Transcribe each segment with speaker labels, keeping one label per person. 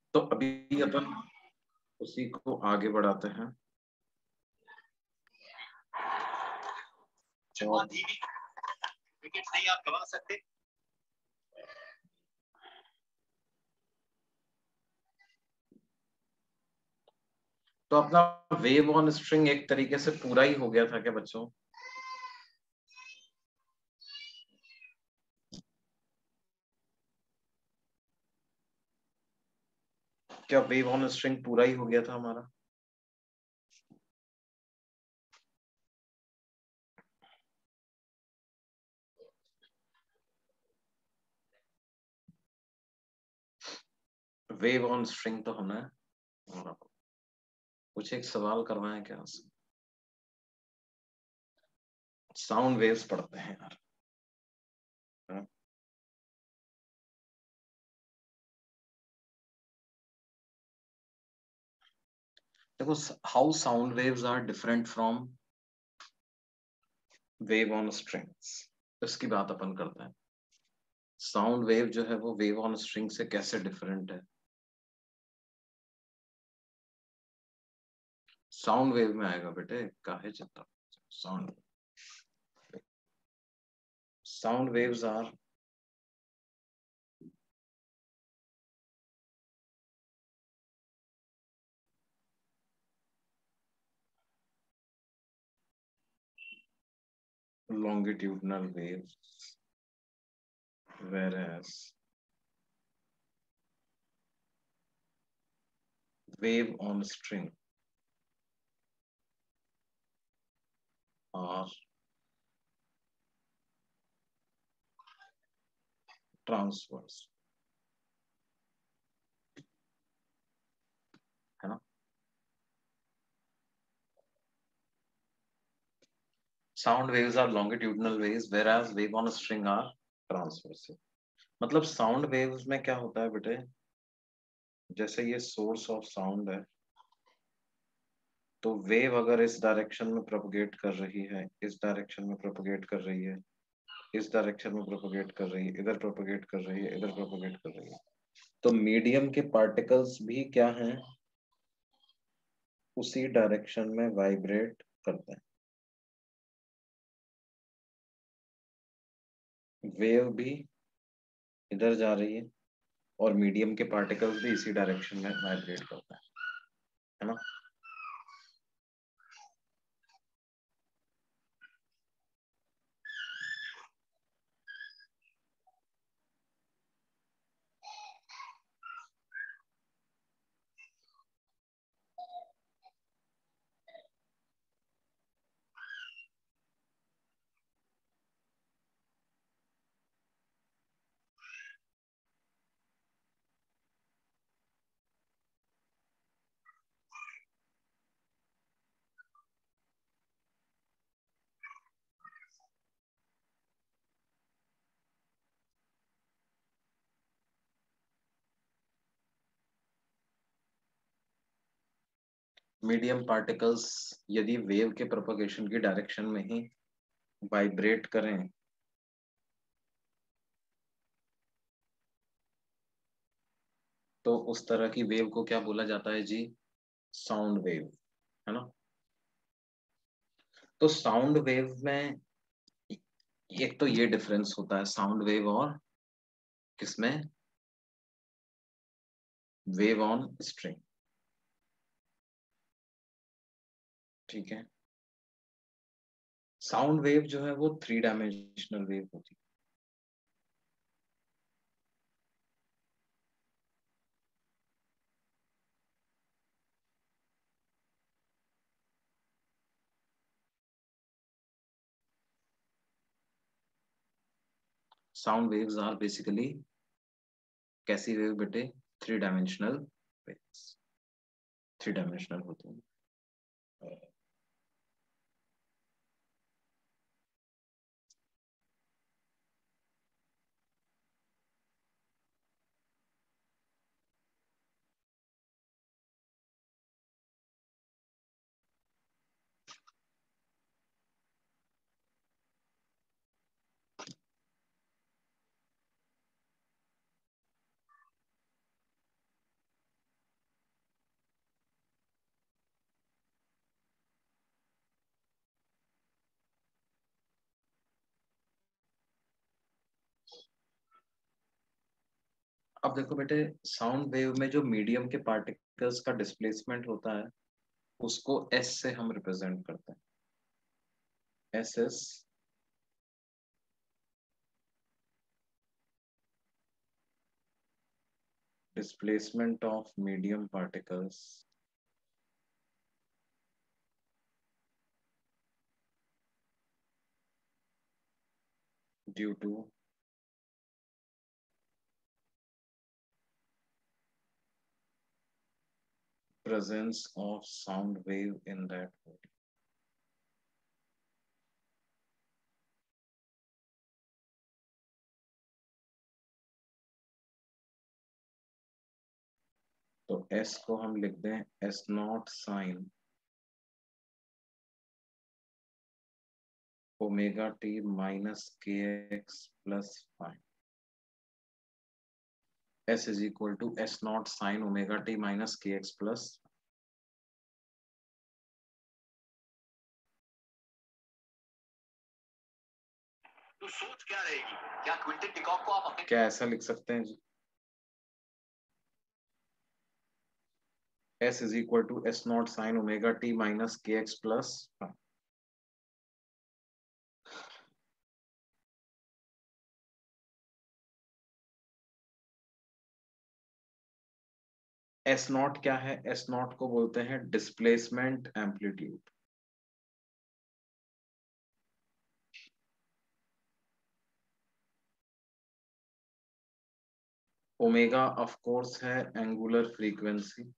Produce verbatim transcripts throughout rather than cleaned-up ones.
Speaker 1: तो अभी अपन उसी को आगे बढ़ाते हैं। विकेट नहीं आप गवा सकते। तो अपना वेव ऑन स्ट्रिंग एक तरीके से पूरा ही हो गया था क्या बच्चों? क्या वेव ऑन स्ट्रिंग पूरा ही हो गया था हमारा? वेव ऑन स्ट्रिंग तो हमने कुछ एक सवाल करवाएं क्या? साउंड वेव्स पढ़ते हैं यार। हाँ? देखो, how sound waves are different from wave on strings, इसकी बात अपन करते हैं। साउंड वेव जो है वो वेव ऑन स्ट्रिंग से कैसे डिफरेंट है? साउंड वेव में आएगा बेटे, काहे चिंता। Sound sound waves are longitudinal waves, whereas wave on string are transverse, है ना? Sound waves are longitudinal waves, whereas wave on string are transverse. मतलब साउंड वेव्स में क्या होता है बेटे, जैसे ये सोर्स ऑफ साउंड है, तो वेव अगर इस डायरेक्शन में प्रोपगेट कर रही है, इस डायरेक्शन में प्रोपगेट कर रही है, इस डायरेक्शन में प्रोपगेट कर रही है, इधर प्रोपगेट कर रही है, इधर प्रोपगेट कर रही है, तो मीडियम के पार्टिकल्स भी क्या हैं, उसी डायरेक्शन में वाइब्रेट करते हैं। वेव भी इधर जा रही है और मीडियम के पार्टिकल्स भी इसी डायरेक्शन में वाइब्रेट करते हैं, है ना? मीडियम पार्टिकल्स यदि वेव के प्रोपगेशन की डायरेक्शन में ही वाइब्रेट करें तो उस तरह की वेव को क्या बोला जाता है जी? साउंड वेव, है ना? तो साउंड वेव में एक तो ये डिफरेंस होता है साउंड वेव और किसमें, वेव ऑन स्ट्रिंग, ठीक है? साउंड वेव जो है वो थ्री डायमेंशनल वेव होती है। साउंड वेव्स आर बेसिकली कैसी वेव बेटे? Three dimensional waves, three dimensional होती है। अब देखो बेटे, साउंड वेव में जो मीडियम के पार्टिकल्स का डिस्प्लेसमेंट होता है उसको एस से हम रिप्रेजेंट करते हैं। S S displacement of medium particles due to presence of sound wave in that body। तो S को हम लिख दें S not sine omega t minus k x plus five. S is equal to S naught sin omega t minus kx plus। तो सोच क्या रहेगी? क्या क्विंटन डिकॉक को आप अपने क्या ऐसा लिख सकते हैं जी? S is equal to S naught sin omega t minus kx plus five. S not क्या है? एस नॉट को बोलते हैं displacement amplitude. Omega of course है एंगुलर फ्रीक्वेंसी।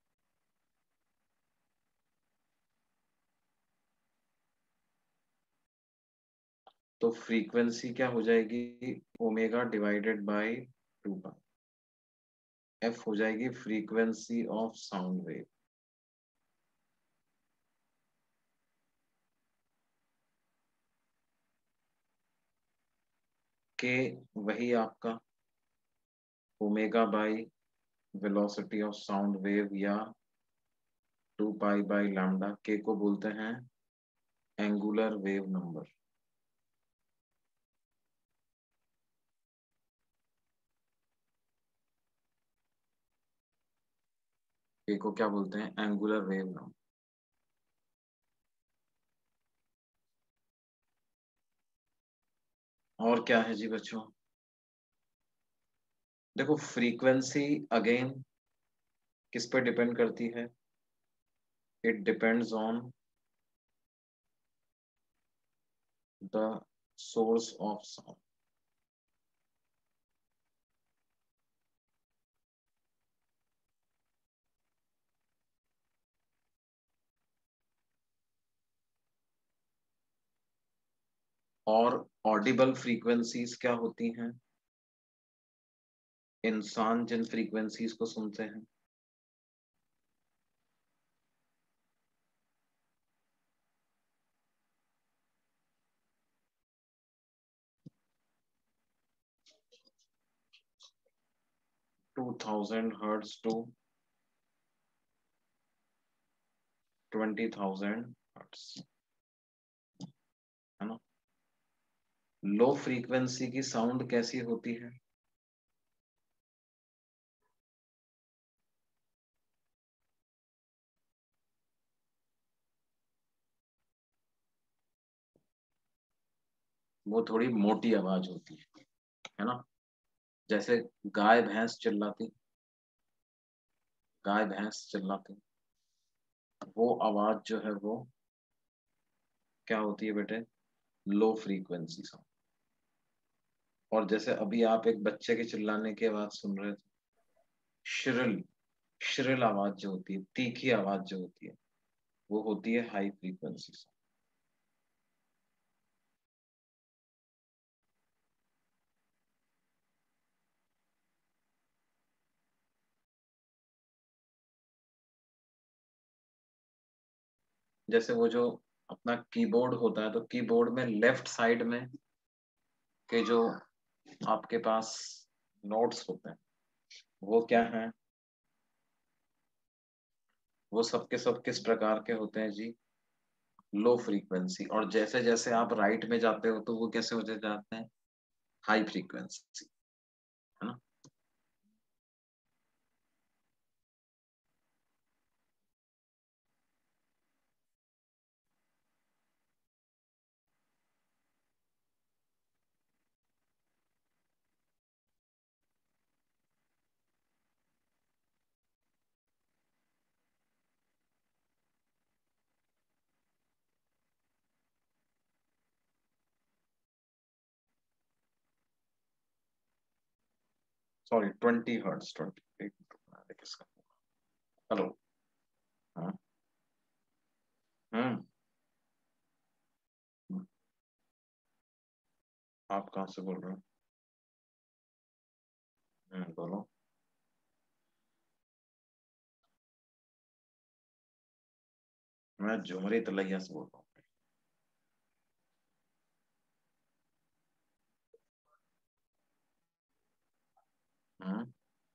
Speaker 1: तो फ्रीक्वेंसी क्या हो जाएगी? Omega divided by two pi. F हो जाएगी frequency of sound wave. K वही आपका omega by velocity of sound wave या two pi by lambda. K को बोलते हैं एंगुलर वेव नंबर। के को क्या बोलते हैं? Angular wave number. और क्या है जी बच्चों? देखो फ्रीक्वेंसी अगेन किस पे डिपेंड करती है? It depends on the source of sound. और ऑडिबल फ्रीक्वेंसीज क्या होती हैं? इंसान जिन फ्रीक्वेंसीज को सुनते हैं two thousand hertz to twenty thousand hertz, है ना? लो फ्रीक्वेंसी की साउंड कैसी होती है? वो थोड़ी मोटी आवाज होती है है ना? जैसे गाय भैंस चिल्लाती, गाय भैंस चिल्लाती, वो आवाज जो है वो क्या होती है बेटे? Low frequency sound. और जैसे अभी आप एक बच्चे के चिल्लाने की आवाज सुन रहे थे, श्रिल, श्रिल आवाज जो होती है, तीखी आवाज जो होती है, वो होती है हाई फ्रीक्वेंसी साउंड। जैसे वो जो अपना कीबोर्ड होता है, तो कीबोर्ड में लेफ्ट साइड में के जो आपके पास नोट्स होते हैं वो क्या हैं? वो सब के सब किस प्रकार के होते हैं जी? Low frequency. और जैसे जैसे आप राइट में जाते हो तो वो कैसे होते जाते हैं? हाई फ्रीक्वेंसी, है ना? सॉरी ट्वेंटी हर्ट्स, ट्वेंटी, किसका, हेलो, हाँ, हम्म, आप कहाँ से बोल रहे हो? हम्म, बोलो। मैं झुमरी तलैया से बोल रहा हूँ। हम्म,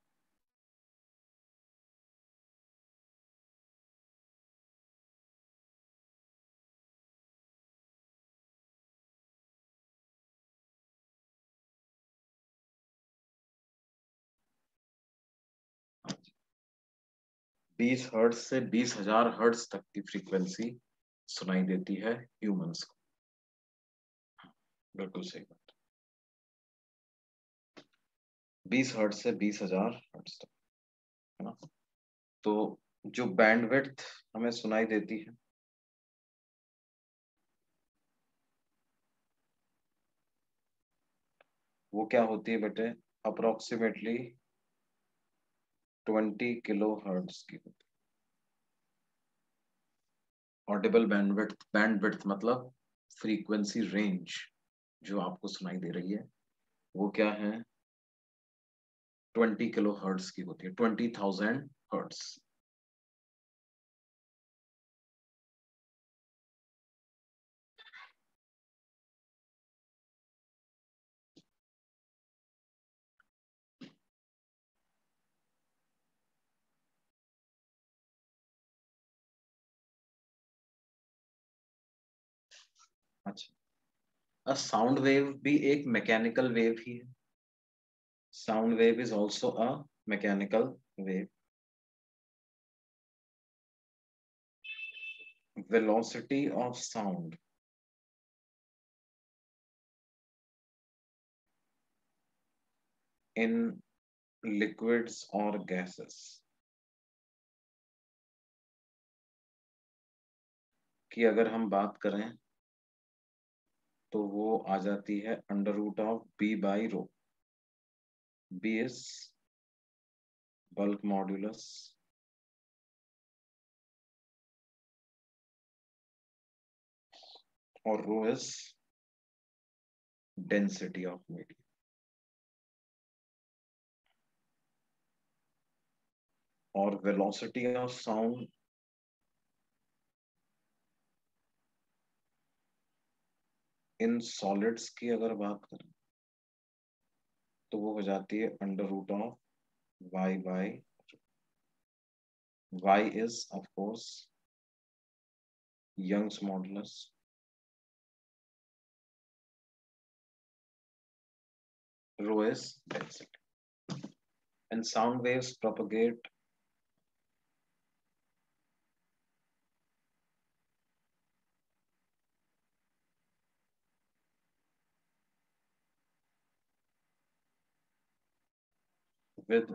Speaker 1: बीस हर्ट्ज से बीस हजार हर्ट्ज तक की फ्रीक्वेंसी सुनाई देती है ह्यूमंस को। बिल्कुल सही बात। बीस हर्ट्ज से बीस हजार हर्ट्ज तक, है ना? तो जो बैंडविड्थ हमें सुनाई देती है, वो क्या होती है बेटे? अप्रोक्सीमेटली ट्वेंटी किलो हर्ट्ज की होती है। ऑडिबल बैंडविड्थ, बैंडविड्थ मतलब फ्रीक्वेंसी रेंज जो आपको सुनाई दे रही है, वो क्या है? ट्वेंटी किलो हर्ट्ज की होती है, ट्वेंटी थाउजेंड हर्ट्ज। अच्छा, साउंड वेव भी एक मैकेनिकल वेव ही है। Sound wave is also a mechanical wave. Velocity of sound in liquids और गैसेस की अगर हम बात करें, तो वो आ जाती है under root of B by rho. B is bulk modulus, और rho is density of medium. और velocity of sound in solids की अगर बात करें, तो वो हो जाती है under root of Y by. Y is of course Young's modulus, rho is density. And sound waves propagate with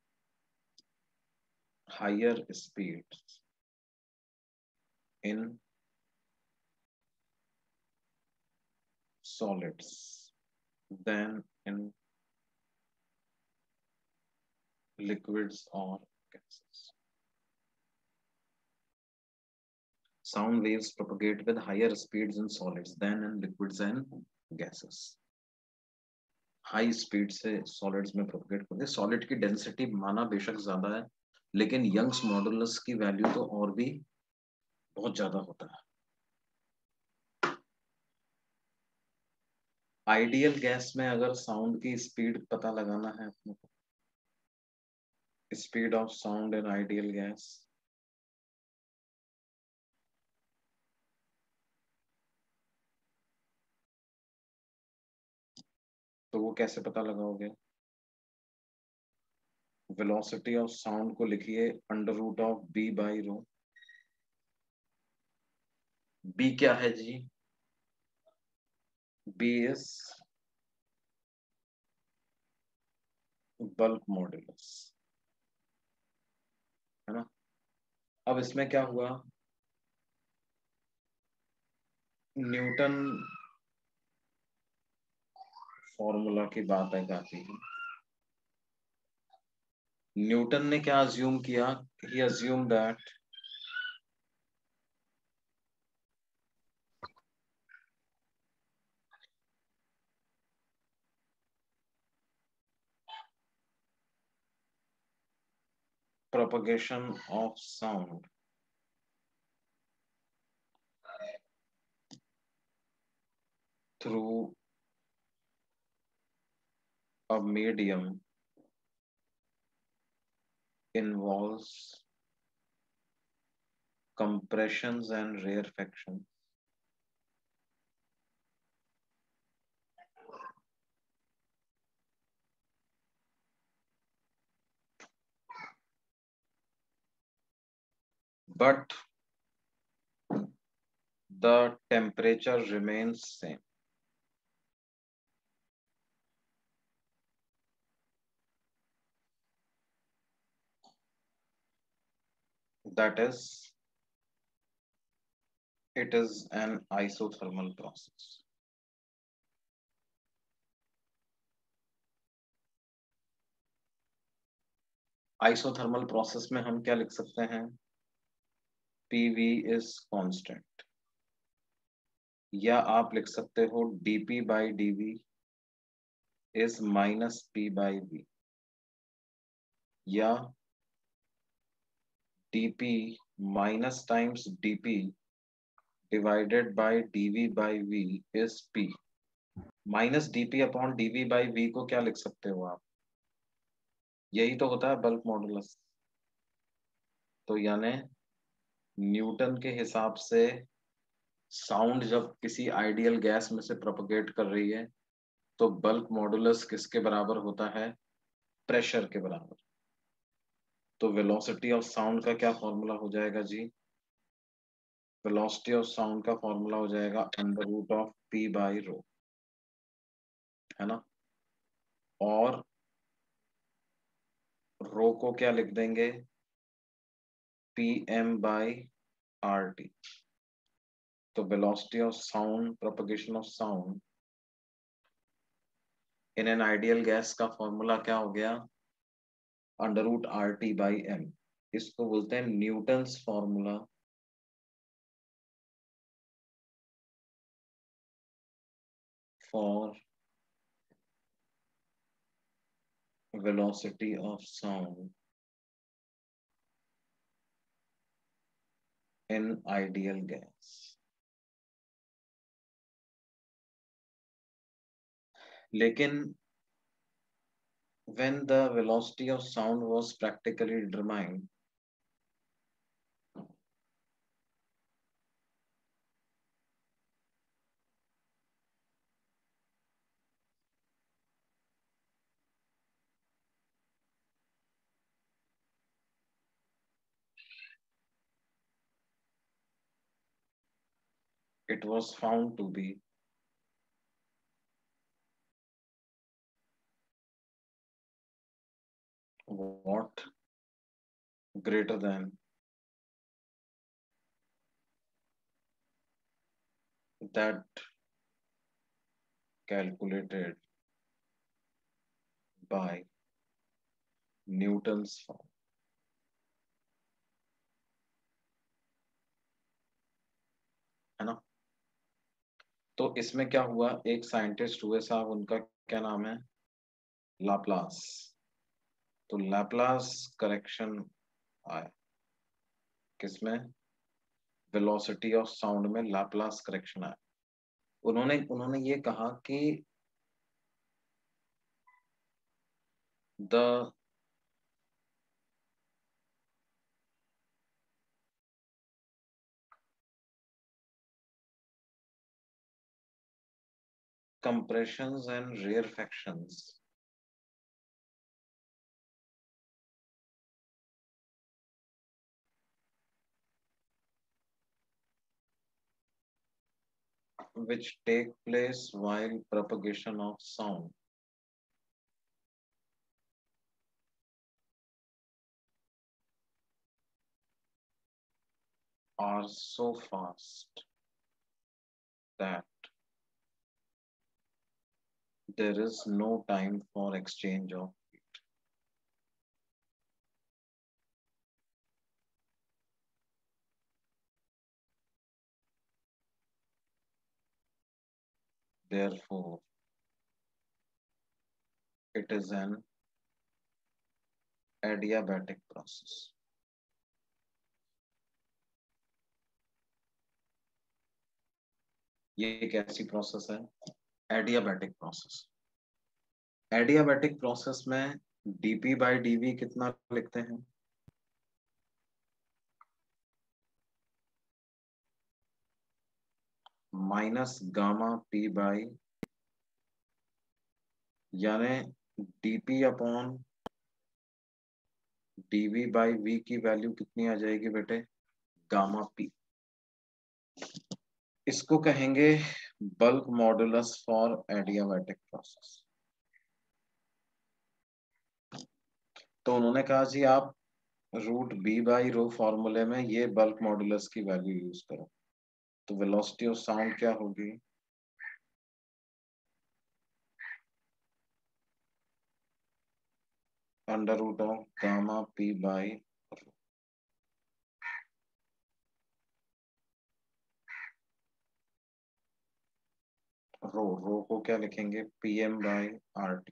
Speaker 1: higher speeds in solids than in liquids or gases. Sound waves propagate with higher speeds in solids than in liquids and gases. High speed से solids में propagate करते हैं। Solid की density माना बेशक ज्यादा है, लेकिन यंग्स मॉडुलस की वैल्यू तो और भी बहुत ज्यादा होता है। आइडियल गैस में अगर साउंड की स्पीड पता लगाना है अपने को, speed of sound in ideal gas, तो वो कैसे पता लगाओगे? वेलोसिटी ऑफ साउंड को लिखिए under root of B by rho. B क्या है जी? बी इज बल्क मॉड्यूलस, है ना? अब इसमें क्या हुआ? न्यूटन फॉर्मूला की बात है आती है, न्यूटन ने क्या अज्यूम किया? He assume that propagation of sound through a medium involves compressions and rarefaction. But the temperature remains same. That is, it is an isothermal process. Isothermal process में हम क्या लिख सकते हैं? P V is constant. या आप लिख सकते हो dP by dV is minus P by V. या dP minus times dP divided by dV by V is P. Minus dP upon dV by V को क्या लिख सकते हो आप? यही तो होता है बल्क मॉडुलस। तो यानी न्यूटन के हिसाब से साउंड जब किसी आइडियल गैस में से प्रोपगेट कर रही है तो बल्क मॉडुलस किसके बराबर होता है? प्रेशर के बराबर। तो वेलोसिटी ऑफ साउंड का क्या फॉर्मूला हो जाएगा जी? वेलोसिटी ऑफ साउंड का फॉर्मूला हो जाएगा under root of P by rho, है ना। और रो को क्या लिख देंगे? P M by R T. तो velocity of sound, propagation of sound in an ideal gas का फॉर्मूला क्या हो गया? Under root R T by M. इसको बोलते हैं Newton's formula for velocity of sound in ideal gas. लेकिन when the velocity of sound was practically determined, it was found to be what? Greater than that calculated by Newton's form, है ना। तो इसमें क्या हुआ? एक साइंटिस्ट हुए साहब, उनका क्या नाम है? लाप्लास। तो लाप्लास करेक्शन आया किसमें? वेलोसिटी ऑफ साउंड में लाप्लास करेक्शन आया। उन्होंने उन्होंने ये कहा कि the compressions and rarefactions which take place while propagation of sound are so fast that there is no time for exchange of heat. therefore it is an adiabatic process. ये कैसी process है? Adiabatic process. Adiabatic process में dP by dV कितना लिखते हैं? Minus gamma P by, यानी dP upon dV by V की value कितनी आ जाएगी बेटे? Gamma P. इसको कहेंगे bulk modulus for adiabatic process. तो उन्होंने कहा जी आप रूट बी बाई रो फॉर्मूले में ये बल्क मॉडुलस की वैल्यू यूज करो। तो वेलोसिटी ऑफ साउंड क्या होगी? Under root of gamma P by rho. Rho को क्या लिखेंगे? P M by R T.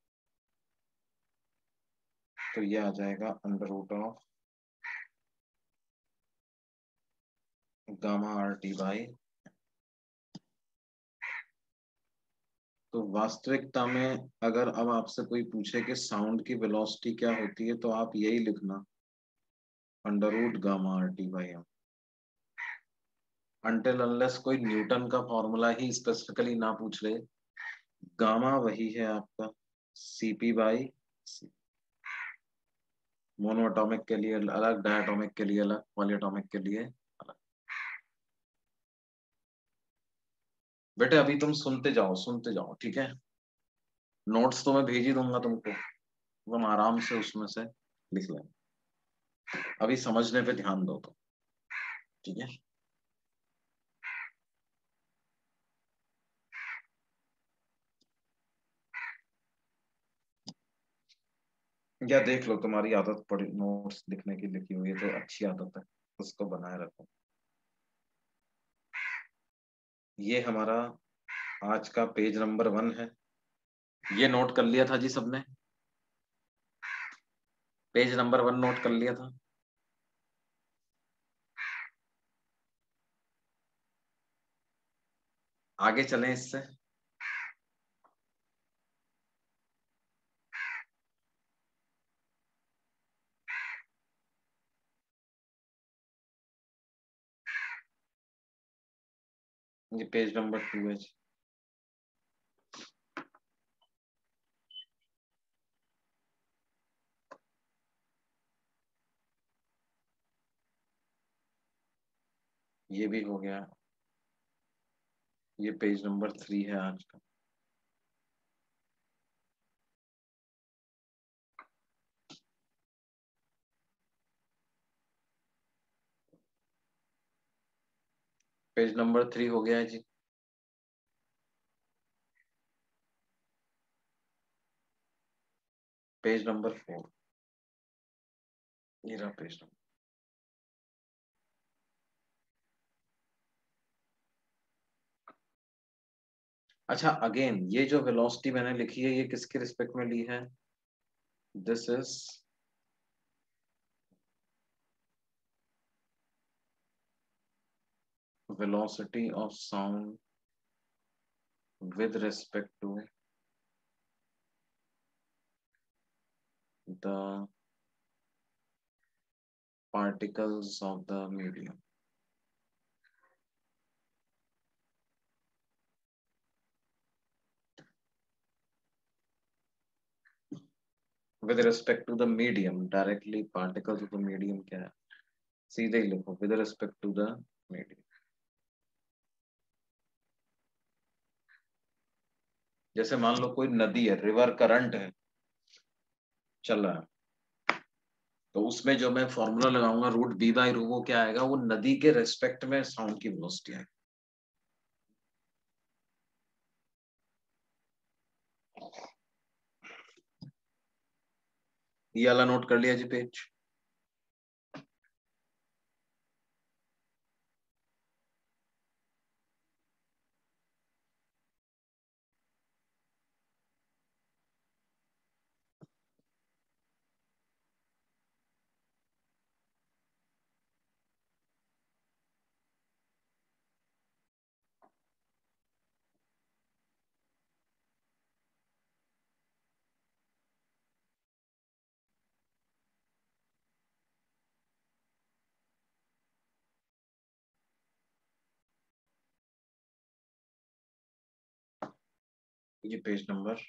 Speaker 1: तो ये आ जाएगा under root of gamma R T by. तो वास्तविकता में अगर अब आपसे कोई पूछे कि साउंड की वेलोसिटी क्या होती है, तो आप यही लिखना, under root gamma R T by M. Until unless कोई न्यूटन का फॉर्मूला ही स्पेसिफिकली ना पूछ ले, गामा वही है आपका सीपी बाई सी। मोनोएटॉमिक के लिए अलग, डायटोमिक के लिए अलग, पॉलीएटॉमिक के लिए अलग। बेटे अभी तुम सुनते जाओ सुनते जाओ, ठीक है? नोट्स तो मैं भेज ही दूंगा तुमको, तुम आराम से उसमें से लिख लेना। अभी समझने पे ध्यान दो तो, ठीक है? या देख लो, तुम्हारी आदत पड़ी नोट्स लिखने की लिखी हुई है तो अच्छी आदत है, उसको बनाए रखो। ये हमारा आज का पेज नंबर वन है। ये नोट कर लिया था जी सबने? पेज नंबर वन नोट कर लिया था? आगे चलें इससे। ये पेज नंबर टू है जी। ये भी हो गया। ये पेज नंबर थ्री है आज का। पेज नंबर थ्री हो गया है जी। पेज नंबर फोर, ये रहा पेज नंबर। अच्छा अगेन, ये जो वेलोसिटी मैंने लिखी है ये किसके रिस्पेक्ट में ली है? This is velocity of sound with respect to the particles of the medium. With respect to the medium, directly particles of the medium क्या है? सीधे ही लिखो with respect to the medium। जैसे मान लो कोई नदी है, रिवर करंट है, चल रहा है, तो उसमें जो मैं फॉर्मूला लगाऊंगा रूट बी बाई रू, वो क्या आएगा? वो नदी के रेस्पेक्ट में साउंड की वेलोसिटी आएगी। ये वाला नोट कर लिया जी पेज। ये पेज नंबर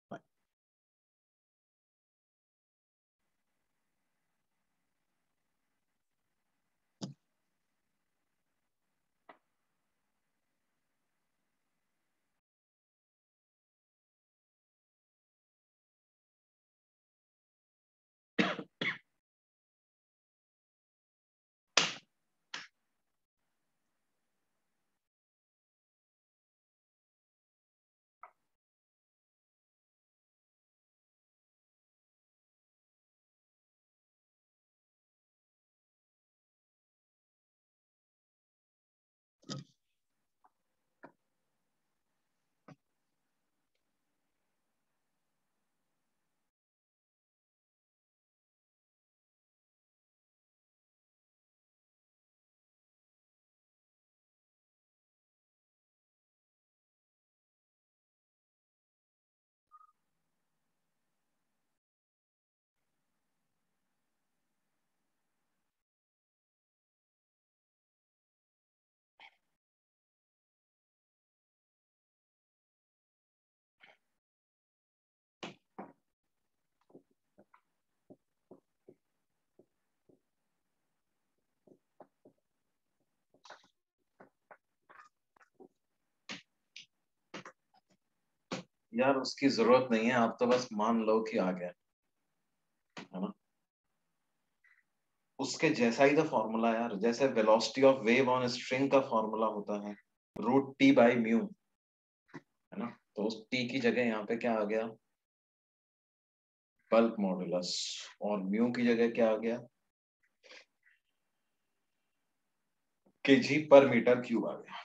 Speaker 1: यार उसकी जरूरत नहीं है, आप तो बस मान लो कि आ गया, है ना। उसके जैसा ही तो फॉर्मूला यार, जैसे velocity of wave on string का फॉर्मूला होता है रूट टी बाई म्यू, है ना। तो उस टी की जगह यहाँ पे क्या आ गया, बल्क मॉडुलस, और म्यू की जगह क्या आ गया, केजी पर मीटर क्यूब आ गया।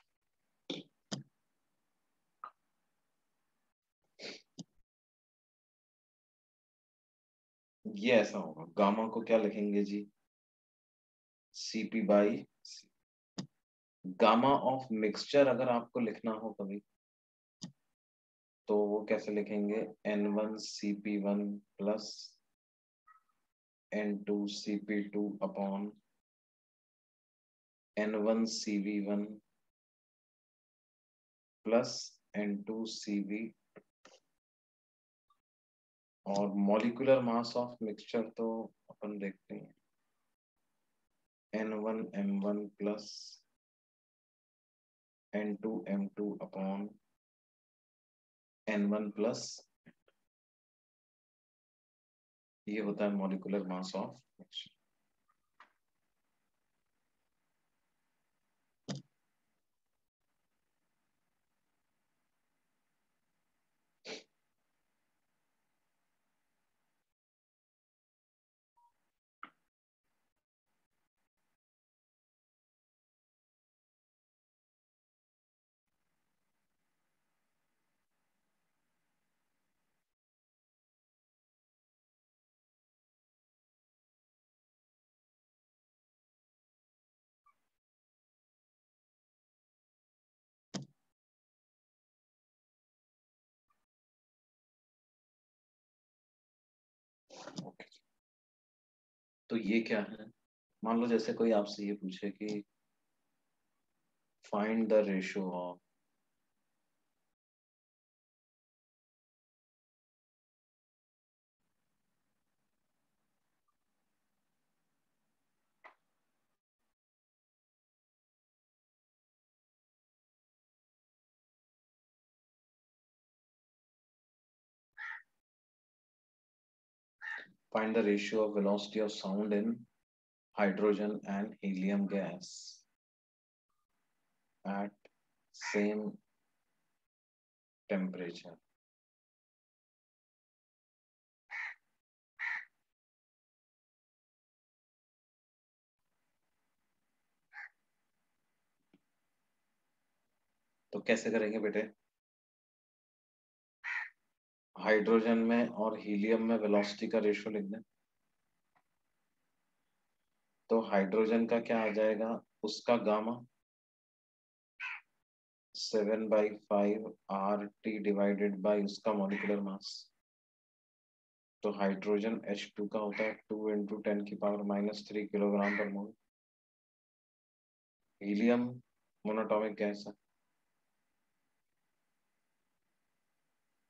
Speaker 1: ये ऐसा होगा, गामा को क्या लिखेंगे जी, CP by, gamma of mixture अगर आपको लिखना हो कभी, तो वो कैसे लिखेंगे, N one C P one plus N two C P two upon N one C V one plus N two C V. और मॉलिक्यूलर मास ऑफ मिक्सचर तो अपन देखते हैं, N one M one plus N two M two upon N one plus, ये होता है molecular mass of mixture. Okay, तो ये क्या है, मान लो जैसे कोई आपसे ये पूछे कि find the ratio of, find the ratio of velocity of sound in hydrogen and helium gas at same temperature। तो कैसे करेंगे बेटे, हाइड्रोजन में और हीलियम में वेलोसिटी का रेशियो लिख दें, तो हाइड्रोजन का क्या आ जाएगा, उसका gamma seven by five R T divided by उसका मॉलिक्यूलर मास। तो हाइड्रोजन एच टू का होता है टू इंटू टेन की power minus three kilogram per mole. Helium monoatomic gas है,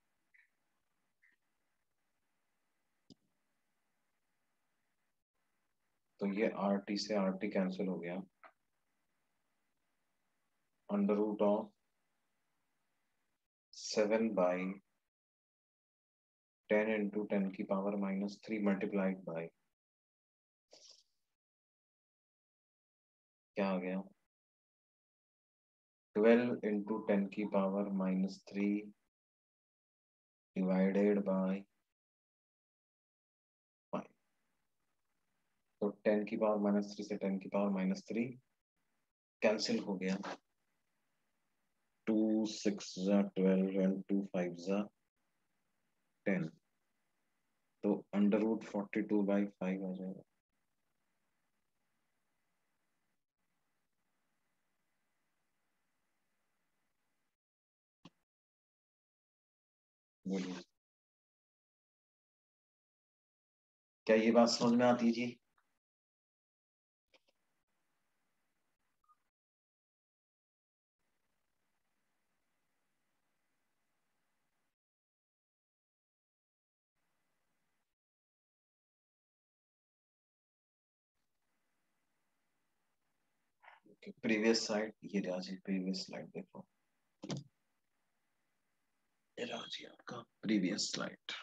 Speaker 1: तो ये आर टी से आर टी कैंसिल हो गया, under root of seven by ten into ten की power minus three multiplied by क्या आ गया, ट्वेल्व इंटू टेन की power minus three divided by five. तो टेन की पावर माइनस थ्री से टेन की पावर माइनस थ्री कैंसिल हो गया, टू सिक्स जा ट्वेल्व एंड टू फाइव जा टेन, तो under root forty two by five आ जाएगा। बोलिए, क्या ये बात समझ में आती है जी? प्रीवियस स्लाइड ये रहा जी, प्रीवियस स्लाइड देखो, ये रहा जी आपका प्रीवियस स्लाइड।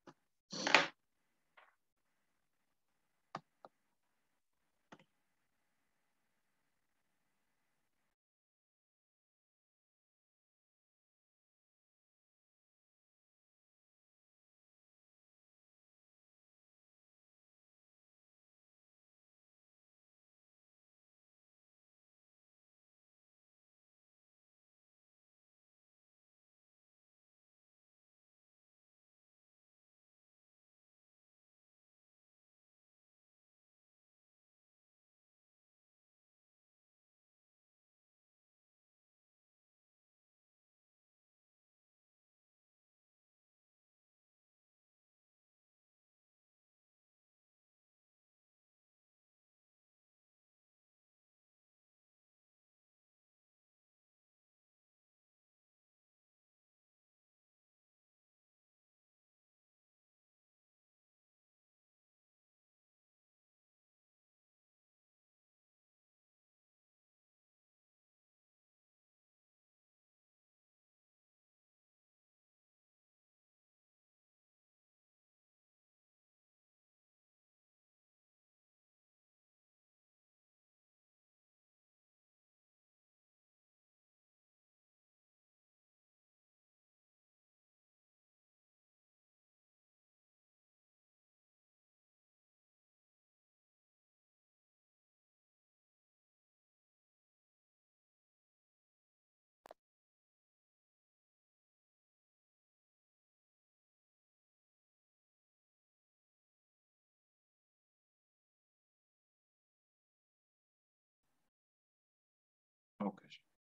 Speaker 1: ओके,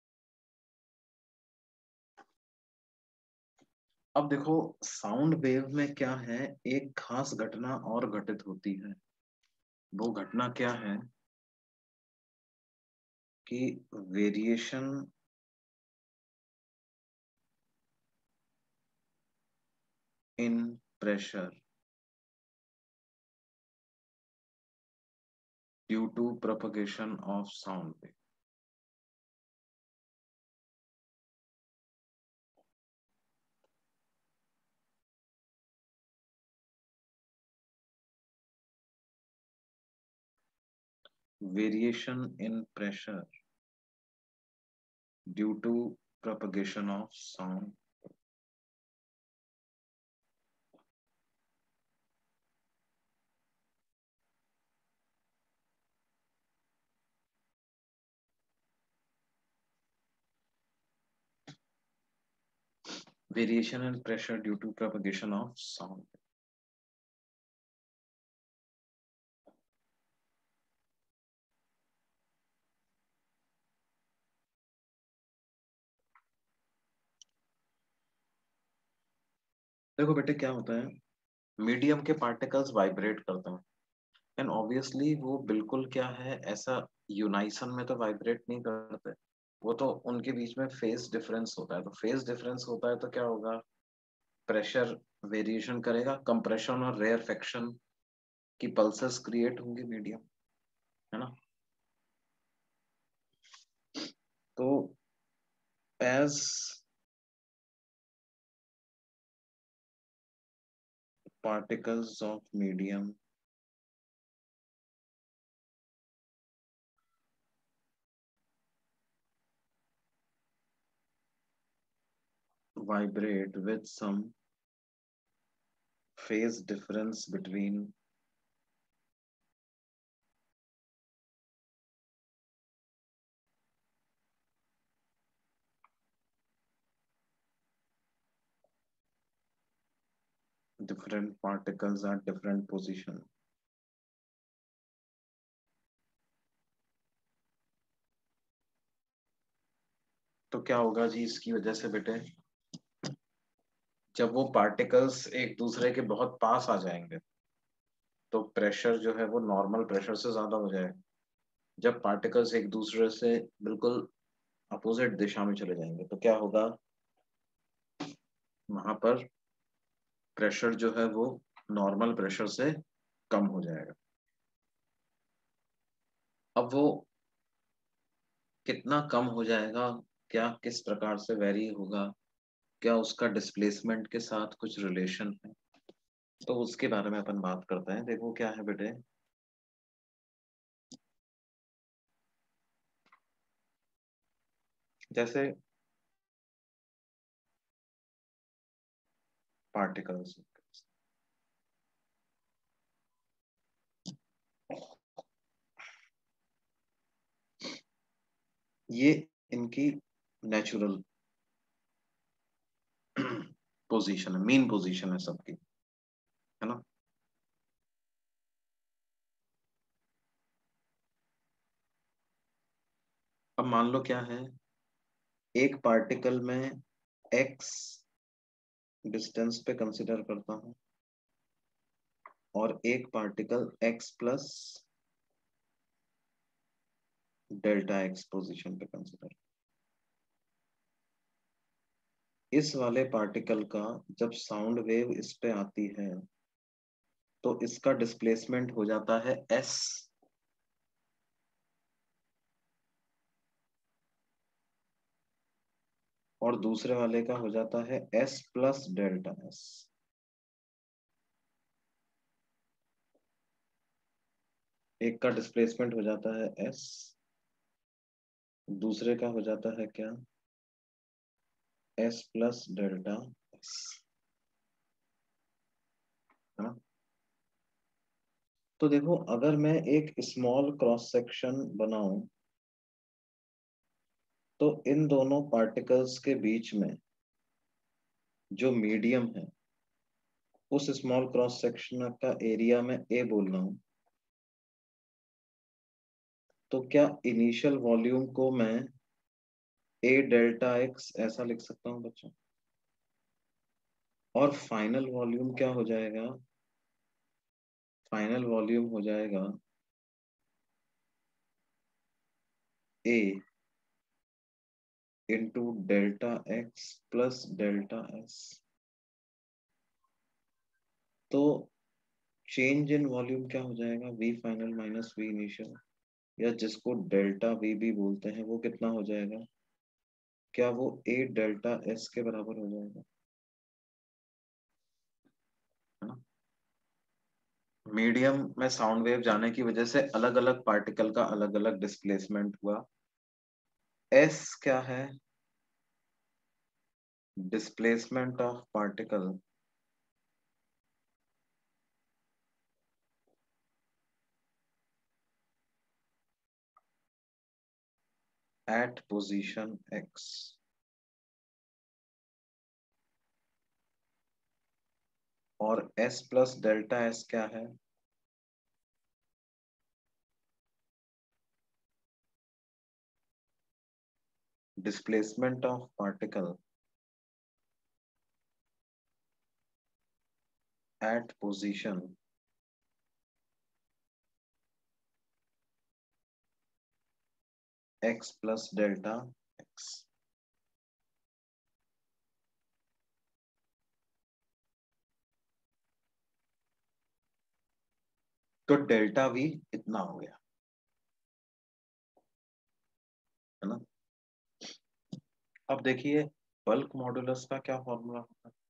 Speaker 1: अब देखो साउंड वेव में क्या है, एक खास घटना और घटित होती है। वो घटना क्या है कि variation in pressure due to propagation of sound wave. Variation in pressure due to propagation of sound, variation in pressure due to propagation of sound. देखो बेटे क्या होता है, मीडियम के पार्टिकल्स वाइब्रेट करते हैं, एंड ऑब्वियसली वो बिल्कुल क्या है ऐसा यूनाइसन में तो वाइब्रेट नहीं करते, वो तो उनके बीच में फेज डिफरेंस होता है। तो फेज डिफरेंस होता है तो क्या होगा, प्रेशर वेरिएशन करेगा, कंप्रेशन और रेयरफेक्शन की पल्सेस क्रिएट होंगी मीडियम। तो as particles of medium vibrate with some phase difference between different particles at different position. तो क्या होगा जी इसकी वजह से बेटे, जब वो पार्टिकल्स एक दूसरे के बहुत पास आ जाएंगे तो प्रेशर जो है वो नॉर्मल प्रेशर से ज्यादा हो जाएगा। जब पार्टिकल्स एक दूसरे से बिल्कुल अपोजिट दिशा में चले जाएंगे तो क्या होगा, वहां पर प्रेशर जो है वो नॉर्मल प्रेशर से कम हो जाएगा। अब वो कितना कम हो जाएगा, क्या किस प्रकार से वेरी होगा, क्या उसका डिस्प्लेसमेंट के साथ कुछ रिलेशन है, तो उसके बारे में अपन बात करते हैं। देखो क्या है बेटे, जैसे पार्टिकल्स, ये इनकी नेचुरल पोजीशन है, मीन पोजीशन है सबकी, है ना। अब मान लो क्या है, एक पार्टिकल में x डिस्टेंस पे कंसिडर करता हूं और एक particle x plus delta x position पे कंसिडर। इस वाले पार्टिकल का जब साउंड वेव इस पे आती है तो इसका डिस्प्लेसमेंट हो जाता है s, और दूसरे वाले का हो जाता है s प्लस डेल्टा s। एक का डिस्प्लेसमेंट हो जाता है s, दूसरे का हो जाता है क्या, s प्लस डेल्टा s, है ना। तो देखो अगर मैं एक स्मॉल क्रॉस सेक्शन बनाऊं तो इन दोनों पार्टिकल्स के बीच में जो मीडियम है उस स्मॉल क्रॉस सेक्शन का एरिया में ए बोल रहा हूं, तो क्या इनिशियल वॉल्यूम को मैं ए डेल्टा एक्स ऐसा लिख सकता हूं बच्चों, और फाइनल वॉल्यूम क्या हो जाएगा, फाइनल वॉल्यूम हो जाएगा A into delta x plus delta s. तो चेंज इन वॉल्यूम क्या हो जाएगा, V final minus V initial, या जिसको डेल्टा वी भी बोलते हैं, वो कितना हो जाएगा, क्या वो ए डेल्टा एस के बराबर हो जाएगा, है ना। मीडियम में साउंड वेव जाने की वजह से अलग अलग पार्टिकल का अलग अलग डिस्प्लेसमेंट हुआ। एस क्या है, displacement of particle at position x, और s प्लस डेल्टा एस क्या है, displacement of particle at position x plus delta x. तो डेल्टा वी इतना हो गया, है ना। अब देखिए बल्क मॉडुलस का क्या फॉर्मूला होता है?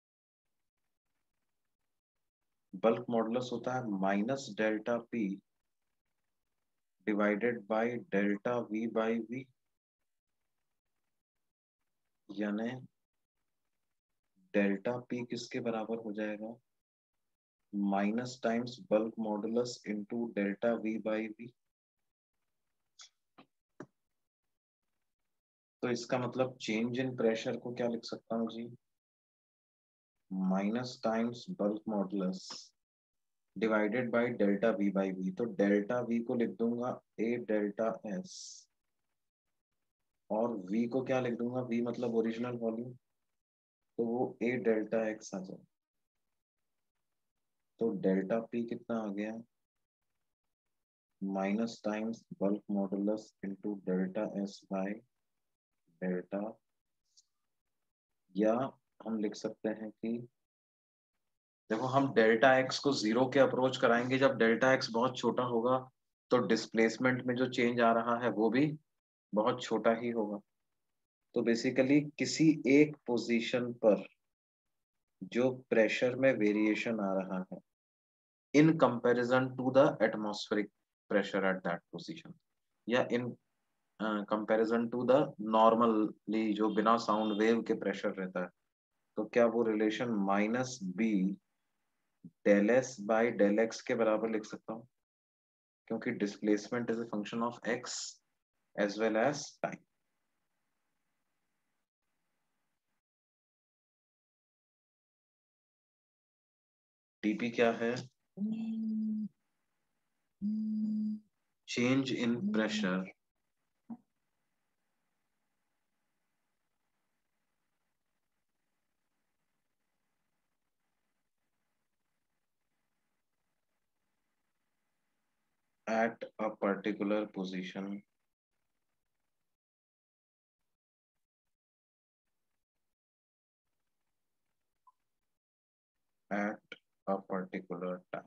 Speaker 1: बल्क मॉडुलस होता है minus delta P divided by delta V by V, यानी डेल्टा पी किसके बराबर हो जाएगा? Minus times bulk modulus into delta V by V. तो इसका मतलब चेंज इन प्रेशर को क्या लिख सकता हूँ जी? Minus times bulk modulus divided by delta V by V. तो डेल्टा वी को लिख दूंगा ए डेल्टा एस, और वी को क्या लिख दूंगा? वी मतलब ओरिजिनल वॉल्यूम, तो वो ए डेल्टा एक्स आ जाए। तो डेल्टा पी कितना आ गया? Minus times bulk modulus into delta S by delta, या हम लिख सकते हैं कि देखो हम डेल्टा एक्स को जीरो के अप्रोच कराएंगे जब डेल्टा एक्स बहुत छोटा होगा, तो डिस्प्लेसमेंट में जो चेंज आ रहा है वो भी बहुत छोटा ही होगा। तो बेसिकली किसी एक पोजीशन पर जो प्रेशर में वेरिएशन आ रहा है in comparison to the atmospheric pressure at that position, या in comparison to the normally जो बिना साउंड वेव के प्रेशर रहता है, तो क्या वो relation minus B del S by del x के बराबर लिख सकता हूँ? क्योंकि displacement is a function of x as well as time. DP क्या है? Change in pressure at a particular position at a particular time।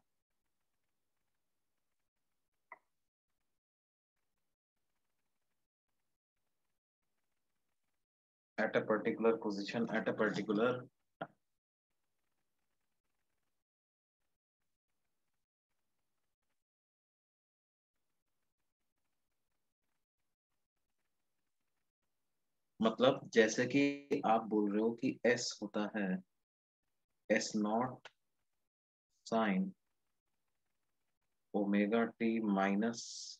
Speaker 1: at a particular position at a particular time। मतलब जैसे कि आप बोल रहे हो कि S होता है S not sine omega t minus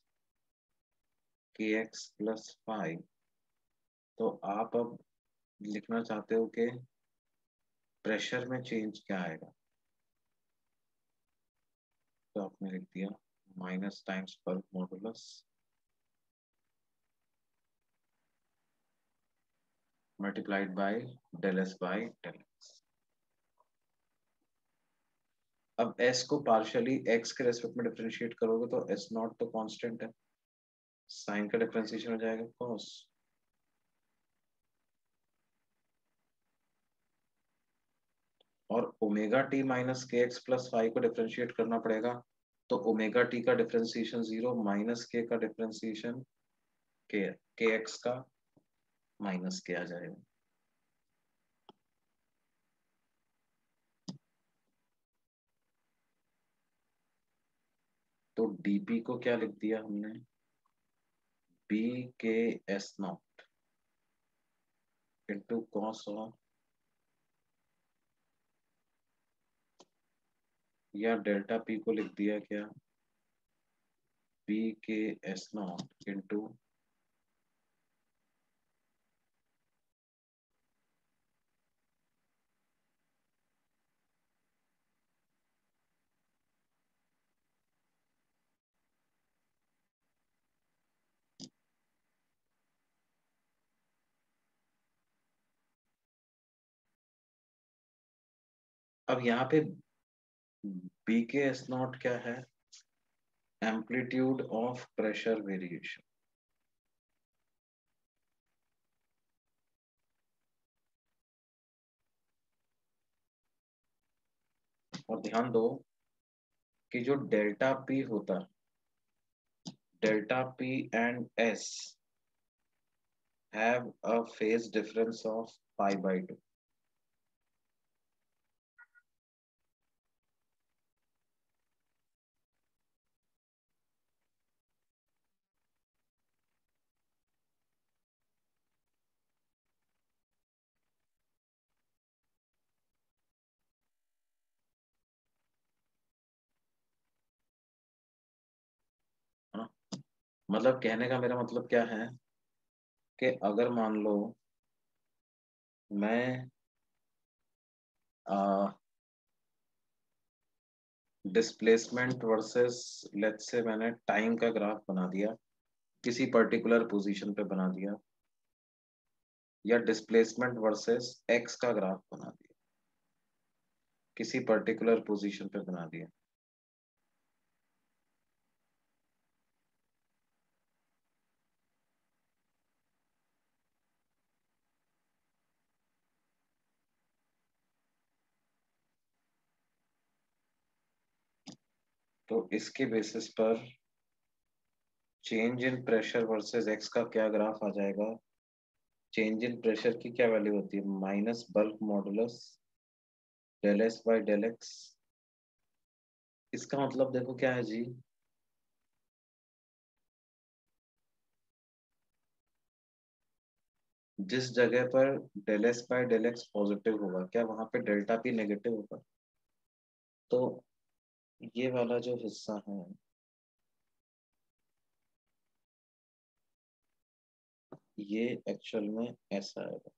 Speaker 1: k x plus five, तो आप अब लिखना चाहते हो कि प्रेशर में चेंज क्या आएगा? तो आपने लिख दिया minus times bulk modulus multiplied by del S by del x. अब s को पार्शियली x के रेस्पेक्ट में डिफरेंशिएट करोगे तो s नॉट तो कांस्टेंट है, साइन का डिफरेंशिएशन हो जाएगा cos, और omega t minus k x plus five को डिफरेंशिएट करना पड़ेगा, तो ओमेगा टी का डिफरेंशिएशन जीरो माइनस के का डिफरेंशिएशन के के एक्स का माइनस के आ जाएगा। तो डीपी को क्या लिख दिया हमने? बी के S not into cos of, या डेल्टा पी को लिख दिया क्या? बी के एस नॉट इंटू, अब यहाँ पे बी के एस नॉट क्या है? Amplitude of pressure variation. और ध्यान दो कि जो डेल्टा पी होता है, delta P and S have a phase difference of pi by two. हाँ? मतलब कहने का मेरा मतलब क्या है कि अगर मान लो मैं डिस्प्लेसमेंट वर्सेस लेट्स से मैंने टाइम का ग्राफ बना दिया, किसी पर्टिकुलर पोजीशन पे बना दिया, या डिस्प्लेसमेंट वर्सेस एक्स का ग्राफ बना दिया, किसी पर्टिकुलर पोजीशन पे बना दिया, तो इसके बेसिस पर change in pressure versus x का क्या ग्राफ आ जाएगा? चेंज इन प्रेशर की क्या वैल्यू होती है? Minus bulk modulus del S by del x. इसका मतलब देखो क्या है जी, जिस जगह पर del S by del x positive होगा, क्या वहां पे डेल्टा पी नेगेटिव होगा? तो ये वाला जो हिस्सा है, ये एक्चुअल में ऐसा आएगा।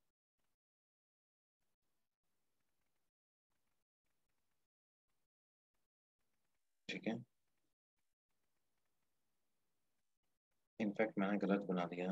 Speaker 1: ठीक है, इनफैक्ट मैंने गलत बना दिया।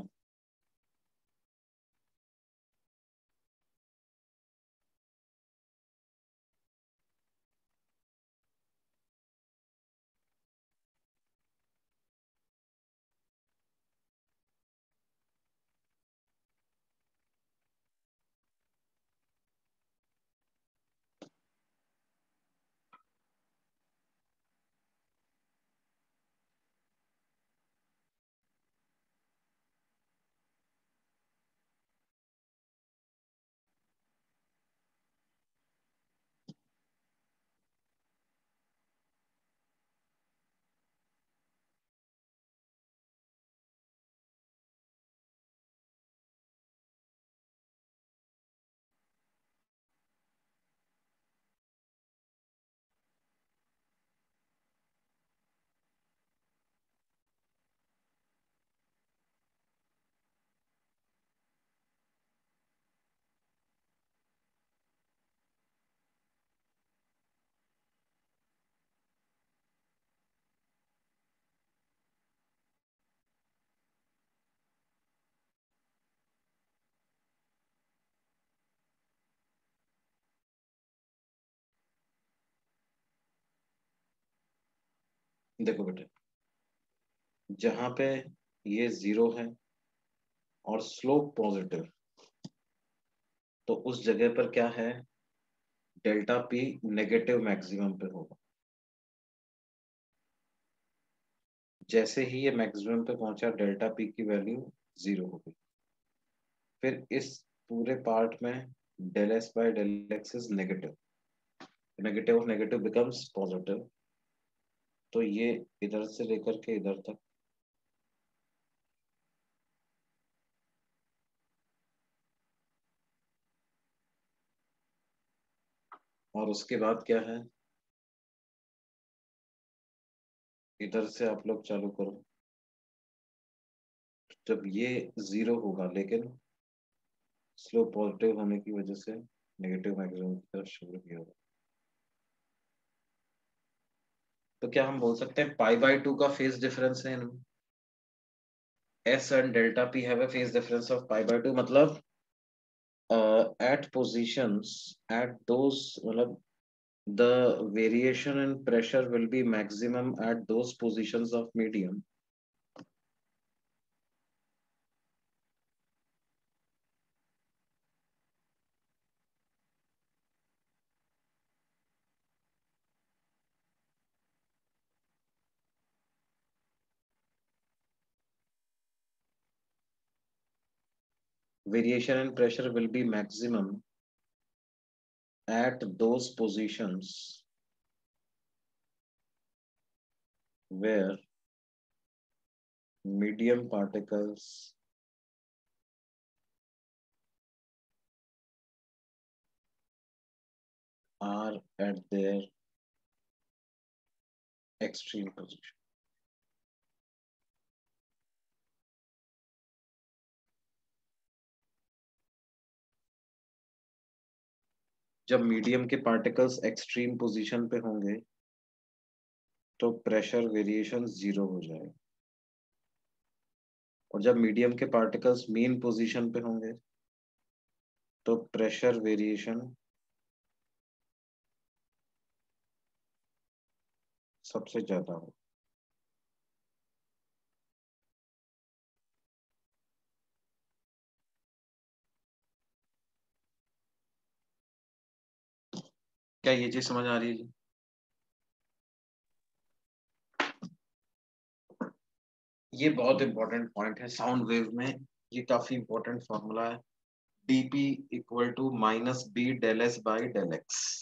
Speaker 1: देखो बेटे, जहां पे ये जीरो है और स्लोप पॉजिटिव, तो उस जगह पर क्या है? डेल्टा पी नेगेटिव मैक्सिमम पे होगा। जैसे ही ये मैक्सिमम पे पहुंचा, डेल्टा पी की वैल्यू जीरो हो गई। फिर इस पूरे पार्ट में del S by del x is negative, negative of negative becomes positive. तो ये इधर से लेकर के इधर तक, और उसके बाद क्या है, इधर से आप लोग चालू करो। जब ये जीरो होगा, लेकिन स्लोप पॉजिटिव होने की वजह से नेगेटिव मैक्सिमम की तरफ शुरू किया होगा, तो क्या हम बोल सकते हैं पाई बाय टू का फेज डिफरेंस है इनमें? S and delta P have a phase difference of pi by two, मतलब एट पोजीशंस, एट दोस, मतलब the variation in pressure will be maximum at those positions of medium variation in pressure will be maximum at those positions where medium particles are at their extreme position. जब medium के particles extreme position पे होंगे तो pressure variation zero हो जाएगा, और जब medium के पार्टिकल्स मीन पोजीशन पे होंगे तो प्रेशर वेरिएशन सबसे ज्यादा हो। क्या ये चीज समझ आ रही है जी? ये बहुत इंपॉर्टेंट पॉइंट है साउंड वेव में, ये काफी इंपॉर्टेंट फॉर्मूला है, dp equal to minus B del S by del x.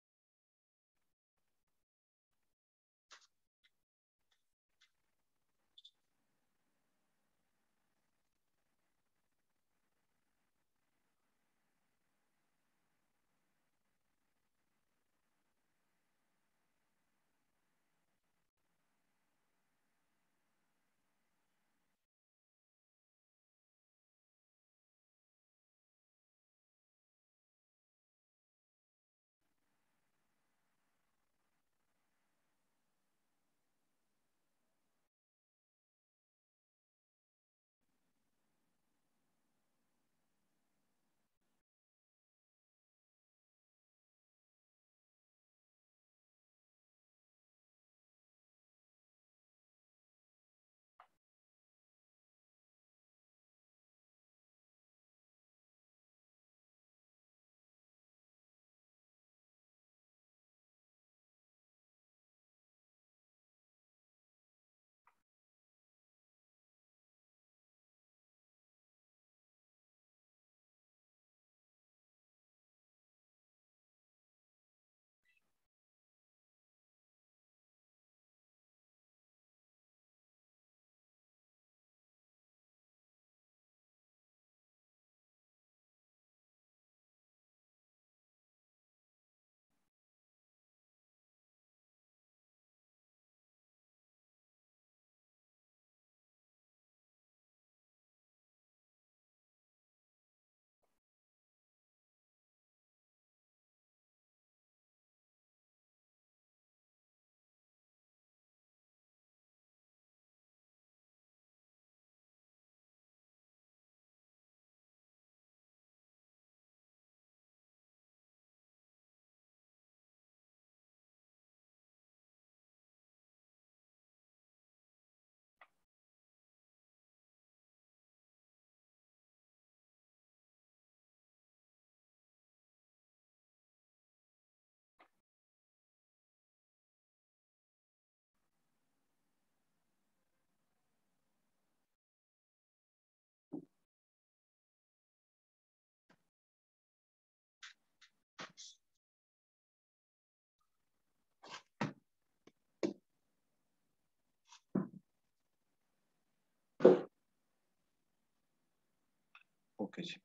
Speaker 1: Okay जी,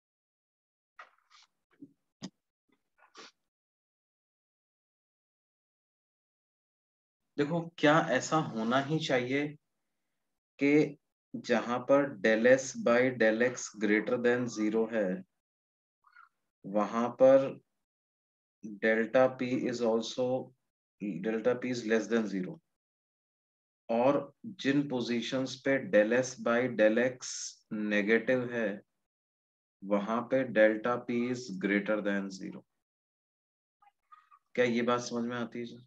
Speaker 1: देखो क्या ऐसा होना ही चाहिए कि जहां पर del S by del x greater than zero है वहां पर delta P is also delta P is less than zero, और जिन पोजीशंस पे del S by del x negative है वहां पे delta P is greater than zero. क्या ये बात समझ में आती है?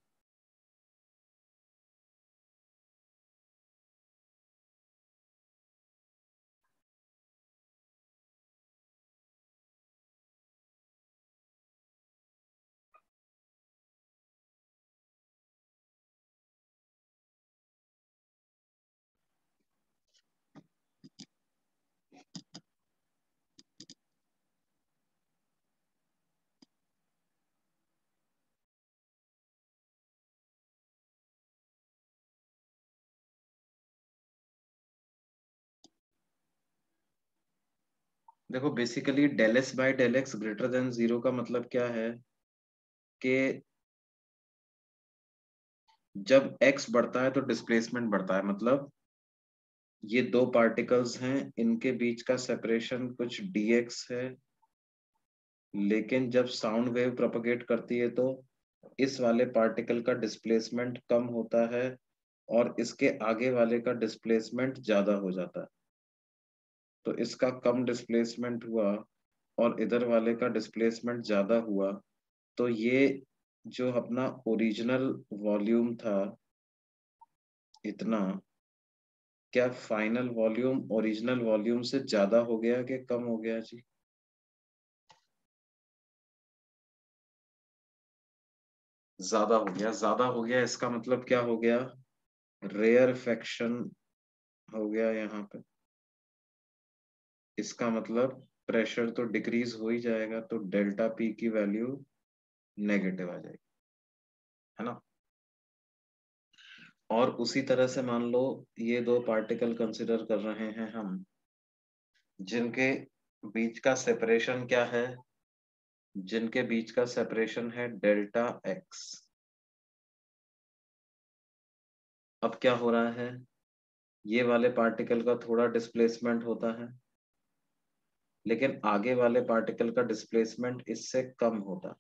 Speaker 1: देखो basically del S by del x greater than zero का मतलब क्या है कि जब x बढ़ता है तो डिस्प्लेसमेंट बढ़ता है। मतलब ये दो पार्टिकल्स हैं, इनके बीच का सेपरेशन कुछ dx है, लेकिन जब साउंड वेव प्रोपगेट करती है तो इस वाले पार्टिकल का डिस्प्लेसमेंट कम होता है और इसके आगे वाले का डिस्प्लेसमेंट ज्यादा हो जाता है। तो इसका कम डिस्प्लेसमेंट हुआ और इधर वाले का डिस्प्लेसमेंट ज्यादा हुआ, तो ये जो अपना ओरिजिनल वॉल्यूम था इतना, क्या फाइनल वॉल्यूम ओरिजिनल वॉल्यूम से ज्यादा हो गया कि कम हो गया जी? ज्यादा हो गया। ज्यादा हो गया इसका मतलब क्या हो गया? रेयरफेक्शन हो गया यहाँ पे। इसका मतलब प्रेशर तो डिक्रीज हो ही जाएगा, तो डेल्टा पी की वैल्यू नेगेटिव आ जाएगी, है ना। और उसी तरह से मान लो ये दो पार्टिकल कंसिडर कर रहे हैं हम, जिनके बीच का सेपरेशन क्या है? जिनके बीच का सेपरेशन है डेल्टा एक्स। अब क्या हो रहा है? ये वाले पार्टिकल का थोड़ा डिस्प्लेसमेंट होता है, लेकिन आगे वाले पार्टिकल का डिस्प्लेसमेंट इससे कम होता।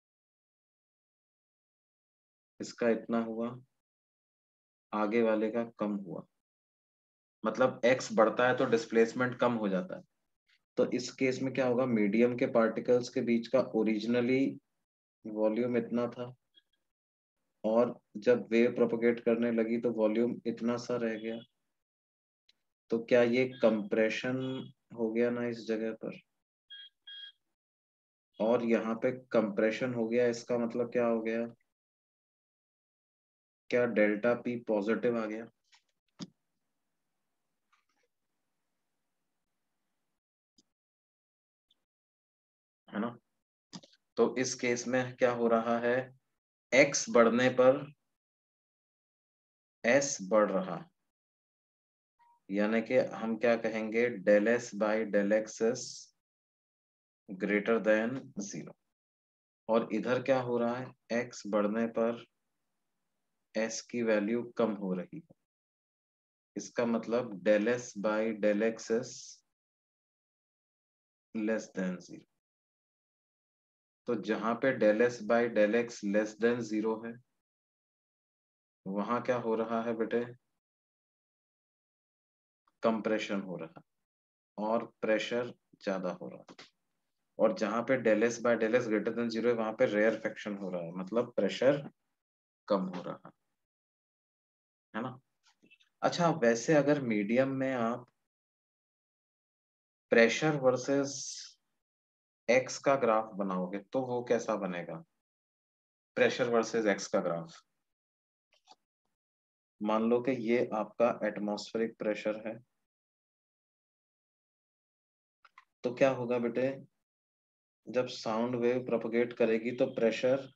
Speaker 1: इसका इतना हुआ, आगे वाले का कम हुआ। मतलब x बढ़ता है तो डिस्प्लेसमेंट कम हो जाता है। तो इस केस में क्या होगा? मीडियम के पार्टिकल्स के बीच का ओरिजिनली वॉल्यूम इतना था, और जब वेव प्रोपगेट करने लगी तो वॉल्यूम इतना सा रह गया। तो क्या ये कंप्रेशन हो गया ना इस जगह पर? और यहाँ पे कंप्रेशन हो गया, इसका मतलब क्या हो गया? क्या डेल्टा पी पॉजिटिव आ गया? है ना। तो इस केस में क्या हो रहा है? x बढ़ने पर s बढ़ रहा, यानी कि हम क्या कहेंगे? Del S by del X S greater than zero. और इधर क्या हो रहा है? x बढ़ने पर s की वैल्यू कम हो रही है। इसका मतलब del S by del X S less than zero. तो जहां पे del S by del X less than zero है, वहां क्या हो रहा है बेटे? कंप्रेशन हो रहा है और प्रेशर ज्यादा हो रहा है। और जहां पे del S by del S greater than zero है, वहां पे रेयरफेक्शन हो रहा है, मतलब प्रेशर कम हो रहा है ना। अच्छा, वैसे अगर मीडियम में आप प्रेशर वर्सेस एक्स का ग्राफ बनाओगे तो वो कैसा बनेगा? प्रेशर वर्सेस एक्स का ग्राफ, मान लो कि ये आपका एटमॉस्फेरिक प्रेशर है, तो क्या होगा बेटे? जब साउंड वेव प्रोपगेट करेगी तो प्रेशर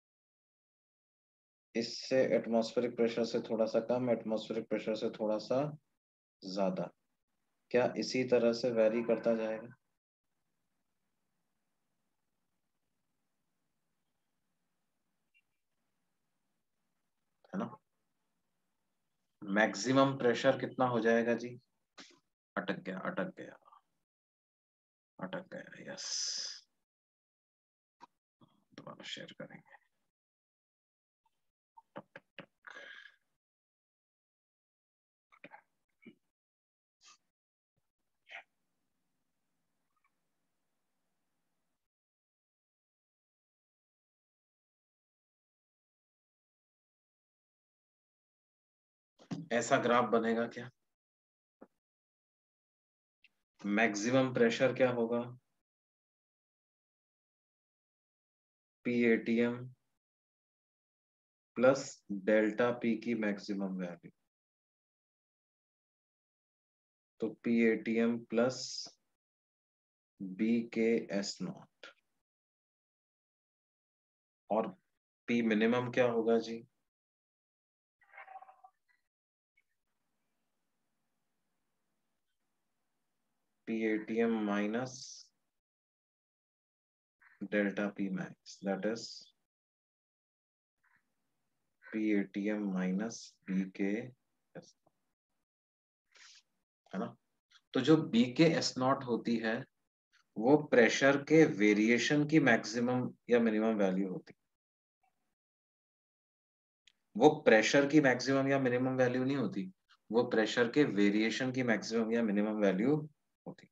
Speaker 1: इससे एटमॉस्फेरिक प्रेशर से थोड़ा सा कम, एटमॉस्फेरिक प्रेशर से थोड़ा सा ज्यादा, क्या इसी तरह से वैरी करता जाएगा? है ना। मैक्सिमम प्रेशर कितना हो जाएगा जी? अटक गया, अटक गया, अटक गया। यस, दोबारा शेयर करेंगे। ऐसा ग्राफ बनेगा क्या? मैक्सिमम प्रेशर क्या होगा? P ATM plus delta P की मैक्सिमम वैल्यू, तो पी एटीएम प्लस बी के एस नॉट। और पी मिनिमम क्या होगा जी? P A T M minus delta P max, that is P A T M minus B K S, है ना। तो जो B K S नॉट होती है वो प्रेशर के वेरिएशन की मैक्सिमम या मिनिमम वैल्यू होती है। वो प्रेशर की मैक्सिमम या मिनिमम वैल्यू नहीं होती, वो प्रेशर के वेरिएशन की मैक्सिमम या मिनिमम वैल्यू होती।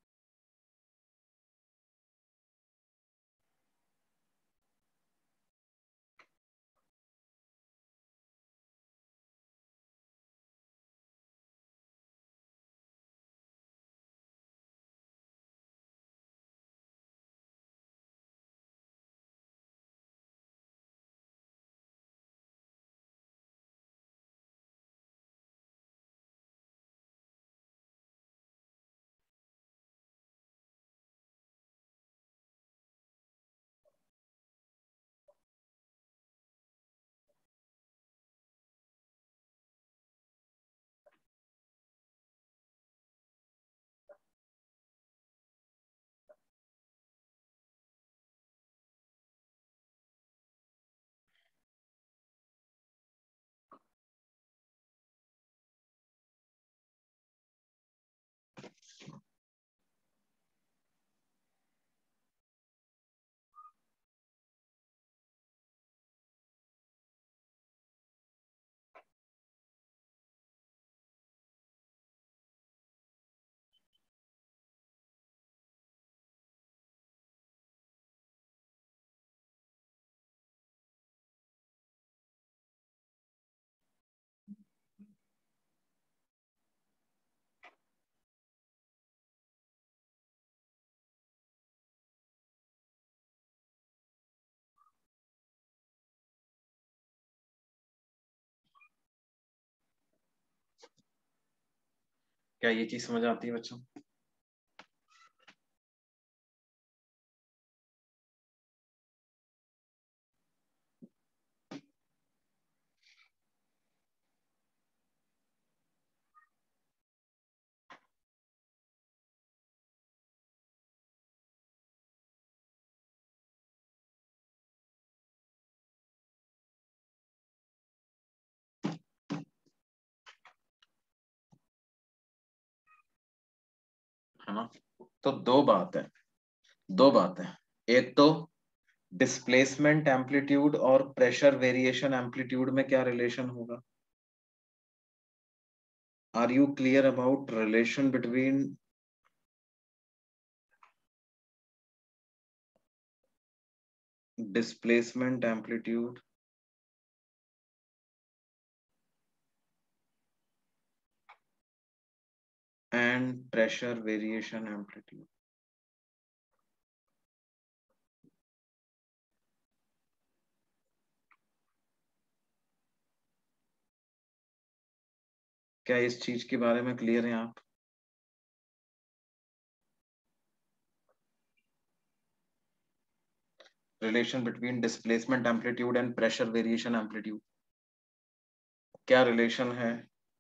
Speaker 1: क्या ये चीज समझ आती है बच्चों? है ना। तो दो बात है, दो बात है। एक तो डिस्प्लेसमेंट एम्पलीट्यूड और प्रेशर वेरिएशन एम्पलीट्यूड में क्या रिलेशन होगा। Are you clear about relation between displacement amplitude and pressure variation amplitude? क्या इस चीज के बारे में क्लियर हैं आप? Relation between displacement amplitude and pressure variation amplitude, क्या रिलेशन है?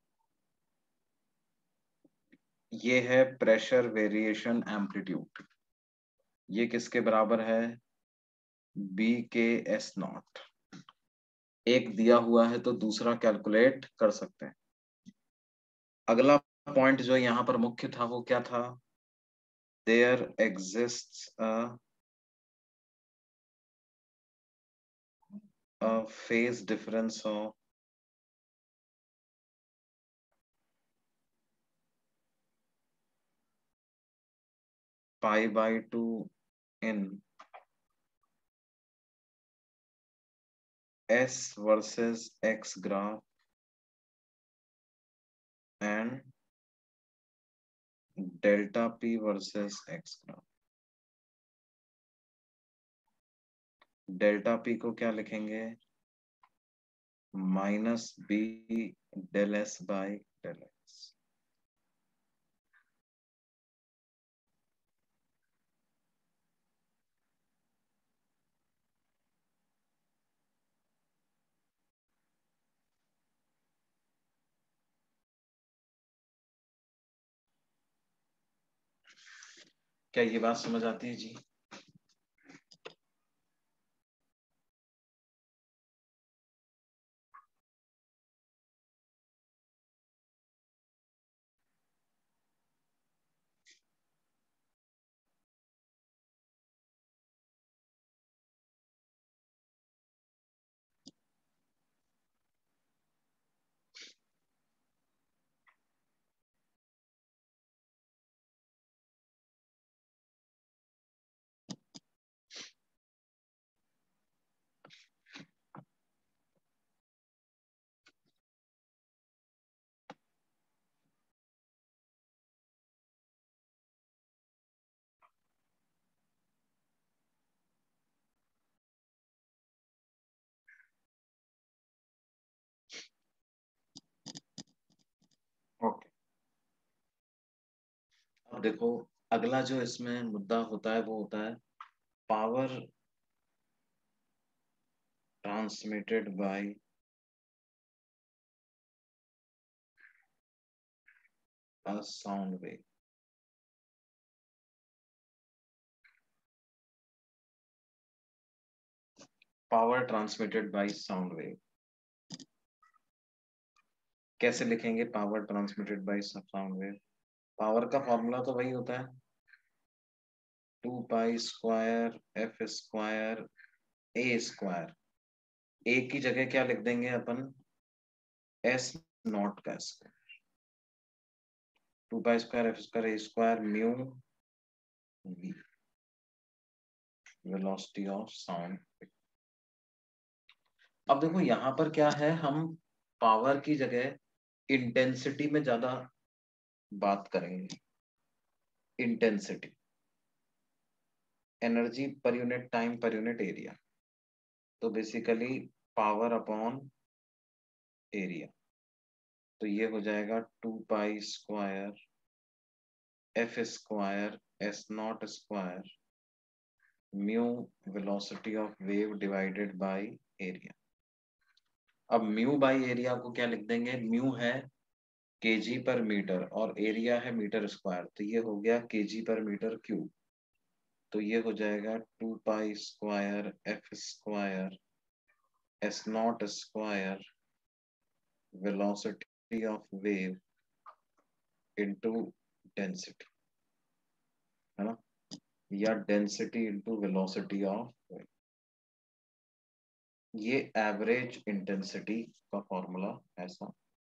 Speaker 1: ये है प्रेशर वेरिएशन एम्पलीट्यूड, ये किसके बराबर है? बी के एस नॉट। एक दिया हुआ है तो दूसरा कैलकुलेट कर सकते हैं। अगला पॉइंट जो यहां पर मुख्य था वो क्या था? There exists a phase difference of pi by two in S versus X graph and delta P versus X graph. Delta P को क्या लिखेंगे? Minus B del S by del X. क्या ये बात समझ आती है जी? ओके, अब देखो, अगला जो इसमें मुद्दा होता है वो होता है power transmitted by a sound wave. Power transmitted by sound wave कैसे लिखेंगे? Power transmitted by sound wave, power का फॉर्मूला तो वही होता है two pi square F square A square. A की जगह क्या लिख देंगे अपन? एस नॉट का square, two pi square F square A square mu V, velocity of sound. अब देखो यहाँ पर क्या है, हम पावर की जगह इंटेंसिटी में ज्यादा बात करेंगे। Intensity, energy per unit time per unit area, तो बेसिकली पावर अपॉन एरिया। तो ये हो जाएगा two pi square F square S naught square mu velocity of wave divided by area. अब म्यू बाय एरिया को क्या लिख देंगे? म्यू है केजी पर मीटर और एरिया है मीटर स्क्वायर, तो ये हो गया केजी पर मीटर क्यूब। तो ये हो जाएगा two pi square F square S naught square velocity of wave into density, है ना, या density into velocity of wave. ये एवरेज इंटेंसिटी का फॉर्मूला ऐसा।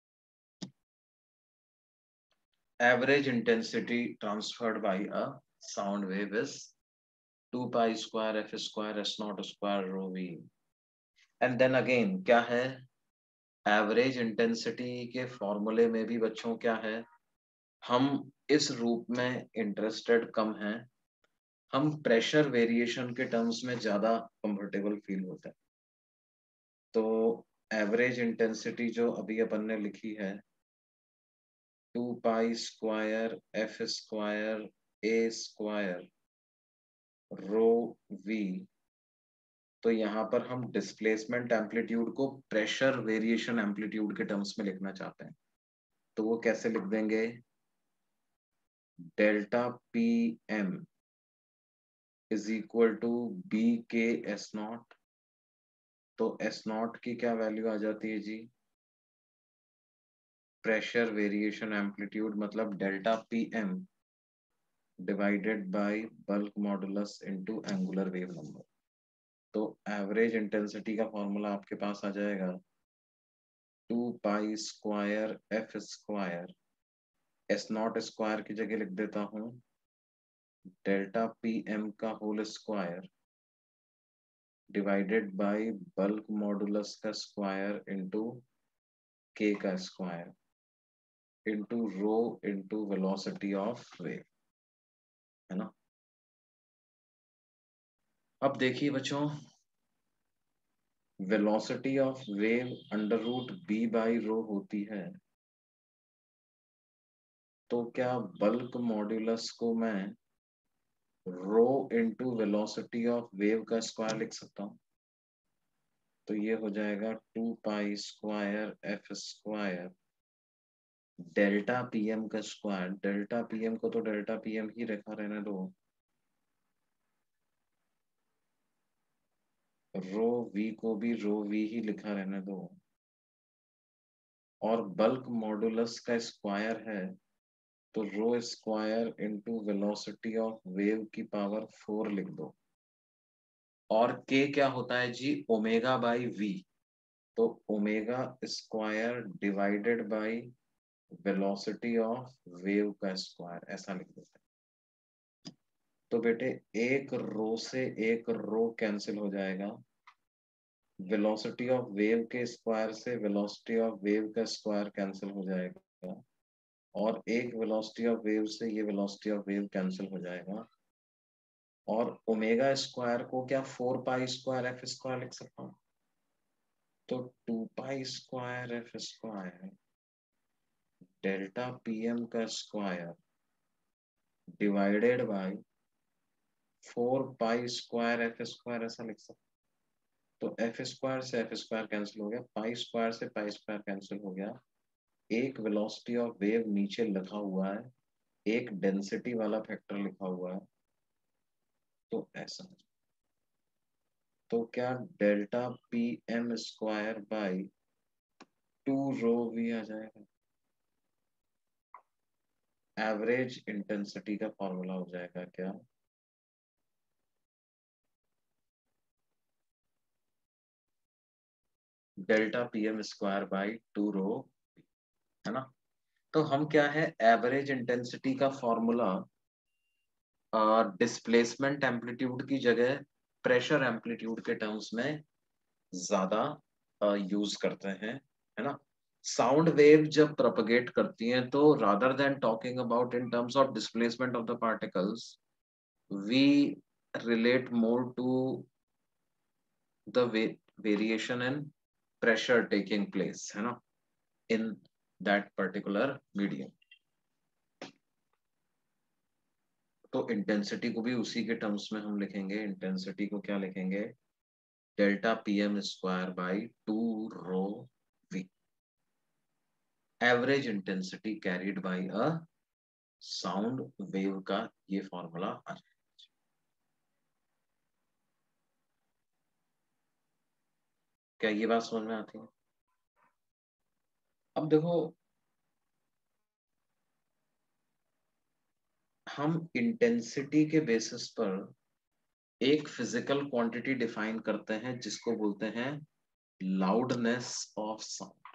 Speaker 1: Average intensity transferred by a sound wave is two pi square F square S naught square rho V. And then again क्या है, average intensity के फॉर्मूले में भी बच्चों क्या है, हम इस रूप में इंटरेस्टेड कम हैं, हम प्रेशर वेरिएशन के टर्म्स में ज्यादा कंफर्टेबल फील होता है। तो एवरेज इंटेंसिटी जो अभी अपन ने लिखी है two pi square F square A square rho V, तो यहाँ पर हम डिस्प्लेसमेंट एम्पलीट्यूड को प्रेशर वेरिएशन एम्पलीट्यूड के टर्म्स में लिखना चाहते हैं। तो वो कैसे लिख देंगे? Delta P M is equal to B के एस नॉट। तो एस नॉट की क्या वैल्यू आ जाती है जी? प्रेशर वेरिएशन एम्पलीट्यूड मतलब delta P M divided by bulk modulus into angular wave number. तो एवरेज इंटेंसिटी का फॉर्मूला आपके पास आ जाएगा two pi square F square, S naught square की जगह लिख देता हूँ डेल्टा पी एम का whole square divided by bulk modulus का स्क्वायर इनटू के का square into rho into velocity of wave, है ना। अब देखिए बच्चों, velocity of wave under root B by rho होती है, तो क्या बल्क मॉड्यूलस को मैं rho into velocity of wave का स्क्वायर लिख सकता हूँ? तो ये हो जाएगा two pi square F square delta PM का स्क्वायर। डेल्टा पीएम को तो डेल्टा पीएम ही रखा रहने दो, रो वी को भी रो वी ही लिखा रहने दो, और बल्क मॉडुलस का स्क्वायर है तो rho square into velocity of wave की पावर फोर लिख दो। और के क्या होता है जी, ओमेगा बाई वी, तो omega square divided by velocity of wave का स्क्वायर, ऐसा लिख देते हैं। तो बेटे एक रो से एक रो कैंसिल हो जाएगा, वेलोसिटी ऑफ वेव के स्क्वायर से वेलोसिटी ऑफ वेव का स्क्वायर कैंसिल हो जाएगा, और एक वेलोसिटी ऑफ वेव से ये वेलोसिटी ऑफ वेव कैंसिल हो जाएगा, और ओमेगा स्क्वायर को क्या four pi square F square लिख सकता हूँ, तो two pi square F square delta P M का square divided by four pi square F square, ऐसा लिख सकते। तो एफ स्क्वायर से एफ स्क्वायर कैंसिल हो गया, पाई स्क्वायर से पाई स्क्वायर कैंसिल हो गया, एक वेलोसिटी ऑफ वेव नीचे लिखा हुआ है, एक डेंसिटी वाला फैक्टर लिखा हुआ है, तो ऐसा। तो क्या delta P M square by two rho V आ जाएगा, एवरेज इंटेंसिटी का फॉर्मूला हो जाएगा क्या, delta P M square by two rho, है ना। तो हम क्या है, एवरेज इंटेंसिटी का फॉर्मूला डिस्प्लेसमेंट एम्पलीट्यूड की जगह प्रेशर एम्पलीट्यूड के टर्म्स में ज्यादा यूज करते हैं, है ना। साउंड वेव जब प्रोपगेट करती हैं तो rather than talking about in terms of displacement of the particles, we relate more to the variation in pressure taking place, है ना, इन दैट पर्टिकुलर मीडियम। तो इंटेंसिटी को भी उसी के टर्म्स में हम लिखेंगे, इंटेंसिटी को क्या लिखेंगे, delta P M square by two rho V, average intensity carried by a sound wave का ये फॉर्मूला आ जाए। क्या ये बात समझ में आती है। अब देखो, हम इंटेंसिटी के बेसिस पर एक फिजिकल क्वांटिटी डिफाइन करते हैं जिसको बोलते हैं लाउडनेस ऑफ साउंड।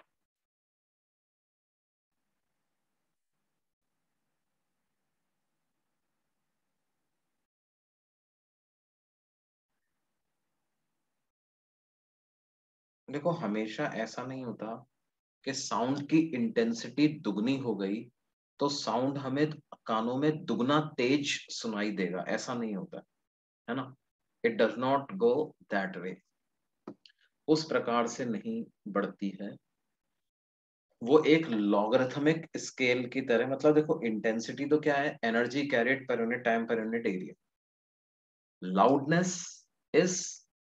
Speaker 1: देखो हमेशा ऐसा नहीं होता कि साउंड की इंटेंसिटी दुगनी हो गई तो साउंड हमें कानों में दुगना तेज सुनाई देगा, ऐसा नहीं होता, है ना। It does not go that way, उस प्रकार से नहीं बढ़ती है। वो एक लॉगरिथमिक स्केल की तरह, मतलब देखो इंटेंसिटी तो क्या है, energy carried per unit time per unit area. Loudness is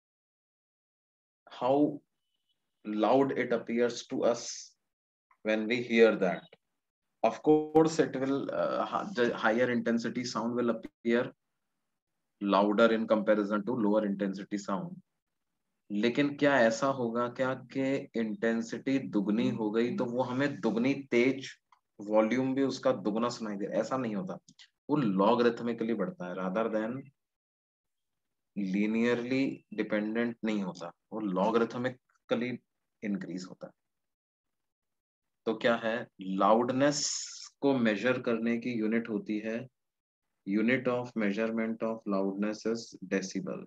Speaker 1: how loud it appears to us when we hear that. Of course it will uh, the higher intensity sound will appear louder in comparison to lower intensity sound, लेकिन क्या ऐसा होगा क्या कि intensity दुगनी हो गई तो वो हमें दुगनी तेज, वॉल्यूम भी उसका दुगना सुनाई दे, ऐसा नहीं होता। वो लॉगरिथमिकली बढ़ता है रादर देन लीनियरली डिपेंडेंट नहीं होता, वो लॉगरिथमिकली इंक्रीज होता है। तो क्या है, लाउडनेस को मेजर करने की यूनिट होती है, unit of measurement of loudness is decibel.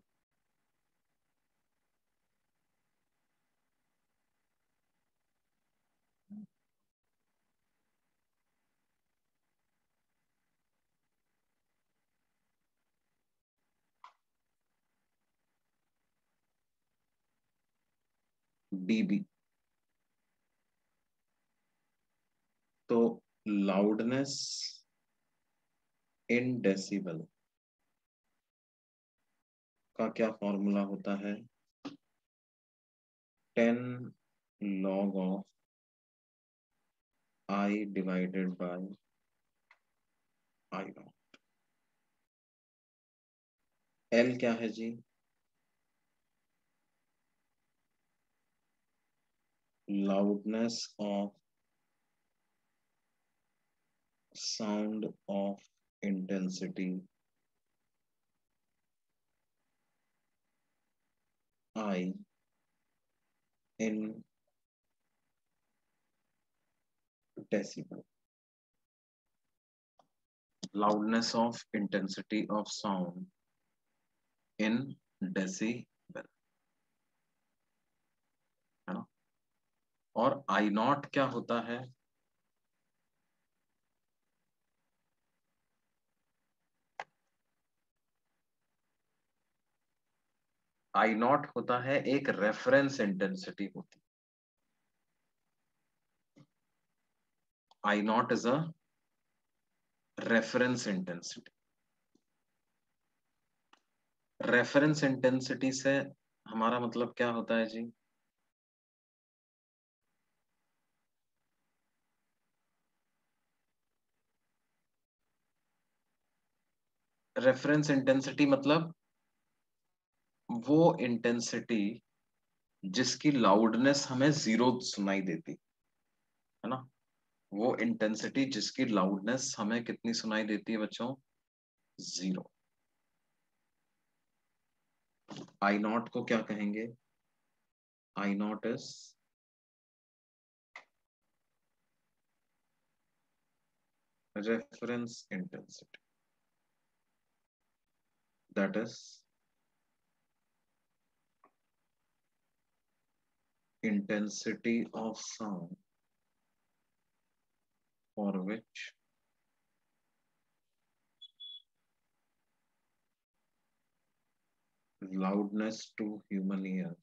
Speaker 1: DB. तो लाउडनेस इन डेसिबल का क्या फॉर्मूला होता है, ten log of I divided by I naught. L क्या है जी, loudness of sound of intensity I in decibel. Loudness of intensity of sound in decibel, है ना। और आई नॉट क्या होता है? आई नॉट होता है एक रेफरेंस इंटेंसिटी होती है। I naught is a reference intensity. Reference intensity से हमारा मतलब क्या होता है जी? रेफरेंस इंटेंसिटी मतलब वो इंटेंसिटी जिसकी लाउडनेस हमें जीरो सुनाई देती है ना। वो इंटेंसिटी जिसकी लाउडनेस हमें कितनी सुनाई देती है बच्चों? जीरो। आई नॉट को क्या कहेंगे? I naught is reference intensity, that is intensity of sound for which loudness to human ears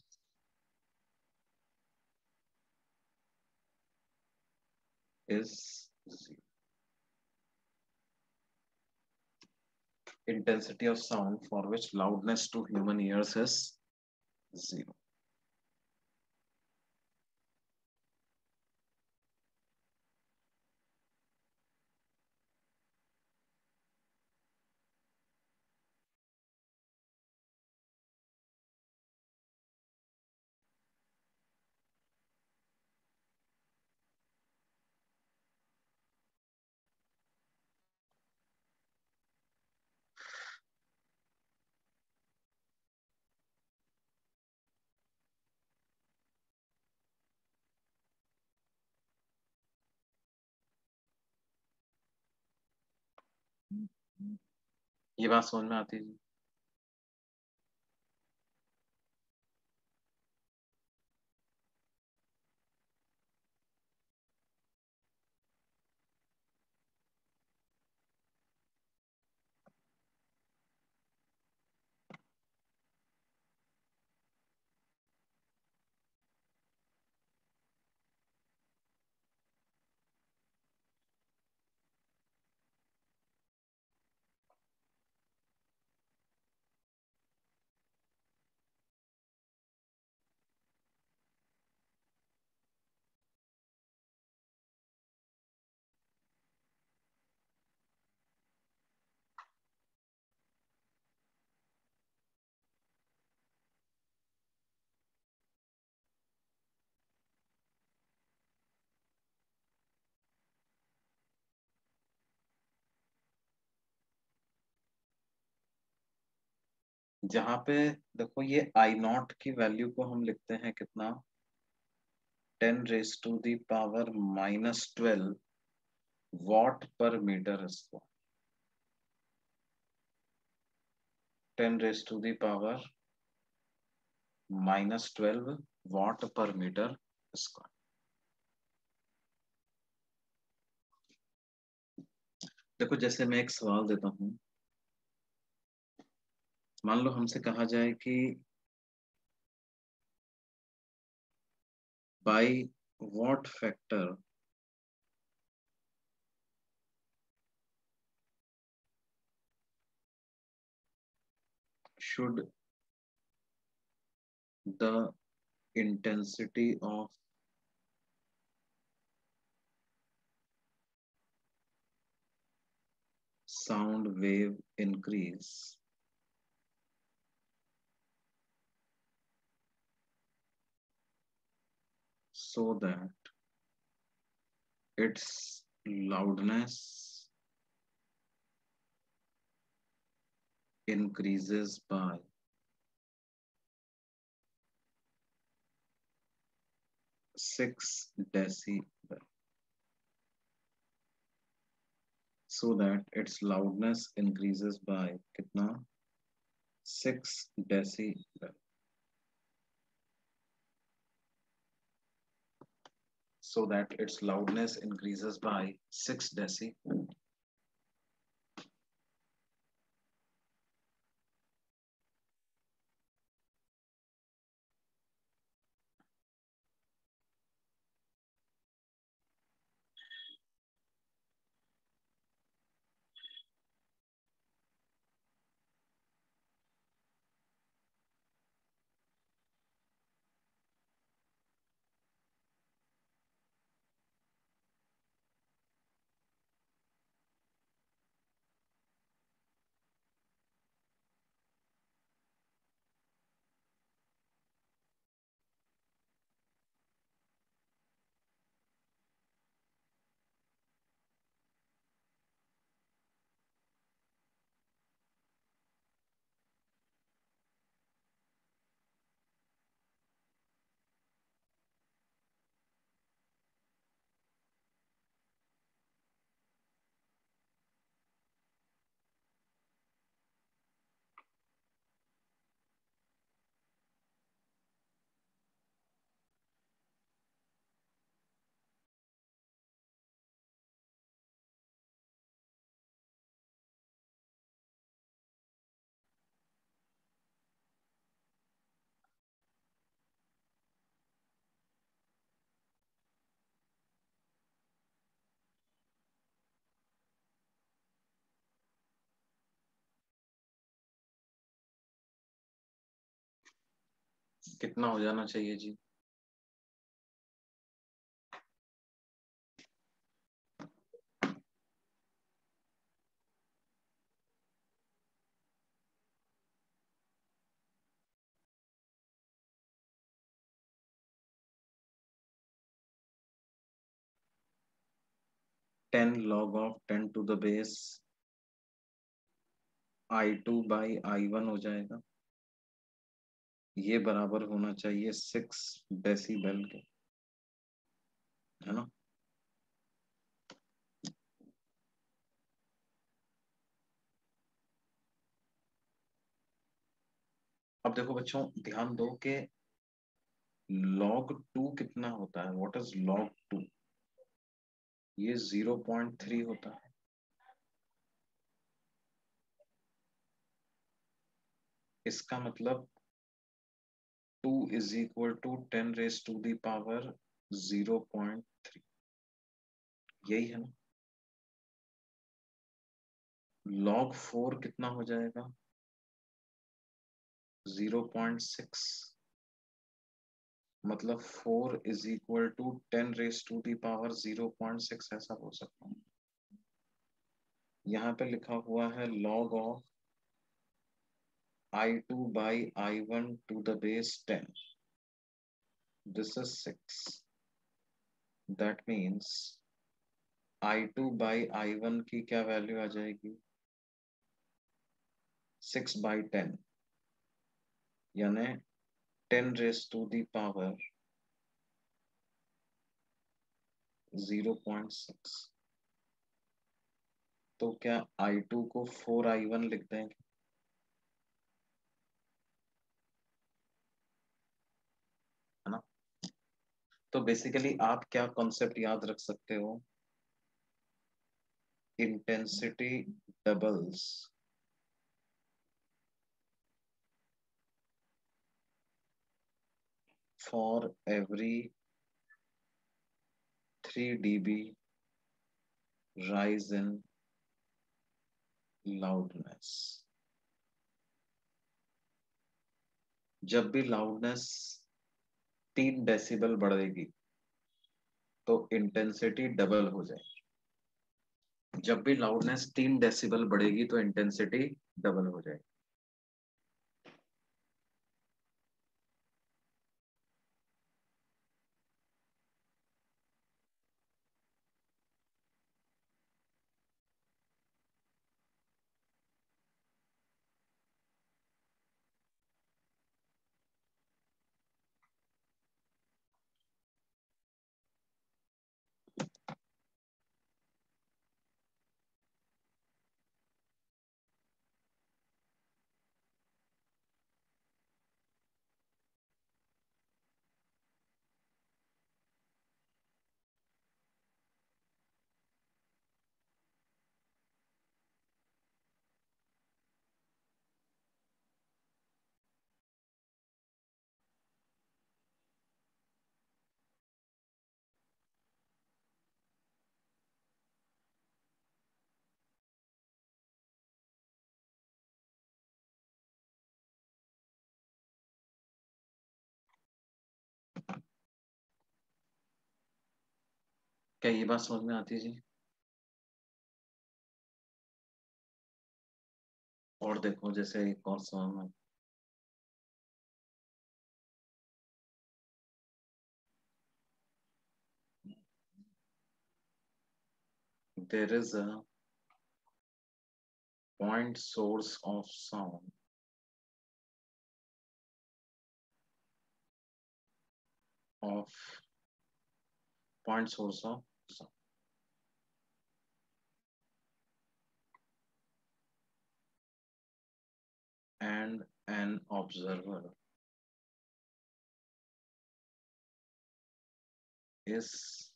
Speaker 1: is zero. Intensity of sound for which loudness to human ears is zero. ये बात समझ में आती है जी? जहां पे देखो ये आई नॉट की वैल्यू को हम लिखते हैं कितना? Ten raise to the power minus twelve watt per metre square. Ten raise to the power minus twelve watt per metre square. देखो जैसे मैं एक सवाल देता हूं, मान लो हमसे कहा जाए कि by what factor should the intensity of sound wave increase so that its loudness increases by six decibel. So that its loudness increases by कितना six decibel. So that its loudness increases by six decibel. कितना हो जाना चाहिए जी? Ten log of ten to the base I two by I one हो जाएगा। ये बराबर होना चाहिए सिक्स डेसिबल के, है ना। अब देखो बच्चों, ध्यान दो कि log टू कितना होता है। What is log two? ये जीरो पॉइंट थ्री होता है। इसका मतलब two is equal to ten raise to the power zero point three, यही है ना। log फोर कितना हो जाएगा? Zero point six. मतलब four is equal to ten raise to the power zero point six, ऐसा हो सकता है। यहाँ पे लिखा हुआ है log of I two by I one to the base ten, this is six. That means I two by I one की क्या वैल्यू आ जाएगी? सिक्स बाई टेन, यानी ten raise to the power zero point six. तो क्या I two को four I one लिख देंगे, है ना। तो बेसिकली आप क्या कॉन्सेप्ट याद रख सकते हो? Intensity doubles for every three dB rise in loudness। जब भी लाउडनेस तीन डेसिबल बढ़ेगी तो इंटेंसिटी डबल हो जाएगी। जब भी लाउडनेस तीन डेसिबल बढ़ेगी तो इंटेंसिटी डबल हो जाएगी। क्या ये बात समझ में आती है जी? और देखो जैसे एक और सवाल है, there is a point source of sound of point source of sound and an observer is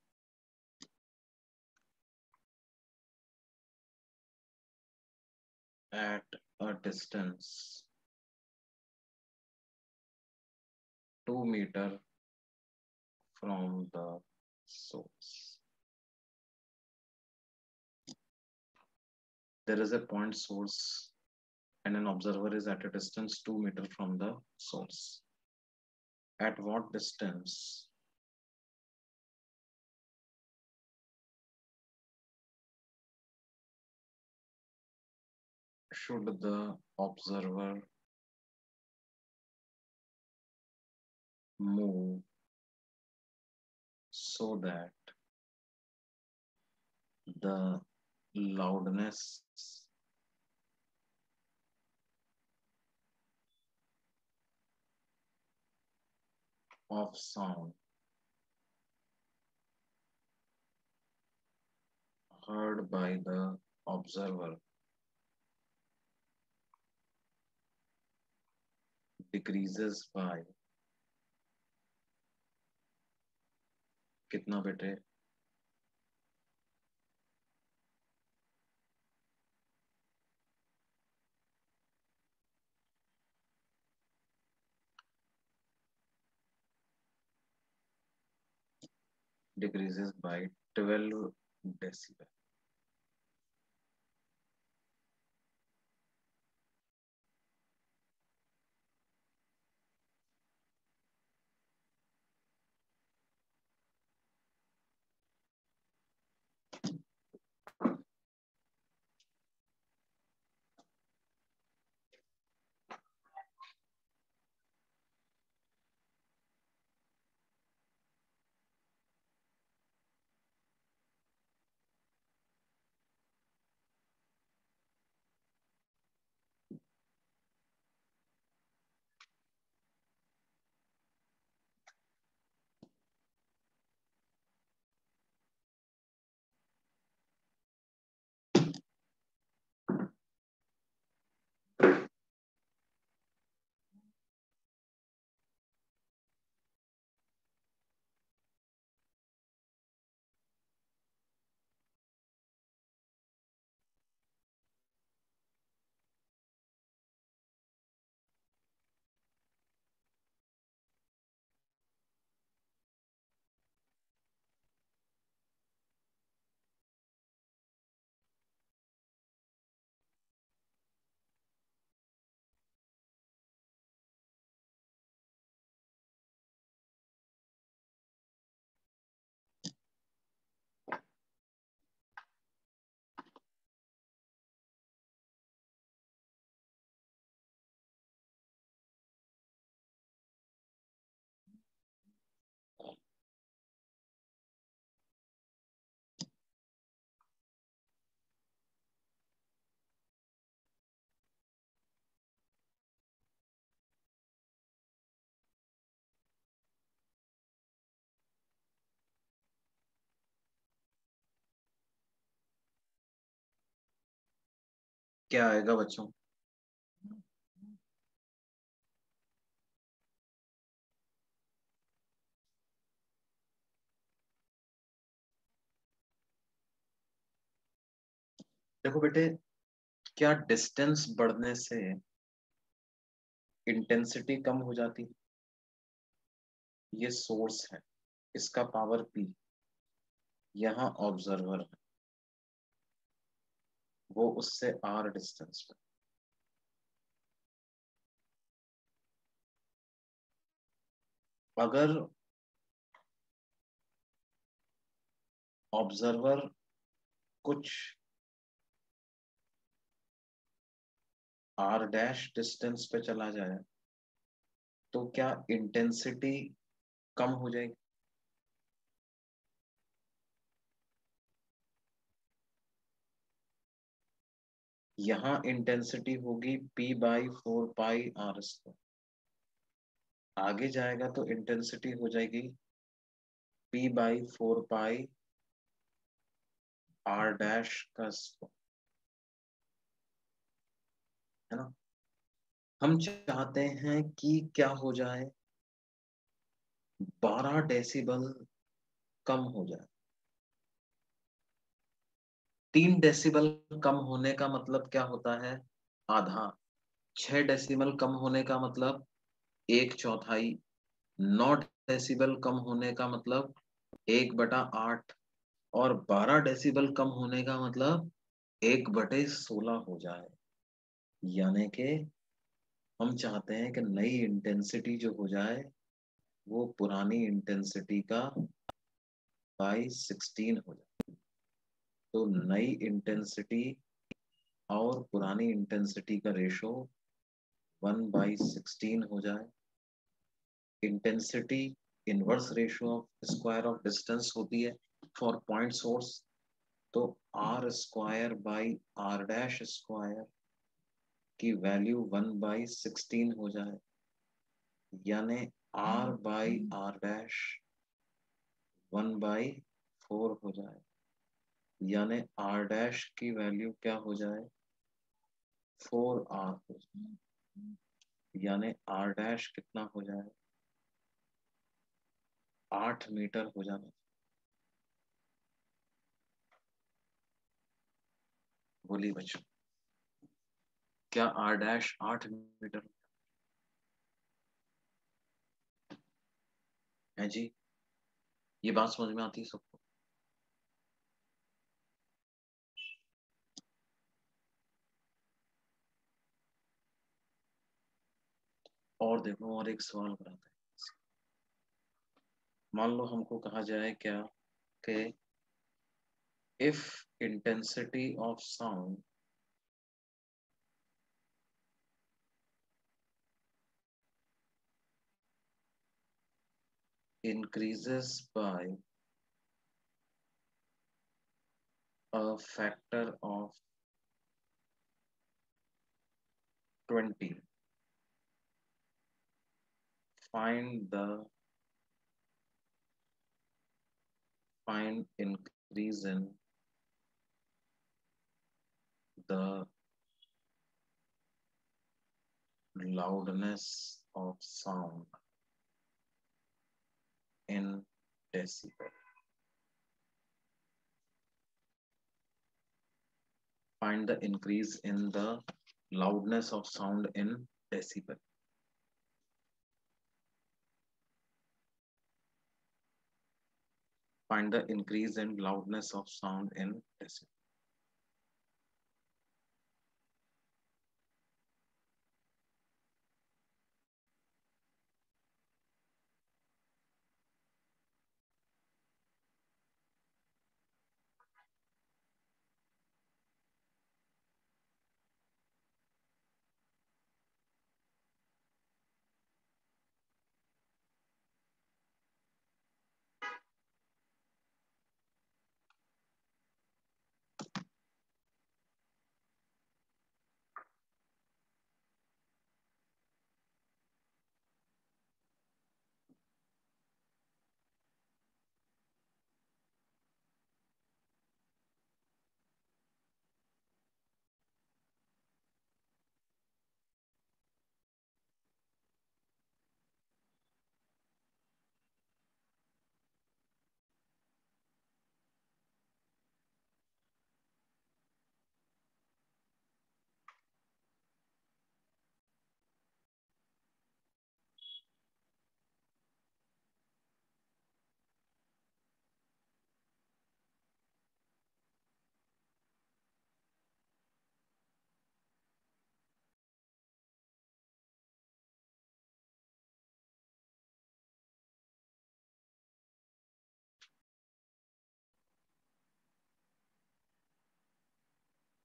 Speaker 1: at a distance two meter from the source. There is a point source and an observer is at a distance two meter from the source. At what distance should the observer move so that the loudness of sound heard by the observer decreases by कितना बेटे? Decreases by twelve decibel. क्या आएगा बच्चों? देखो बेटे, क्या distance बढ़ने से इंटेंसिटी कम हो जाती? ये सोर्स है, इसका पावर पी, यहाँ ऑब्जर्वर है, वो उससे आर डिस्टेंस पे। अगर ऑब्जर्वर कुछ आर डैश डिस्टेंस पे चला जाए तो क्या इंटेंसिटी कम हो जाएगी? यहां इंटेंसिटी होगी P by four pi R square. आगे जाएगा तो इंटेंसिटी हो जाएगी P by four pi R dash का स्क्वायर, है ना। हम चाहते हैं कि क्या हो जाए, बारह डेसिबल कम हो जाए। तीन डेसिबल कम होने का मतलब क्या होता है? आधा। छह डेसिबल कम होने का मतलब एक चौथाई। नौ डेसिबल कम होने का मतलब एक बटा आठ। और बारह डेसिबल कम होने का मतलब एक बटे सोलह हो जाए। यानी कि हम चाहते हैं कि नई इंटेंसिटी जो हो जाए वो पुरानी इंटेंसिटी का बाई सिक्सटीन हो जाए। तो नई इंटेंसिटी और पुरानी इंटेंसिटी का रेशो वन बाई सिक्सटीन हो जाए। Intensity inverse ratio of square of distance होती है फॉर पॉइंट सोर्स। तो R square by R dash square की वैल्यू वन बाई सिक्सटीन हो जाए। यानी R by R dash one by four हो जाए। यानी आर डैश की वैल्यू क्या हो जाए? फोर आर हो जाए। यानी आर डैश कितना हो जाए? आठ मीटर हो जाना। बोलिए बच्चों, क्या आर डैश आठ मीटर है जी? ये बात समझ में आती है सबको? और देखो, और एक सवाल कराते हैं। मान लो हमको कहा जाए क्या कि if intensity of sound increases by a factor of twenty, find the find increase in the loudness of sound in decibel. Find the increase in the loudness of sound in decibel. Find the increase in loudness of sound in decibel.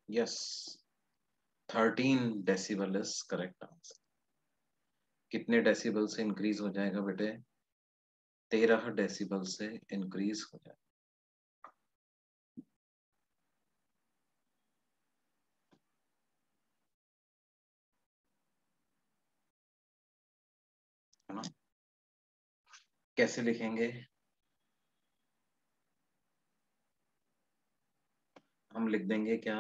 Speaker 1: Yes, thirteen decibel is correct answer. कितने decibel से increase हो जाएगा बेटे? तेरह decibel से increase हो जाएगा। है ना? कैसे लिखेंगे? हम लिख देंगे क्या?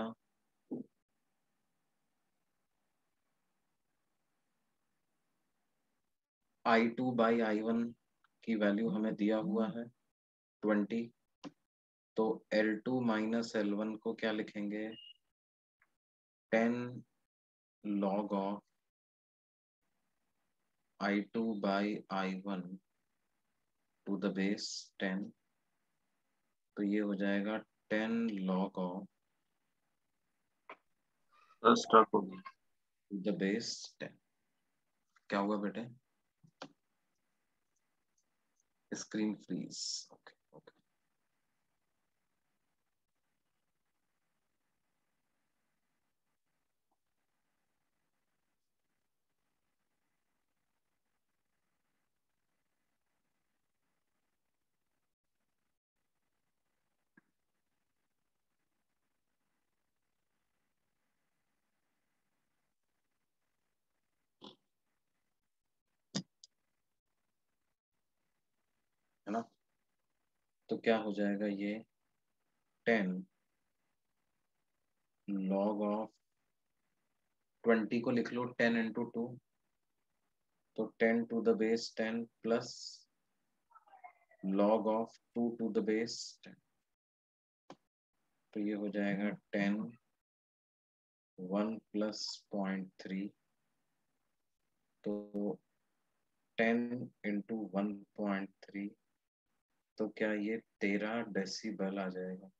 Speaker 1: I two by I one की वैल्यू हमें दिया हुआ है ट्वेंटी, तो L two minus L one को क्या लिखेंगे? Ten log of I two by I one to the base ten, तो ये हो जाएगा टेन लॉग ऑफ
Speaker 2: स्टक हो गई।
Speaker 1: To the base ten. क्या हुआ बेटे? Screen freeze. Okay okay. है ना? तो क्या हो जाएगा ये? टेन लॉग ऑफ ट्वेंटी को लिख लो टेन इंटू टू, तो ten to the base ten plus log of two to the base ten, तो ये हो जाएगा ten one plus point three, तो ten into one point three, तो क्या ये तेरह डेसिबल आ जाएगा?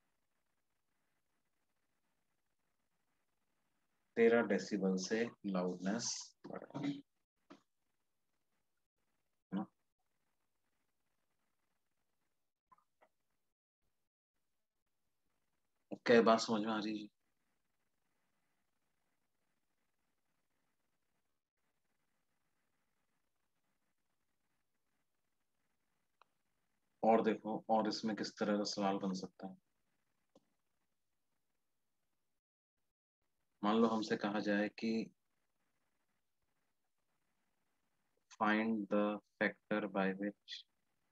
Speaker 1: तेरह डेसिबल से लाउडनेस बढ़ा। ना? क्या बात समझ में आ रही है? और देखो, और इसमें किस तरह का सवाल बन सकता है? मान लो हमसे कहा जाए कि find the factor by which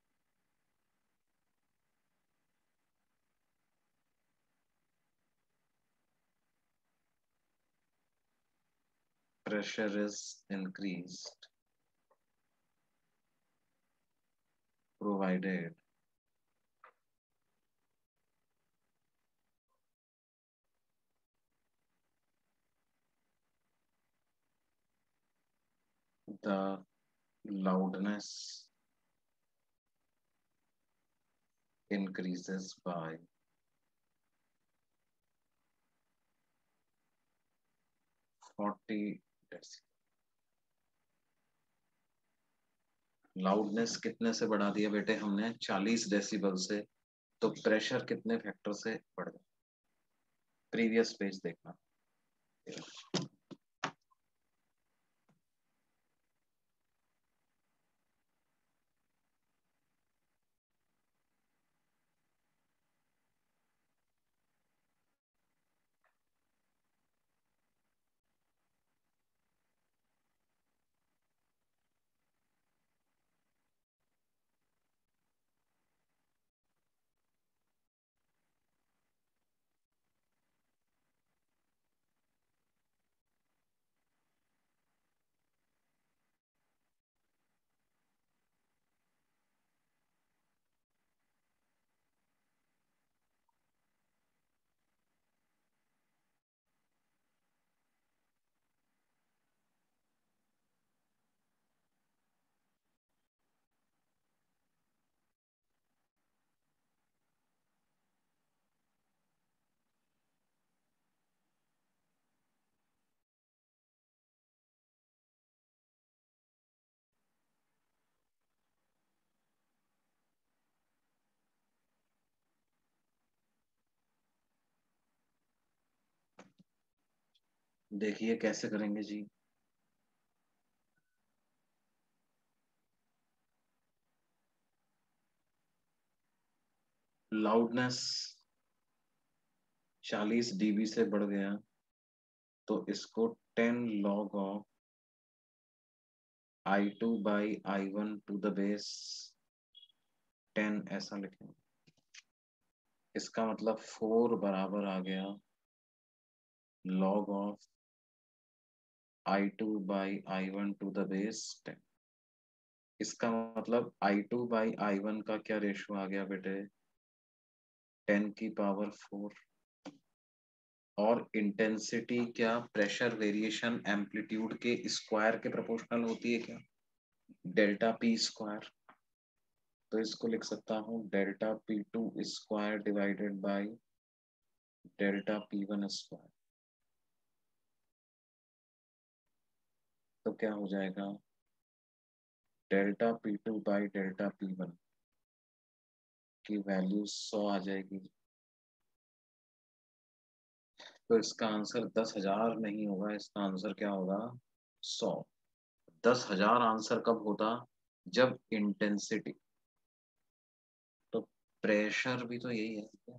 Speaker 1: pressure is increased provided the loudness increases by forty decibel. Loudness कितने से बढ़ा दिया बेटे हमने? चालीस डेसिबल से, तो प्रेशर कितने फैक्टर से बढ़ गया? प्रीवियस पेज देखना। देखिए कैसे करेंगे जी। लाउडनेस चालीस डीबी से बढ़ गया तो इसको ten log of I two by I one to the base ten ऐसा लिखेंगे। इसका मतलब फोर बराबर आ गया log of I two by I one to the base ten. इसका मतलब I two by I one का क्या रेशो आ गया बेटे, टेन की पावर फोर। और इंटेंसिटी क्या प्रेशर वेरिएशन एम्पलीट्यूड के स्क्वायर के प्रोपोर्शनल होती है क्या, डेल्टा पी स्क्वायर। तो इसको लिख सकता हूँ delta P two square divided by delta P one square. तो क्या हो जाएगा, delta P two by delta P one की वैल्यू सौ आ जाएगी। तो इसका आंसर दस हजार नहीं होगा, इसका आंसर क्या होगा, सौ। दस हजार आंसर कब होता, जब इंटेंसिटी, तो प्रेशर भी तो यही है,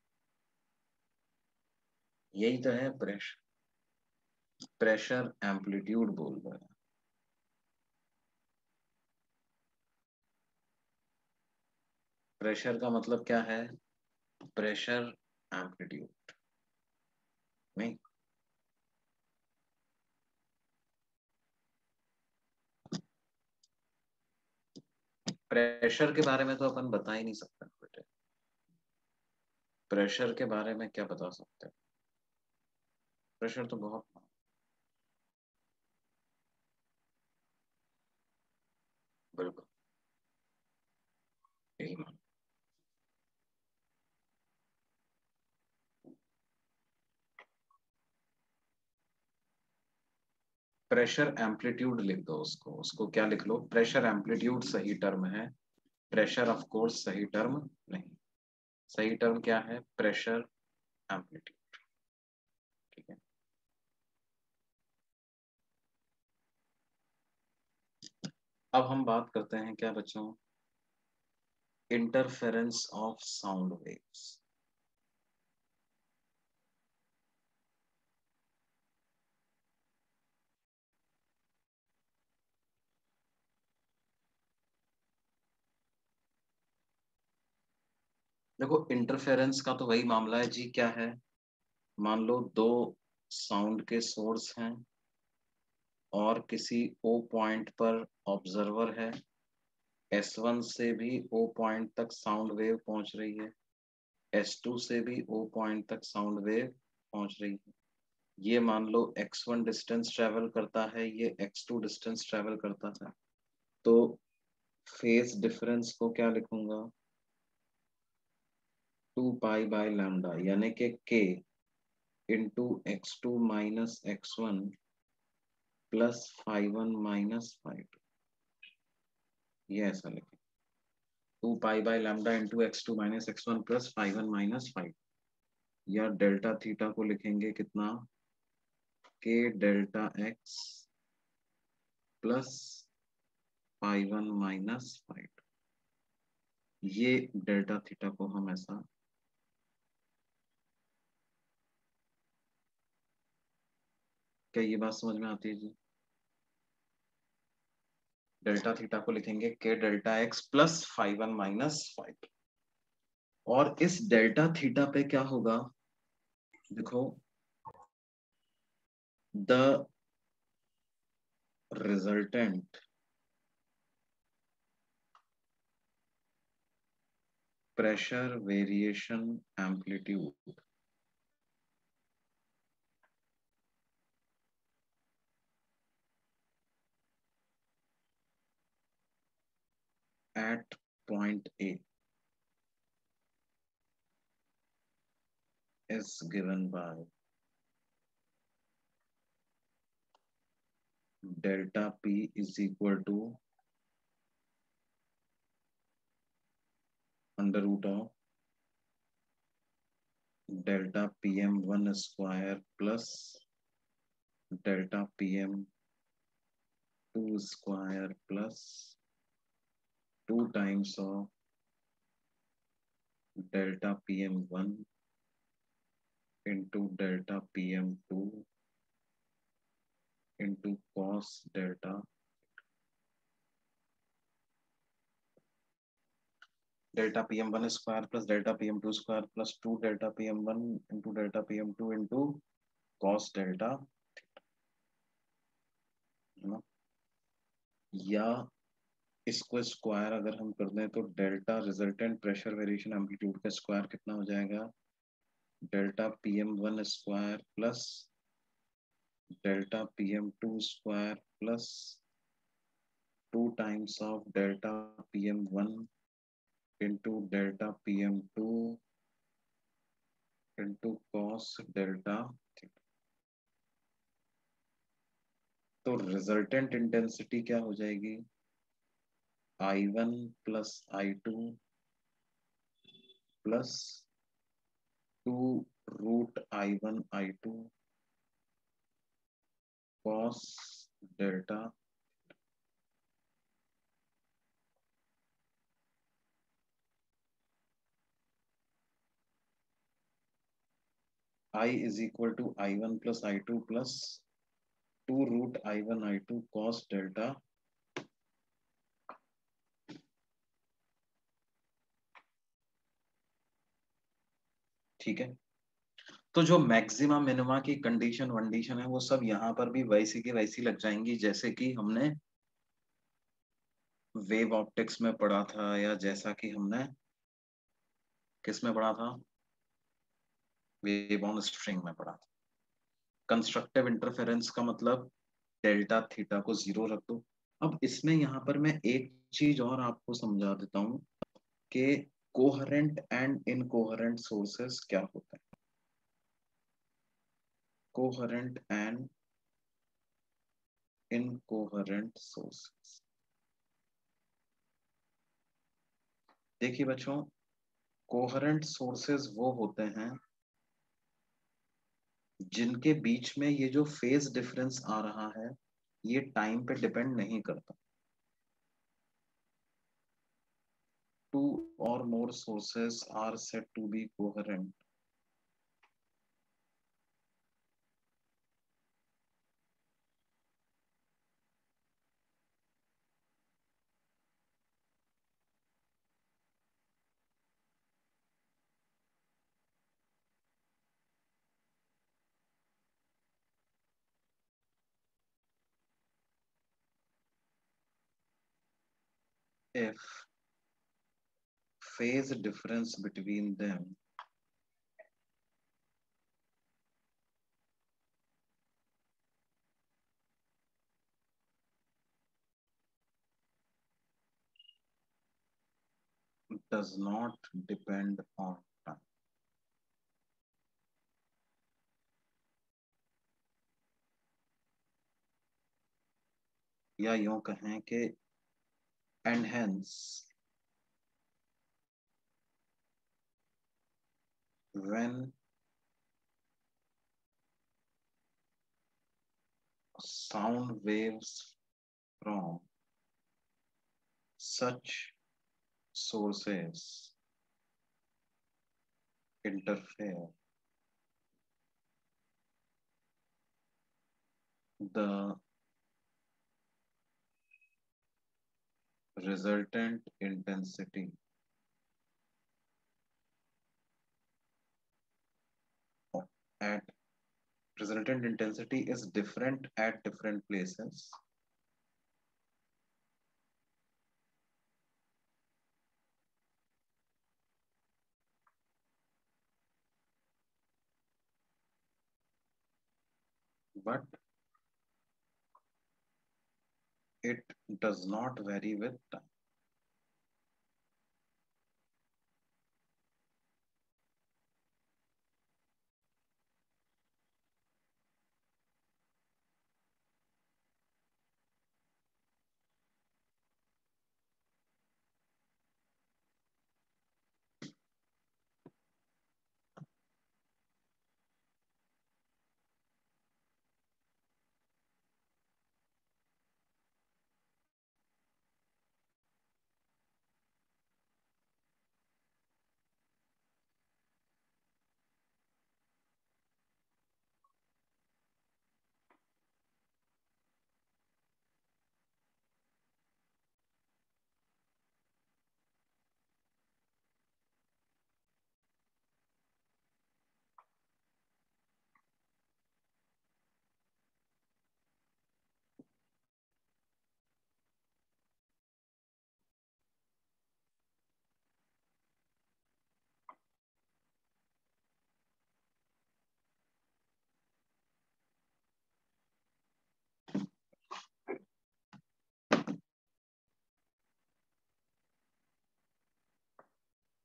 Speaker 1: यही तो है प्रेशर। प्रेशर एम्पलीट्यूड बोल रहा है। प्रेशर का मतलब क्या है, प्रेशर एम्पलीट्यूड नहीं। प्रेशर के बारे में तो अपन बता ही नहीं सकते बेटे, प्रेशर के बारे में क्या बता सकते हैं, प्रेशर तो बहुत, बिल्कुल यही मान। प्रेशर एम्पलीट्यूड लिख दो उसको, उसको क्या लिख लो, प्रेशर एम्पलीट्यूड सही टर्म है, प्रेशर ऑफ कोर्स सही टर्म नहीं। सही टर्म क्या है, प्रेशर एम्पलीट्यूड। ठीक है। अब हम बात करते हैं क्या बच्चों, इंटरफेरेंस ऑफ साउंड वेव्स। देखो इंटरफेरेंस का तो वही मामला है जी, क्या है, मान लो दो साउंड के सोर्स हैं और किसी ओ पॉइंट पर ऑब्जर्वर है, एस वन से भी ओ पॉइंट तक साउंड वेव पहुंच रही है, एस टू से भी ओ पॉइंट तक साउंड वेव पहुंच रही है। ये मान लो एक्स वन डिस्टेंस ट्रेवल करता है, ये एक्स टू डिस्टेंस ट्रेवल करता है। तो फेज डिफरेंस को क्या लिखूंगा, टू पाई बाय लैम्डा, यानी कि K into X two minus X one plus phi one minus phi two, ये ऐसा लिखें, two pi by lambda into X two minus X one plus phi one minus phi. या delta theta को लिखेंगे कितना, K delta x plus phi one minus phi. ये delta theta को हम ऐसा, क्या ये बात समझ में आती है जी, डेल्टा थीटा को लिखेंगे K delta x plus phi one minus phi. और इस डेल्टा थीटा पे क्या होगा, देखो the resultant pressure variation amplitude at point A is given by delta P is equal to under root of delta P M one square plus delta P M two square plus two times of delta P M one into delta P M two into cos delta delta P M one square plus delta P M two square plus two delta P M one into delta P M two into cos delta, है ना। या इसको square अगर हम कर दें तो delta resultant pressure variation amplitude का स्क्वायर कितना हो जाएगा, delta P M one square plus delta P M two square plus two times of delta P M one into delta P M two into cos delta. तो resultant intensity क्या हो जाएगी, I one plus I two plus two root I one I two cos delta. I is equal to I one plus I two plus two root I one I two cos delta. ठीक है, तो जो maxima minima की condition वंडीशन है वो सब यहाँ पर भी वैसी की वैसी लग जाएंगी जैसे कि हमने वेव ऑप्टिक्स में पढ़ा था, या जैसा कि हमने किस में पढ़ा था, वेव ऑन स्ट्रिंग में पढ़ा था। कंस्ट्रक्टिव इंटरफेरेंस का मतलब डेल्टा थीटा को जीरो रख दो। अब इसमें यहाँ पर मैं एक चीज और आपको समझा देता हूँ कि कोहेरेंट एंड इनकोहेरेंट सोर्सेस क्या होते हैं। कोहेरेंट एंड इनकोहेरेंट सोर्सेस, देखिए बच्चों, कोहेरेंट सोर्सेस वो होते हैं जिनके बीच में ये जो फेज डिफरेंस आ रहा है ये टाइम पे डिपेंड नहीं करता। टू और more sources are said to be coherent if phase difference between them does not depend on time। या यूं कहें कि and hence when sound waves from such sources interfere, the resultant intensity at resultant intensity is different at different places, but it does not vary with time।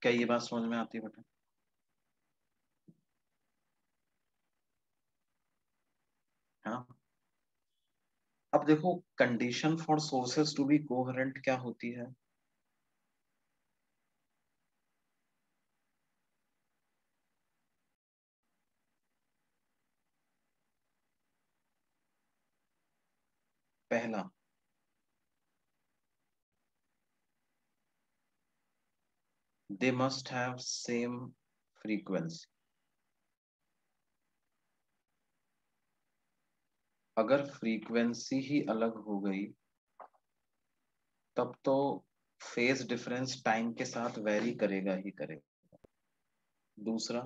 Speaker 1: क्या ये बात समझ में आती है बेटा? हाँ, अब देखो condition for sources to be coherent क्या होती है? पहला, they must have same frequency. अगर फ्रीक्वेंसी ही अलग हो गई तब तो फेज डिफरेंस टाइम के साथ वेरी करेगा ही करेगा। दूसरा,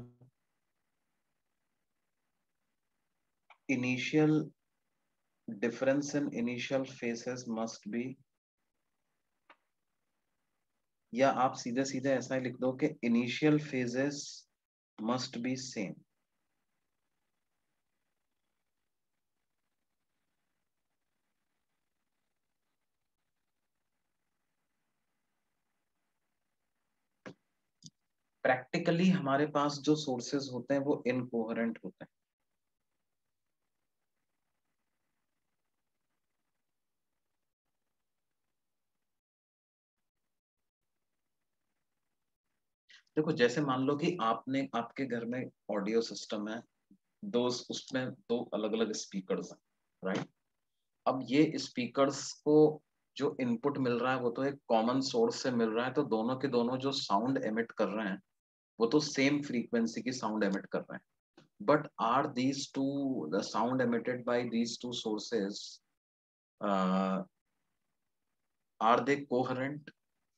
Speaker 1: initial difference in initial phases must be, या आप सीधे सीधे ऐसा ही लिख दो कि initial phases must be same. Practically हमारे पास जो सोर्सेज होते हैं वो इनकोहेरेंट होते हैं। देखो जैसे मान लो कि आपने आपके घर में ऑडियो सिस्टम है, दो उसमें दो अलग अलग स्पीकर्स हैं, राइट? अब ये स्पीकर्स को जो इनपुट मिल रहा है वो तो एक कॉमन सोर्स से मिल रहा है, तो दोनों के दोनों जो साउंड एमिट कर रहे हैं वो तो सेम फ्रीक्वेंसी की साउंड एमिट कर रहे हैं। But are these two the sound emitted by these two sources, are they coherent?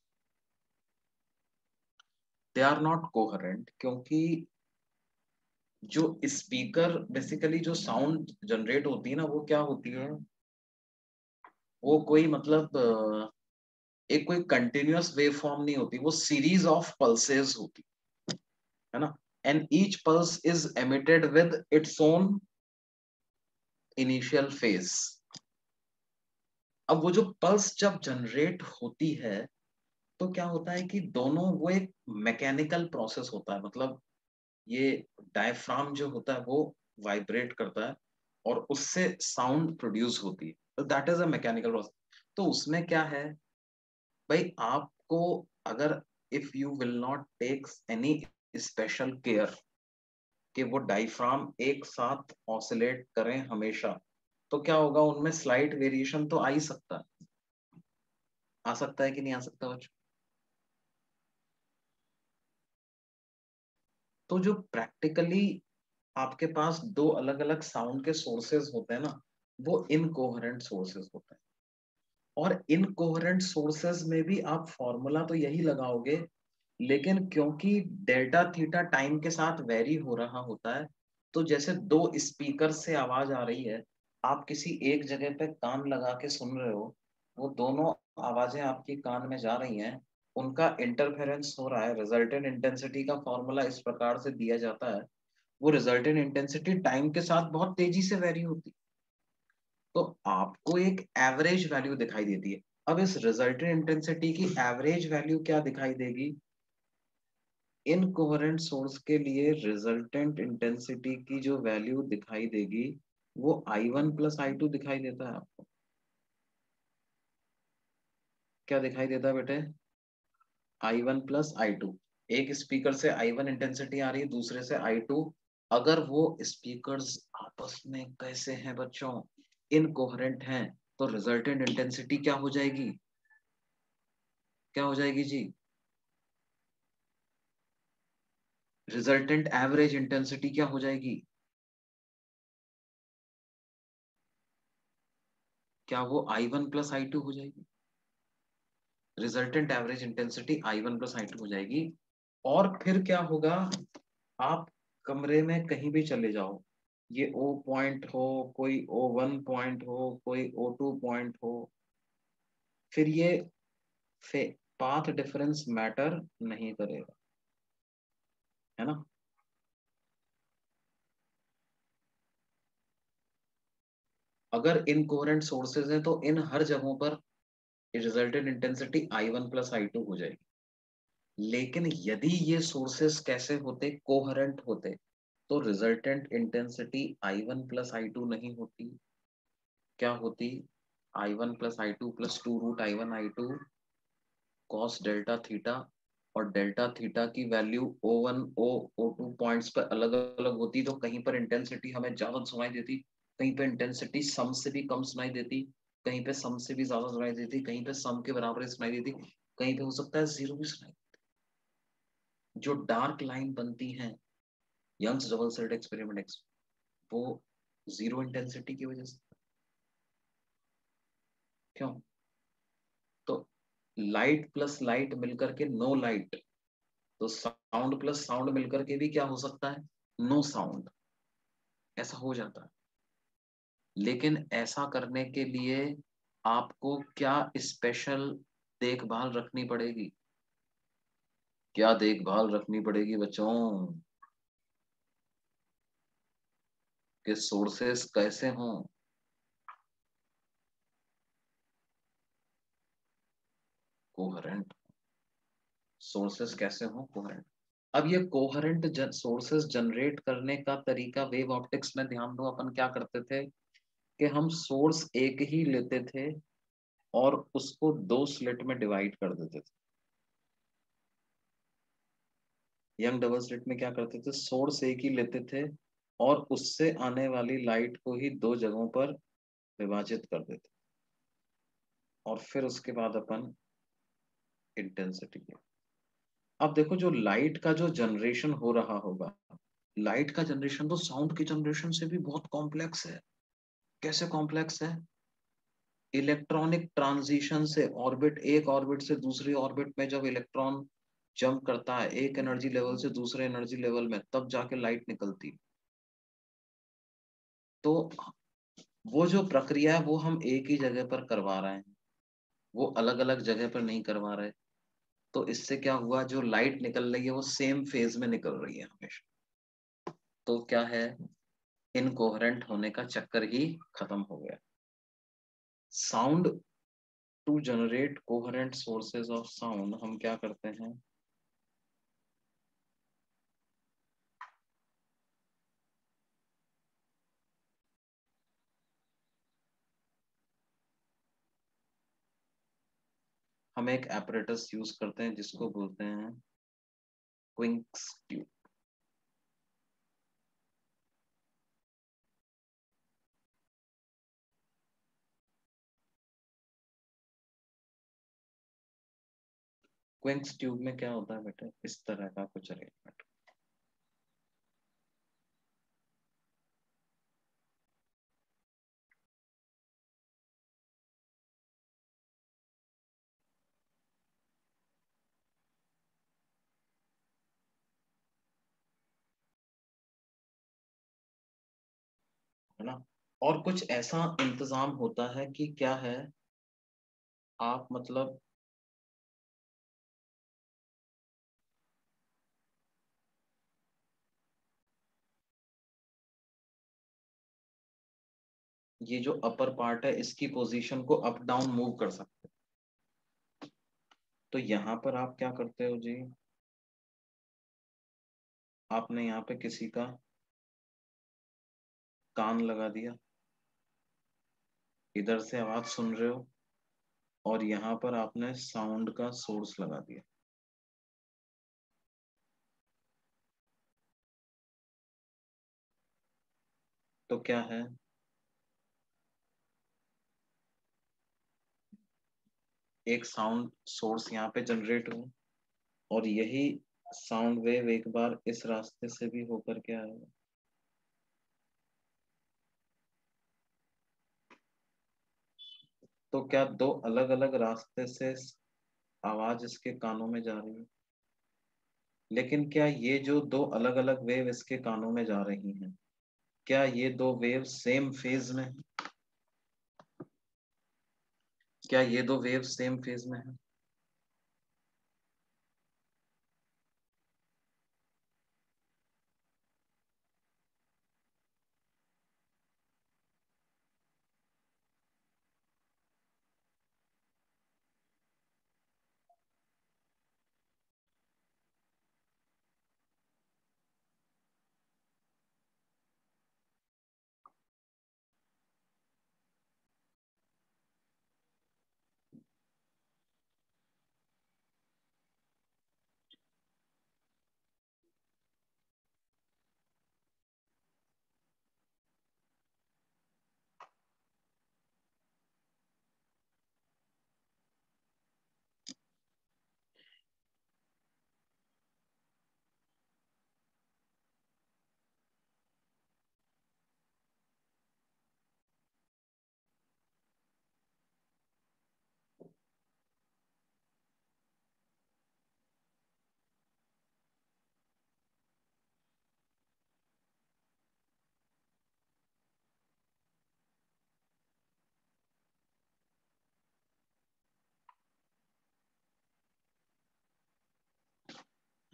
Speaker 1: They are not coherent, क्योंकि जो स्पीकर बेसिकली जो साउंड जनरेट होती है ना वो क्या होती है, वो कोई मतलब अ, एक कोई कंटिन्यूअस वेव फॉर्म नहीं होती, वो सीरीज ऑफ पल्सेस होती है ना। And each pulse is emitted with its own initial phase. अब वो जो पल्स जब जनरेट होती है तो क्या होता है कि दोनों, वो एक मैकेनिकल प्रोसेस होता है, मतलब ये डायफ्राम जो होता है वो वाइब्रेट करता है और उससे साउंड प्रोड्यूस होती है, तो that is a mechanical process. तो उसमें क्या है भाई, आपको अगर if you will not take any special care कि वो डायफ्राम एक साथ ऑसिलेट करें हमेशा, तो क्या होगा, उनमें स्लाइट वेरिएशन तो आ ही सकता है। आ सकता है कि नहीं आ सकता बच्चों? तो जो प्रैक्टिकली आपके पास दो अलग अलग साउंड के सोर्सेज होते हैं ना, वो इनकोहेरेंट सोर्सेज होते हैं। और इनकोहेरेंट सोर्सेज में भी आप फॉर्मूला तो यही लगाओगे, लेकिन क्योंकि डेल्टा थीटा टाइम के साथ वेरी हो रहा होता है, तो जैसे दो स्पीकर से आवाज आ रही है, आप किसी एक जगह पे कान लगा के सुन रहे हो, वो दोनों आवाजें आपकी कान में जा रही हैं, उनका इंटरफेरेंस हो रहा है, रिजल्टेंट इंटेंसिटी का फॉर्मूला इस प्रकार से दिया जाता है। वो रिजल्टेंट इंटेंसिटी टाइम के साथ बहुत तेजी से वेरी होती है, तो आपको एक एवरेज वैल्यू दिखाई देती है। अब इस रिजल्टेंट इंटेंसिटी की एवरेज वैल्यू क्या दिखाई देगी? इनकोहेरेंट सोर्स के लिए रिजल्टेंट इंटेंसिटी की जो वैल्यू दिखाई देगी वो I one plus I two दिखाई देता है आपको। क्या दिखाई देता है बेटे? I one plus I two. एक स्पीकर से आई वन इंटेंसिटी आ रही है, दूसरे से आई टू। अगर वो स्पीकर्स आपस में कैसे हैं बच्चों, इनकोहेरेंट हैं, तो रिजल्टेंट इंटेंसिटी क्या हो जाएगी? क्या हो जाएगी जी? रिजल्टेंट एवरेज इंटेंसिटी क्या हो जाएगी? क्या वो I one plus I two हो जाएगी? Resultant average intensity I one plus I two हो जाएगी। और फिर क्या होगा, आप कमरे में कहीं भी चले जाओ, ये ओ पॉइंट हो, कोई ओ वन पॉइंट हो, कोई ओ टू पॉइंट हो, फिर ये पाथ डिफरेंस मैटर नहीं करेगा, है ना। अगर इनकोहेरेंट सोर्सेज हैं तो इन हर जगहों पर resultant intensity I one plus I two हो जाएगी। लेकिन यदि ये सोर्सेस कैसे होते, कोहेरेंट होते, तो resultant intensity I one plus I two नहीं होती, क्या होती, I one plus I two plus two root I one I two cos delta theta, और डेल्टा थीटा की value O one O O two points पर अलग अलग होती, तो कहीं पर इंटेंसिटी हमें ज्यादा सुनाई देती, कहीं पे इंटेंसिटी सम से भी कम सुनाई देती, कहीं पे सम से भी ज्यादा सुनाई देती, कहीं पे सम के बराबर ही सुनाई देती, कहीं पे हो सकता है जीरो भी सुनाई। जो डार्क लाइन बनती है यंग्स डबल स्लिट एक्सपेरिमेंट, वो जीरो इंटेंसिटी की वजह से, क्यों, तो लाइट प्लस लाइट मिलकर के नो लाइट, तो साउंड प्लस साउंड मिलकर के भी क्या हो सकता है, नो साउंड, ऐसा हो जाता है। लेकिन ऐसा करने के लिए आपको क्या स्पेशल देखभाल रखनी पड़ेगी, क्या देखभाल रखनी पड़ेगी बच्चों, कि सोर्सेस कैसे हों, कोहेरेंट, सोर्सेस कैसे हों कोहेरेंट। अब ये कोहेरेंट सोर्सेस जनरेट करने का तरीका वेव ऑप्टिक्स में ध्यान दो, अपन क्या करते थे कि हम सोर्स एक ही लेते थे और उसको दो स्लिट में डिवाइड कर देते थे। यंग डबल स्लिट में क्या करते थे, सोर्स एक ही लेते थे और उससे आने वाली लाइट को ही दो जगहों पर विभाजित कर देते, और फिर उसके बाद अपन इंटेंसिटी के, अब देखो जो लाइट का जो जनरेशन हो रहा होगा, लाइट का जनरेशन तो साउंड की जनरेशन से भी बहुत कॉम्प्लेक्स है। कैसे कॉम्प्लेक्स है, इलेक्ट्रॉनिक ट्रांजिशन से, ऑर्बिट, एक ऑर्बिट से दूसरी ऑर्बिट में जब इलेक्ट्रॉन जंप करता है एक एनर्जी लेवल से दूसरे एनर्जी लेवल में, तब जाके लाइट निकलती। तो वो जो प्रक्रिया है वो हम एक ही जगह पर करवा रहे हैं, वो अलग अलग जगह पर नहीं करवा रहे। तो इससे क्या हुआ, जो लाइट निकल रही है वो सेम फेज में निकल रही है हमेशा, तो क्या है, इनकोहेरेंट होने का चक्कर ही खत्म हो गया। Sound, to generate coherent sources of sound हम क्या करते हैं, हम एक एपरेटस यूज करते हैं जिसको बोलते हैं क्विंक्स ट्यूब। क्विंक्स ट्यूब में क्या होता है बेटे, इस तरह का कुछ अरेंजमेंट, है ना। और कुछ ऐसा इंतजाम होता है कि क्या है, आप मतलब ये जो अपर पार्ट है इसकी पोजीशन को अप डाउन मूव कर सकते हैं। तो यहाँ पर आप क्या करते हो जी, आपने यहाँ पे किसी का कान लगा दिया, इधर से आवाज सुन रहे हो, और यहाँ पर आपने साउंड का सोर्स लगा दिया। तो क्या है, एक साउंड सोर्स यहाँ पे जनरेट हो, और यही साउंड वेव एक बार इस रास्ते से भी होकर के आएगा। तो क्या दो अलग अलग रास्ते से आवाज इसके कानों में जा रही है, लेकिन क्या ये जो दो अलग अलग वेव इसके कानों में जा रही हैं, क्या ये दो वेव सेम फेज में है, क्या ये दो वेव सेम फेज में है।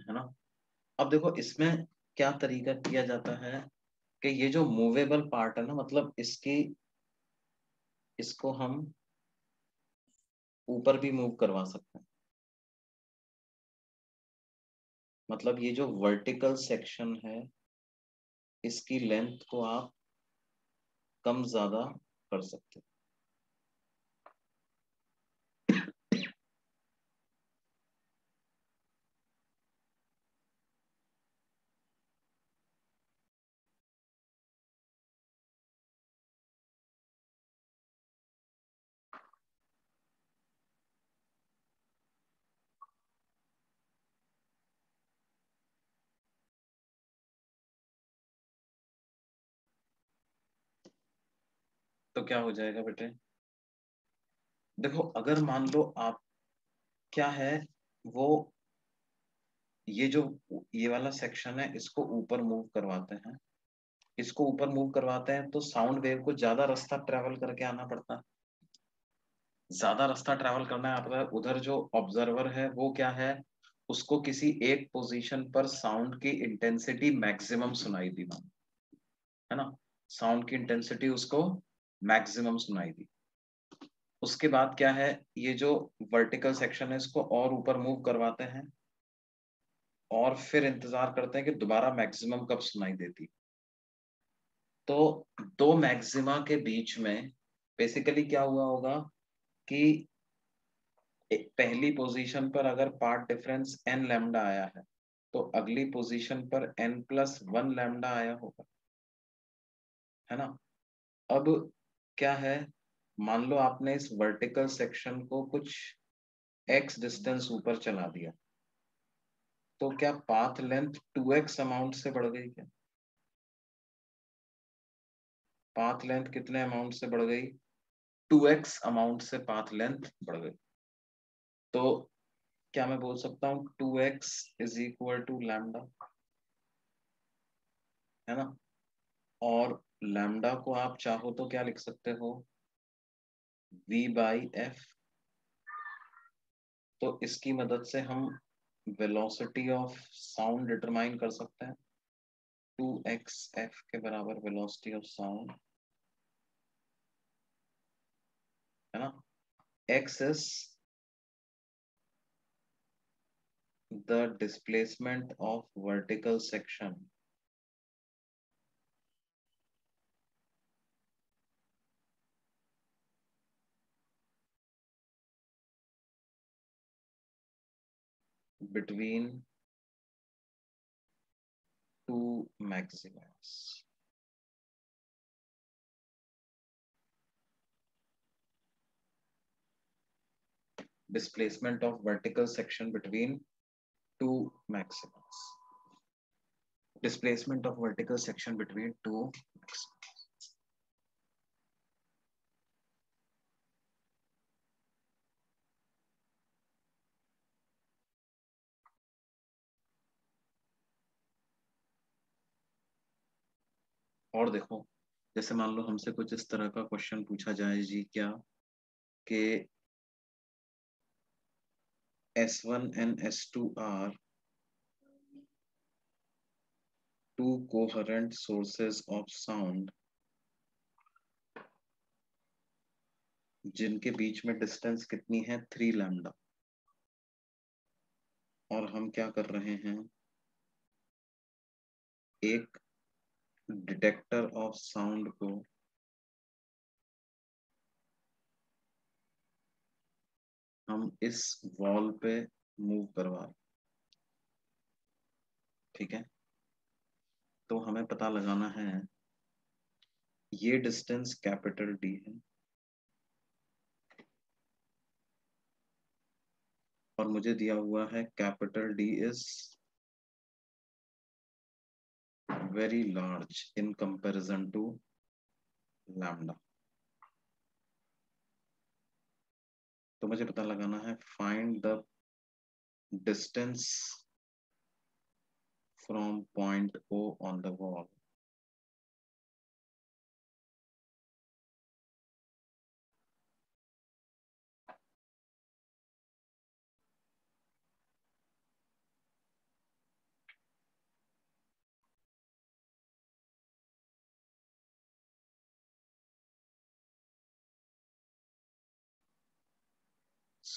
Speaker 1: है ना। अब देखो इसमें क्या तरीका किया जाता है कि ये जो मूवेबल पार्ट है ना, मतलब इसकी इसको हम ऊपर भी मूव करवा सकते हैं। मतलब ये जो वर्टिकल सेक्शन है इसकी लेंथ को आप कम ज्यादा कर सकते हैं। तो क्या हो जाएगा बेटे, देखो अगर मान लो आप, क्या है वो, ये जो ये वाला सेक्शन है इसको ऊपर मूव करवाते हैं, इसको ऊपर मूव करवाते हैं तो साउंड वेव को ज्यादा रास्ता ट्रेवल करके आना पड़ता है। ज्यादा रास्ता ट्रेवल करना है आपका, उधर जो ऑब्जर्वर है वो क्या है, उसको किसी एक पोजीशन पर साउंड की इंटेंसिटी मैक्सिमम सुनाई दी, है ना। साउंड की इंटेंसिटी उसको मैक्सिमम सुनाई दी। उसके बाद क्या है, ये जो वर्टिकल सेक्शन है इसको और ऊपर मूव करवाते हैं और फिर इंतजार करते हैं कि दोबारा मैक्सिमम कब सुनाई देती। तो दो मैक्सिमा के बीच में बेसिकली क्या हुआ होगा कि एक पहली पोजीशन पर अगर पार्ट डिफरेंस एन लैम्डा आया है तो अगली पोजीशन पर एन प्लस वन लैम्डा आया होगा, है ना। अब क्या है, मान लो आपने इस वर्टिकल सेक्शन को कुछ एक्स डिस्टेंस ऊपर चला दिया, तो क्या path length two X amount से बढ़ गई क्या? पाथ लेंथ कितने अमाउंट से बढ़ गई? टू एक्स अमाउंट से पाथ लेंथ बढ़ गई। तो क्या मैं बोल सकता हूँ two X is equal to lambda, है ना। और लैम्डा को आप चाहो तो क्या लिख सकते हो, v बाई एफ। तो इसकी मदद से हम वेलोसिटी ऑफ साउंड डिटरमाइन कर सकते हैं। टू एक्स एफ के बराबर वेलोसिटी ऑफ साउंड, है ना। x is the displacement of vertical section between two maximas. Displacement of vertical section between two maximas. Displacement of vertical section between two maximas. और देखो, जैसे मान लो हमसे कुछ इस तरह का क्वेश्चन पूछा जाए जी, क्या कि S one and S two are two coherent sources of sound जिनके बीच में डिस्टेंस कितनी है, थ्री लैम्डा। और हम क्या कर रहे हैं, एक डिटेक्टर ऑफ साउंड को हम इस वॉल पे मूव करवा रहे, ठीक है। तो हमें पता लगाना है, ये डिस्टेंस कैपिटल डी है और मुझे दिया हुआ है capital D is very large in comparison to lambda. तो मुझे पता लगाना है find the distance from point O on the wall.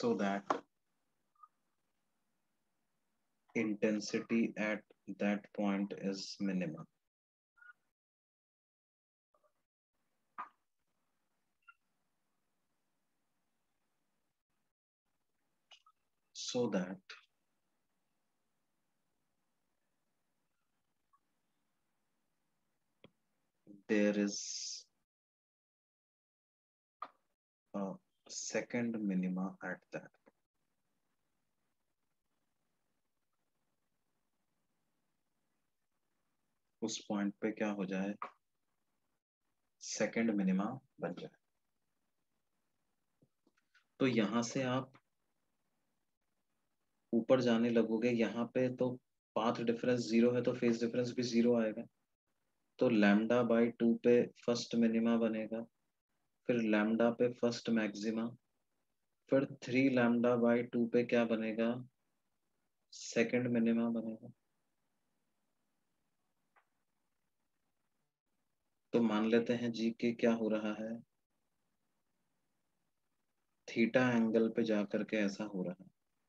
Speaker 1: so that intensity at that point is minimum. So that there is a second minima at that. उस point पे क्या हो जाए, सेकंड मिनिमा बन जाए. तो यहां से आप ऊपर जाने लगोगे, यहाँ पे तो पाथ डिफरेंस जीरो है तो फेज डिफरेंस भी जीरो आएगा. तो लैम्डा बाई टू पे फर्स्ट मिनिमा बनेगा, फिर लैम्डा पे फर्स्ट मैक्सिमा, फिर थ्री लैम्डा बाई टू पे क्या बनेगा, सेकंड मिनिमा बनेगा. तो मान लेते हैं जी के क्या हो रहा है, थीटा एंगल पे जाकर के ऐसा हो रहा है.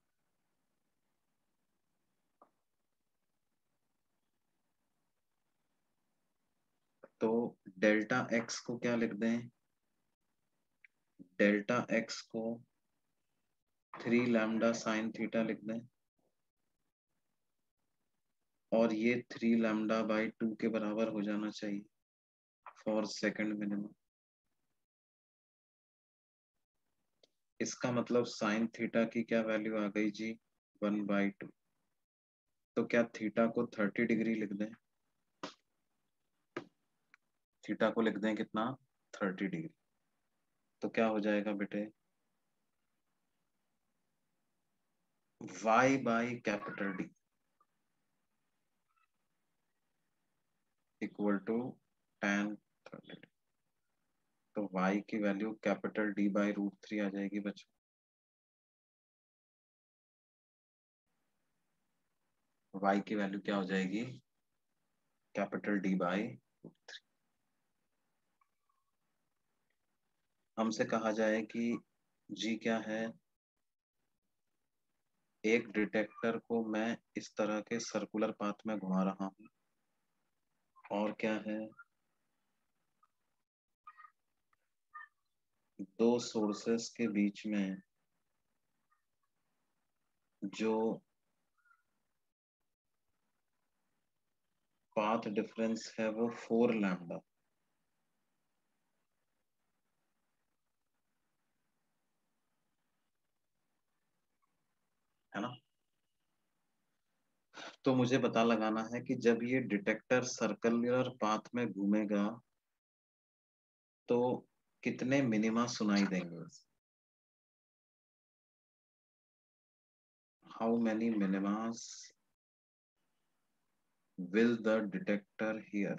Speaker 1: तो डेल्टा एक्स को क्या लिख दें, डेल्टा एक्स को थ्री लैम्डा साइन थीटा लिख दें, और ये थ्री लैम्डा बाई टू के बराबर हो जाना चाहिए फॉर सेकंड मिनिमम. इसका मतलब साइन थीटा की क्या वैल्यू आ गई जी, वन बाई टू. तो क्या थीटा को थर्टी डिग्री लिख दें, थीटा को लिख दें कितना, थर्टी डिग्री. तो क्या हो जाएगा बेटे, y by capital D equal to tan thirty. तो y की वैल्यू capital D by root three आ जाएगी बच्चों. y की वैल्यू क्या हो जाएगी, capital D by root three. हमसे कहा जाए कि g क्या है, एक डिटेक्टर को मैं इस तरह के सर्कुलर पाथ में घुमा रहा हूं, और क्या है, दो सोर्सेस के बीच में जो पाथ डिफरेंस है वो फोर लैम्डा, है ना. तो मुझे पता लगाना है कि जब ये डिटेक्टर सर्कुलर पाथ में घूमेगा तो कितने मिनिमा सुनाई देंगे, how many minimas will the detector hear.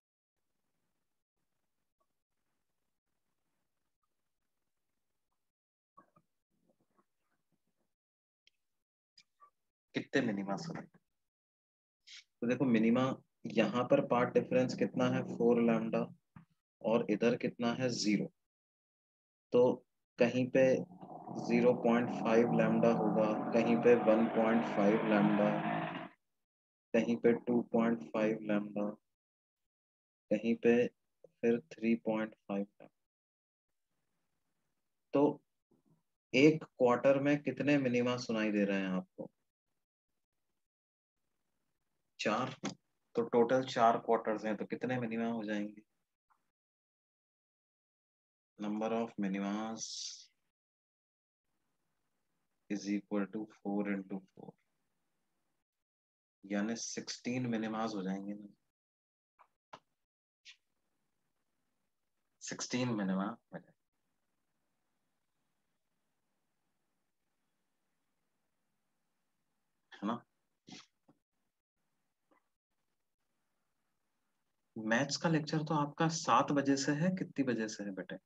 Speaker 1: कितने मिनिमा सुनाई. तो देखो मिनिमा यहाँ पर पार्ट डिफरेंस कितना है, फोर लैम्डा, और इधर कितना है, जीरो. तो कहीं पे ज़ीरो पॉइंट फाइव लैम्डा होगा, कहीं पे वन पॉइंट फाइव लैम्डा, कहीं पे टू पॉइंट फाइव लैम्डा, कहीं पे फिर थ्री पॉइंट फाइव लैम्डा. तो एक क्वार्टर में कितने मिनिमा सुनाई दे रहे हैं आपको, चार. तो टोटल चार क्वार्टर्स हैं, तो कितने मिनिमा हो जाएंगे, number of minimas is equal to four into four, यानी सिक्सटीन मिनिमास हो जाएंगे ना, सिक्सटीन मिनिमा, है ना. मैथ्स का लेक्चर तो आपका सात बजे से है, कितनी बजे से है बेटे,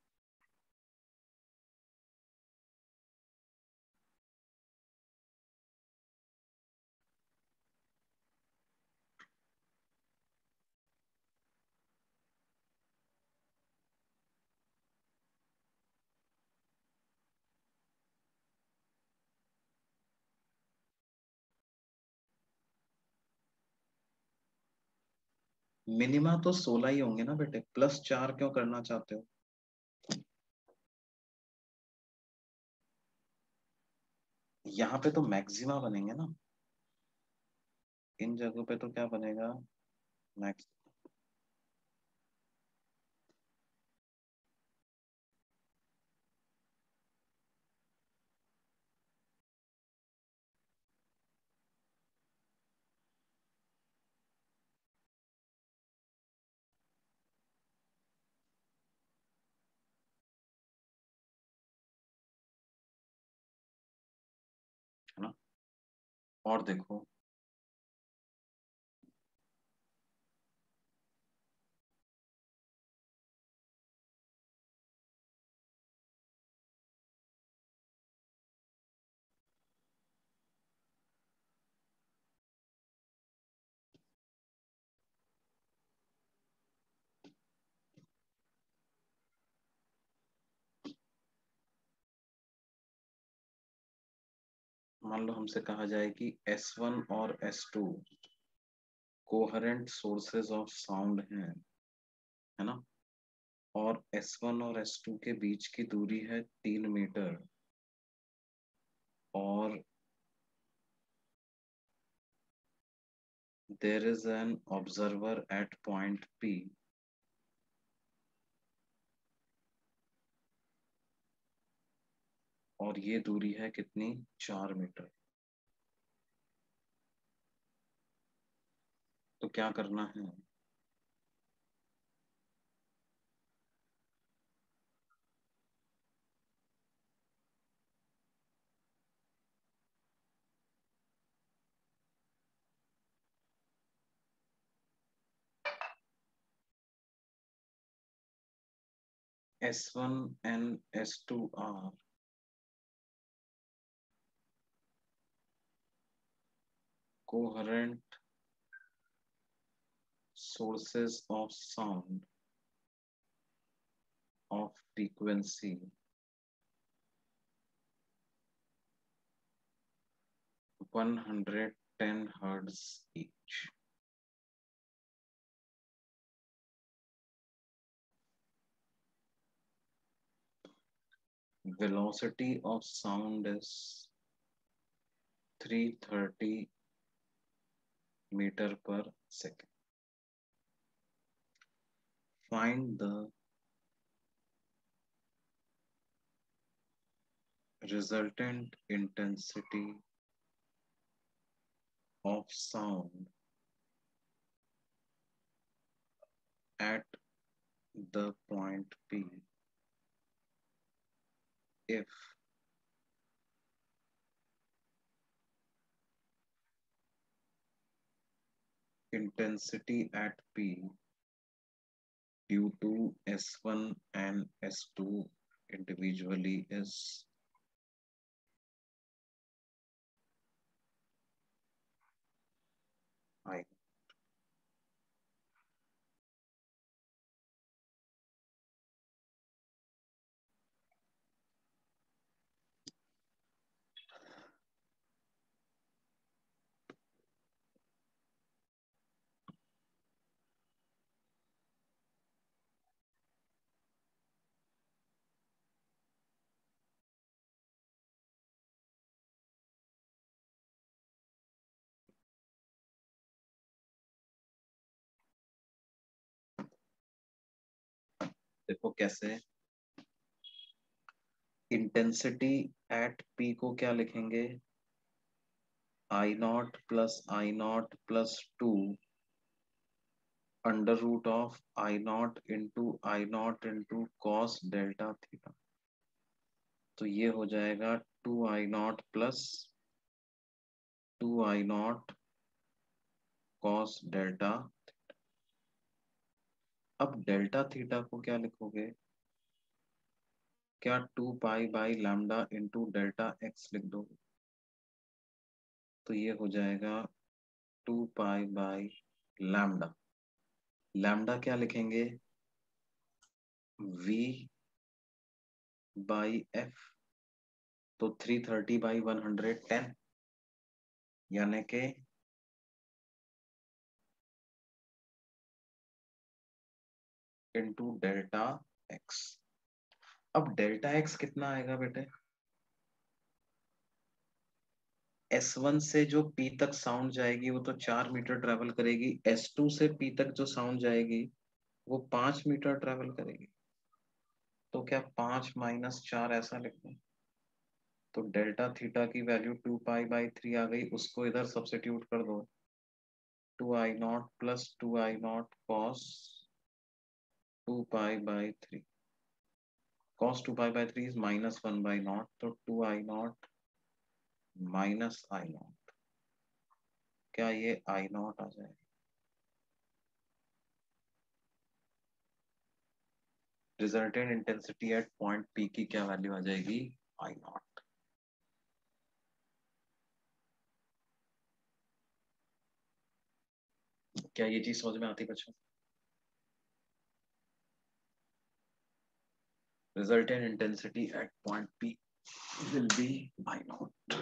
Speaker 1: मिनिमा तो सोलह ही होंगे ना बेटे, प्लस चार क्यों करना चाहते हो? यहाँ पे तो मैक्सिमा बनेंगे ना, इन जगहों पे तो क्या बनेगा? मैक्स। है ना? और देखो, मान लो हमसे कहा जाए कि एस वन और S two coherent sources of sound हैं, है ना? और एस वन और एस टू के बीच की दूरी है तीन मीटर, और there is an observer at point P, और ये दूरी है कितनी? चार मीटर। तो क्या करना है? S one and S two are coherent sources of sound of frequency one hundred ten hertz each. Velocity of sound is three hundred thirty meter per second. Find the resultant intensity of sound at the point P if intensity at P due to S one and S two individually is I. देखो कैसे, intensity at P को क्या लिखेंगे? I naught plus I naught plus two under root of I naught into I naught into cos delta theta. तो ये हो जाएगा two I naught plus two I naught cos delta. अब delta theta को क्या लिखोगे? क्या two pi by lambda into delta X लिख दो? तो ये हो जाएगा two pi by lambda. Lambda क्या लिखेंगे? V by F. तो three thirty by one hundred ten, यानी के इंटू डेल्टा एक्स। अब डेल्टा एक्स कितना आएगा बेटे, एस वन से जो पी तक साउंड जाएगी वो तो चार मीटर ट्रेवल करेगी, एस टू से पी तक जो साउंड जाएगी वो पांच मीटर ट्रेवल करेगी। तो क्या पांच माइनस चार ऐसा लिखना है? तो डेल्टा थीटा की value two pi by three आ गई, उसको इधर सब्स्टिट्यूट कर दो, two I naught plus two I naught cos two pi by three, cos two pi by three is minus one by naught, तो two I naught minus I naught, क्या ये I naught आ जाएगा? Resultant intensity at point P की क्या value आ जाएगी, आई naught. क्या ये चीज समझ में आती बच्चों? Resultant intensity at point P will be I naught.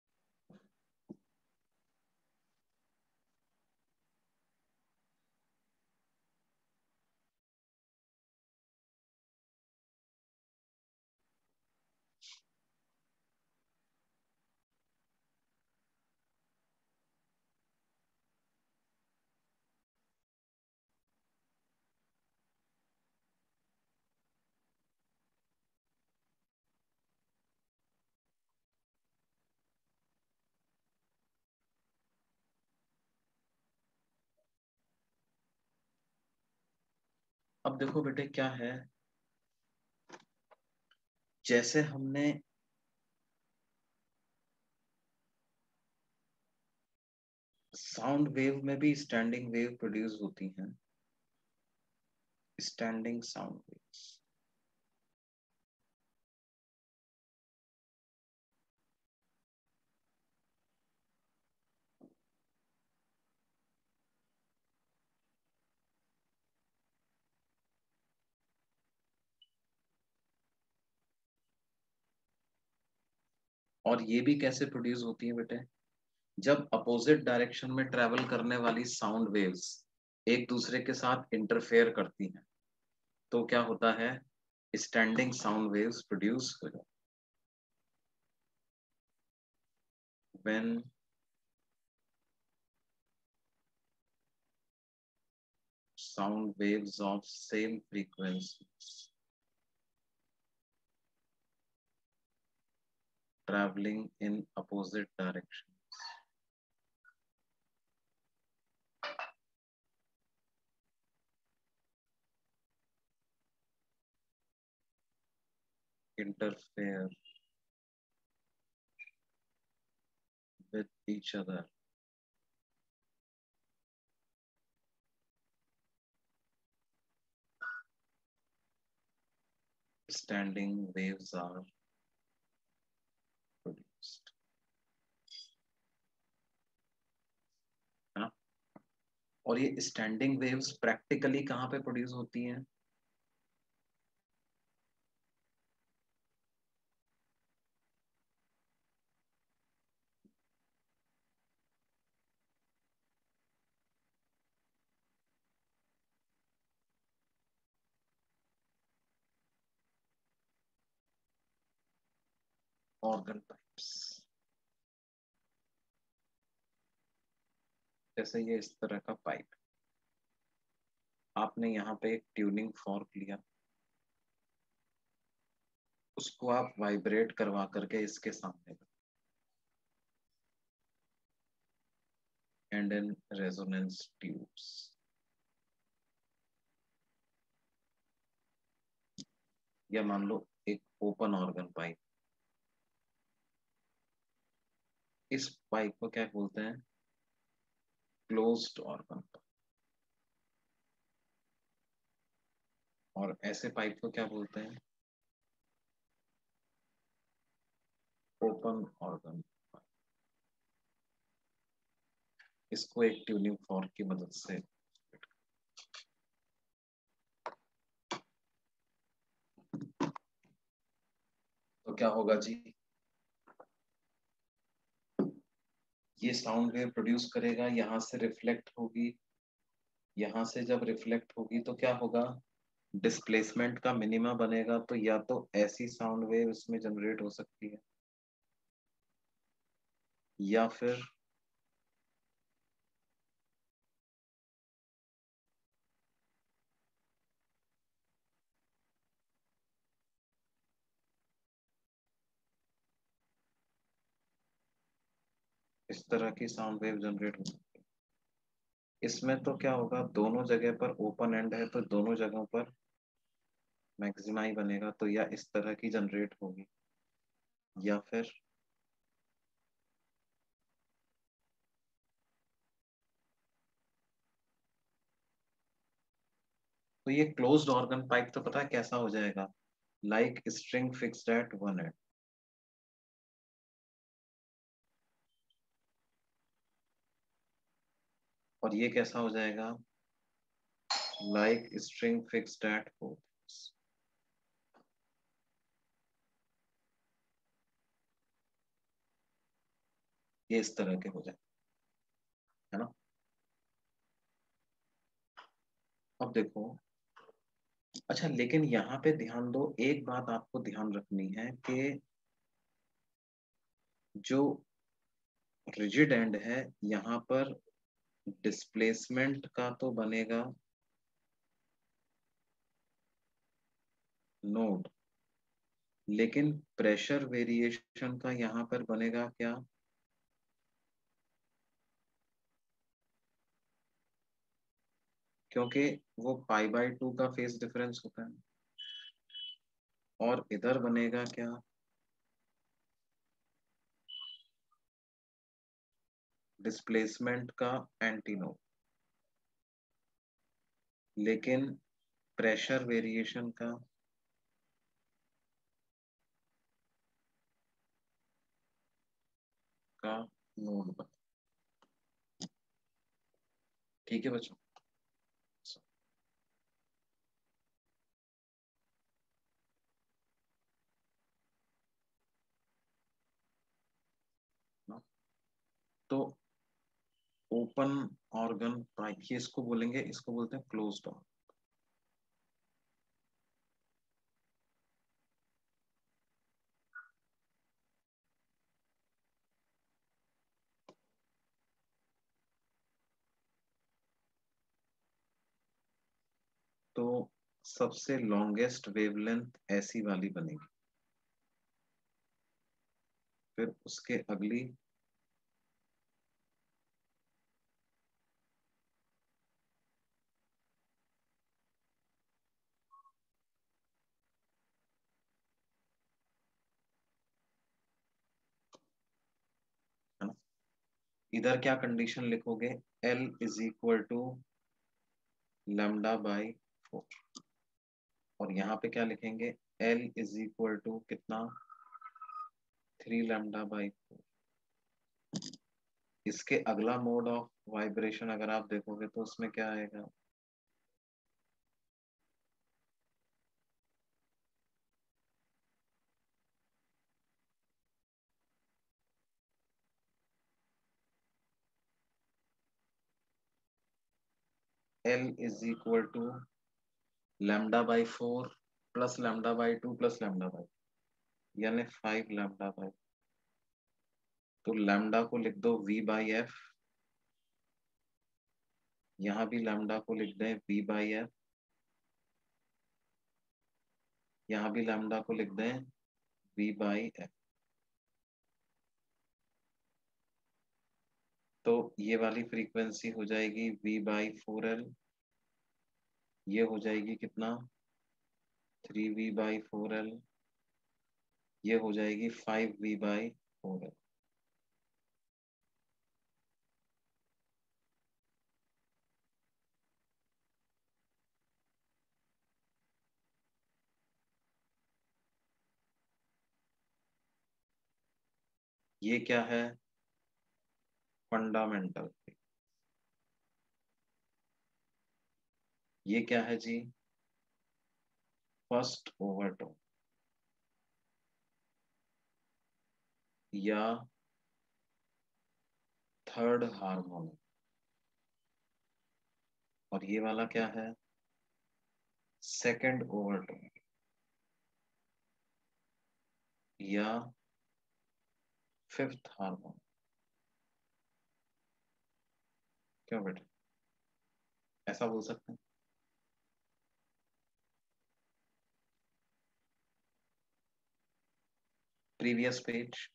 Speaker 1: अब देखो बेटे क्या है, जैसे हमने साउंड वेव में भी स्टैंडिंग वेव प्रोड्यूस होती हैं, स्टैंडिंग साउंड वेव्स, और ये भी कैसे प्रोड्यूस होती है बेटे, जब अपोजिट डायरेक्शन में ट्रेवल करने वाली साउंड वेव्स एक दूसरे के साथ इंटरफेयर करती हैं, तो क्या होता है, स्टैंडिंग साउंड वेव्स प्रोड्यूस हो जाती। When sound waves of same frequencies traveling in opposite directions interfere with each other, standing waves are produced, है ना? और ये स्टैंडिंग वेव्स प्रैक्टिकली कहाँ पे प्रोड्यूस होती हैं, ऑर्गन पाइप्स। जैसे ये इस तरह का पाइप, आपने यहाँ पे एक ट्यूनिंग फॉर्क लिया, उसको आप वाइब्रेट करवा करके इसके सामने एंड इन रेजोनेंस ट्यूब्स, या मान लो एक ओपन ऑर्गन पाइप, इस पाइप को क्या बोलते हैं, क्लोज्ड ऑर्गन, और ऐसे पाइप को क्या बोलते हैं, ओपन ऑर्गन। इसको एक ट्यूनिंग फॉर्क की मदद से, तो क्या होगा जी, ये साउंड वेव प्रोड्यूस करेगा, यहां से रिफ्लेक्ट होगी, यहां से जब रिफ्लेक्ट होगी तो क्या होगा, डिस्प्लेसमेंट का मिनिमा बनेगा, तो या तो ऐसी साउंड वेव इसमें जनरेट हो सकती है, या फिर इस तरह की साउंड वेव जनरेट हो सकती है। इसमें तो क्या होगा, दोनों जगह पर ओपन एंड है, तो दोनों जगहों पर मैक्सिमा ही बनेगा, तो या इस तरह की जनरेट होगी, या फिर तो ये क्लोज्ड ऑर्गन पाइप तो पता है कैसा हो जाएगा, like string fixed at one end. और ये कैसा हो जाएगा, like string fixed at four. ये इस तरह के हो जाए, है ना। अब देखो, अच्छा लेकिन यहाँ पे ध्यान दो, एक बात आपको ध्यान रखनी है कि जो रिजिड एंड है यहाँ पर डिस्प्लेसमेंट का तो बनेगा नोड, लेकिन प्रेशर वेरिएशन का यहाँ पर बनेगा क्या, क्योंकि वो पाई बाय टू का फेज डिफरेंस होता है। और इधर बनेगा क्या, डिस्प्लेसमेंट का एंटी नोड, लेकिन प्रेशर वेरिएशन का का नोड बना। ठीक है बच्चों। तो ओपन ऑर्गन पाइप, ये इसको बोलेंगे, इसको बोलते हैं क्लोज्ड ऑर्गन। तो सबसे लॉन्गेस्ट वेवलेंथ ऐसी वाली बनेगी, फिर उसके अगली है ना। इधर क्या कंडीशन लिखोगे, L is equal to lambda by four, और यहाँ पे क्या लिखेंगे, L इज इक्वल टू कितना, थ्री लैम्डा बाई फोर। इसके अगला मोड ऑफ वाइब्रेशन अगर आप देखोगे तो उसमें क्या आएगा, L is equal to lambda by four plus lambda by two plus lambda by, यानी फाइव लैम्डा बाई। तो लैम्डा को लिख दो वी बाई एफ, यहाँ भी लैम्डा को लिख दें वी बाई एफ, यहाँ भी लैम्डा को लिख दें वी बाई एफ। तो ये वाली फ्रीक्वेंसी हो जाएगी वी बाई फोर एल, ये हो जाएगी कितना, three V by four L, ये हो जाएगी five V by four L. ये क्या है, फंडामेंटल। ये क्या है जी, फर्स्ट ओवरटोन या थर्ड हार्मोनिक। और ये वाला क्या है, सेकेंड ओवरटोन या फिफ्थ हार्मोन। क्यों बेटा, ऐसा बोल सकते हैं? Previous page.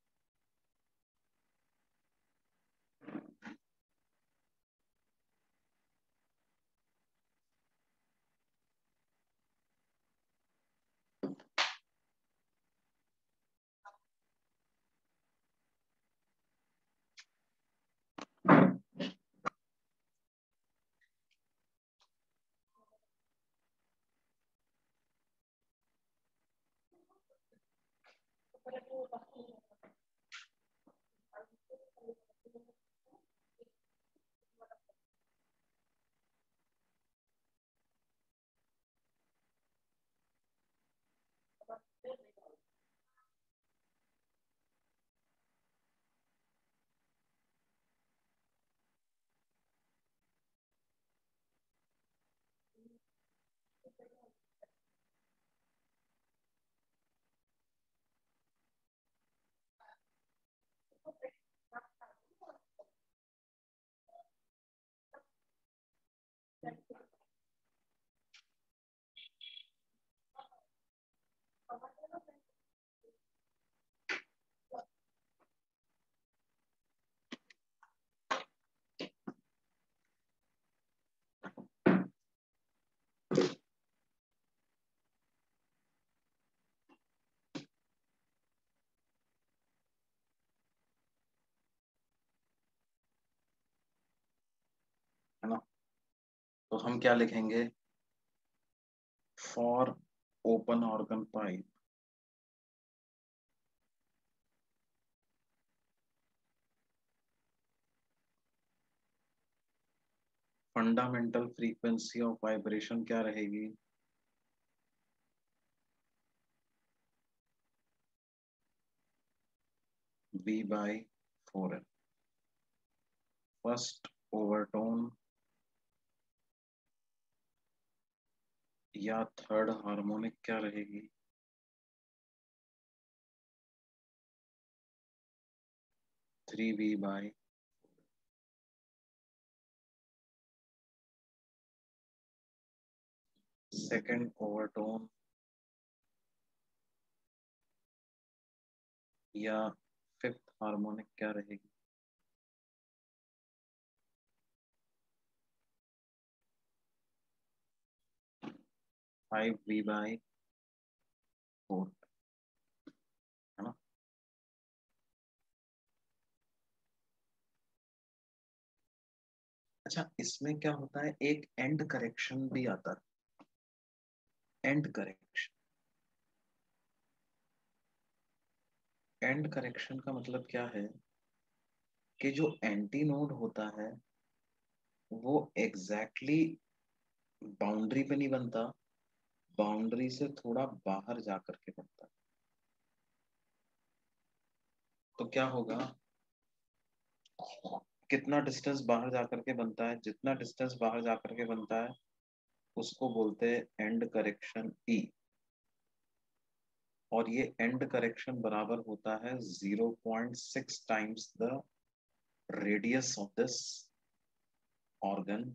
Speaker 1: है ना? तो हम क्या लिखेंगे? For open organ pipe fundamental frequency of vibration क्या रहेगी? V by four L. First overtone या थर्ड हार्मोनिक क्या रहेगी? Three V by second overtone या फिफ्थ हार्मोनिक क्या रहेगी? Five V by four. है ना? अच्छा, इसमें क्या होता है, एक एंड करेक्शन भी आता है। एंड करेक्शन, एंड करेक्शन का मतलब क्या है कि जो एंटी नोड होता है वो एग्जैक्टली exactly बाउंड्री पे नहीं बनता, बाउंड्री से थोड़ा बाहर जा करके बनता है। तो क्या होगा, कितना डिस्टेंस बाहर जा करके बनता है, जितना डिस्टेंस बाहर जा करके बनता है उसको बोलते हैं एंड करेक्शन ई। और ये एंड करेक्शन बराबर होता है zero point six times the radius of this organ.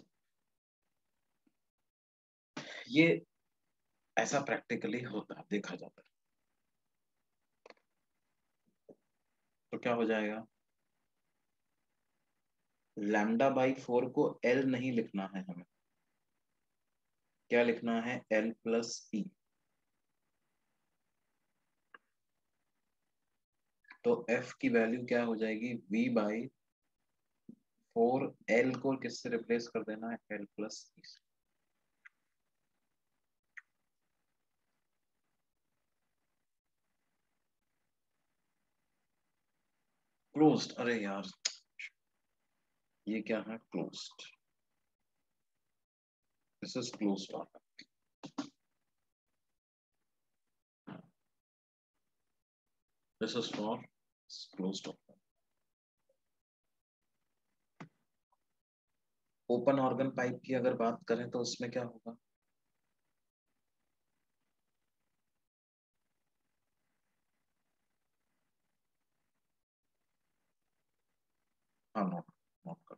Speaker 1: ये ऐसा प्रैक्टिकली होता है, देखा जाता है। तो क्या हो जाएगा, लैम्डा बाई फोर को एल नहीं लिखना है हमें, क्या लिखना है, एल प्लस ई। तो एफ की वैल्यू क्या हो जाएगी, वी बाई फोर, एल को किससे रिप्लेस कर देना है, एल प्लस ई। क्लोज्ड, अरे यार ये क्या है, closed, this is closed organ. This is for closed organ. Open organ pipe की अगर बात करें तो उसमें क्या होगा, हाँ नोट नोट कर।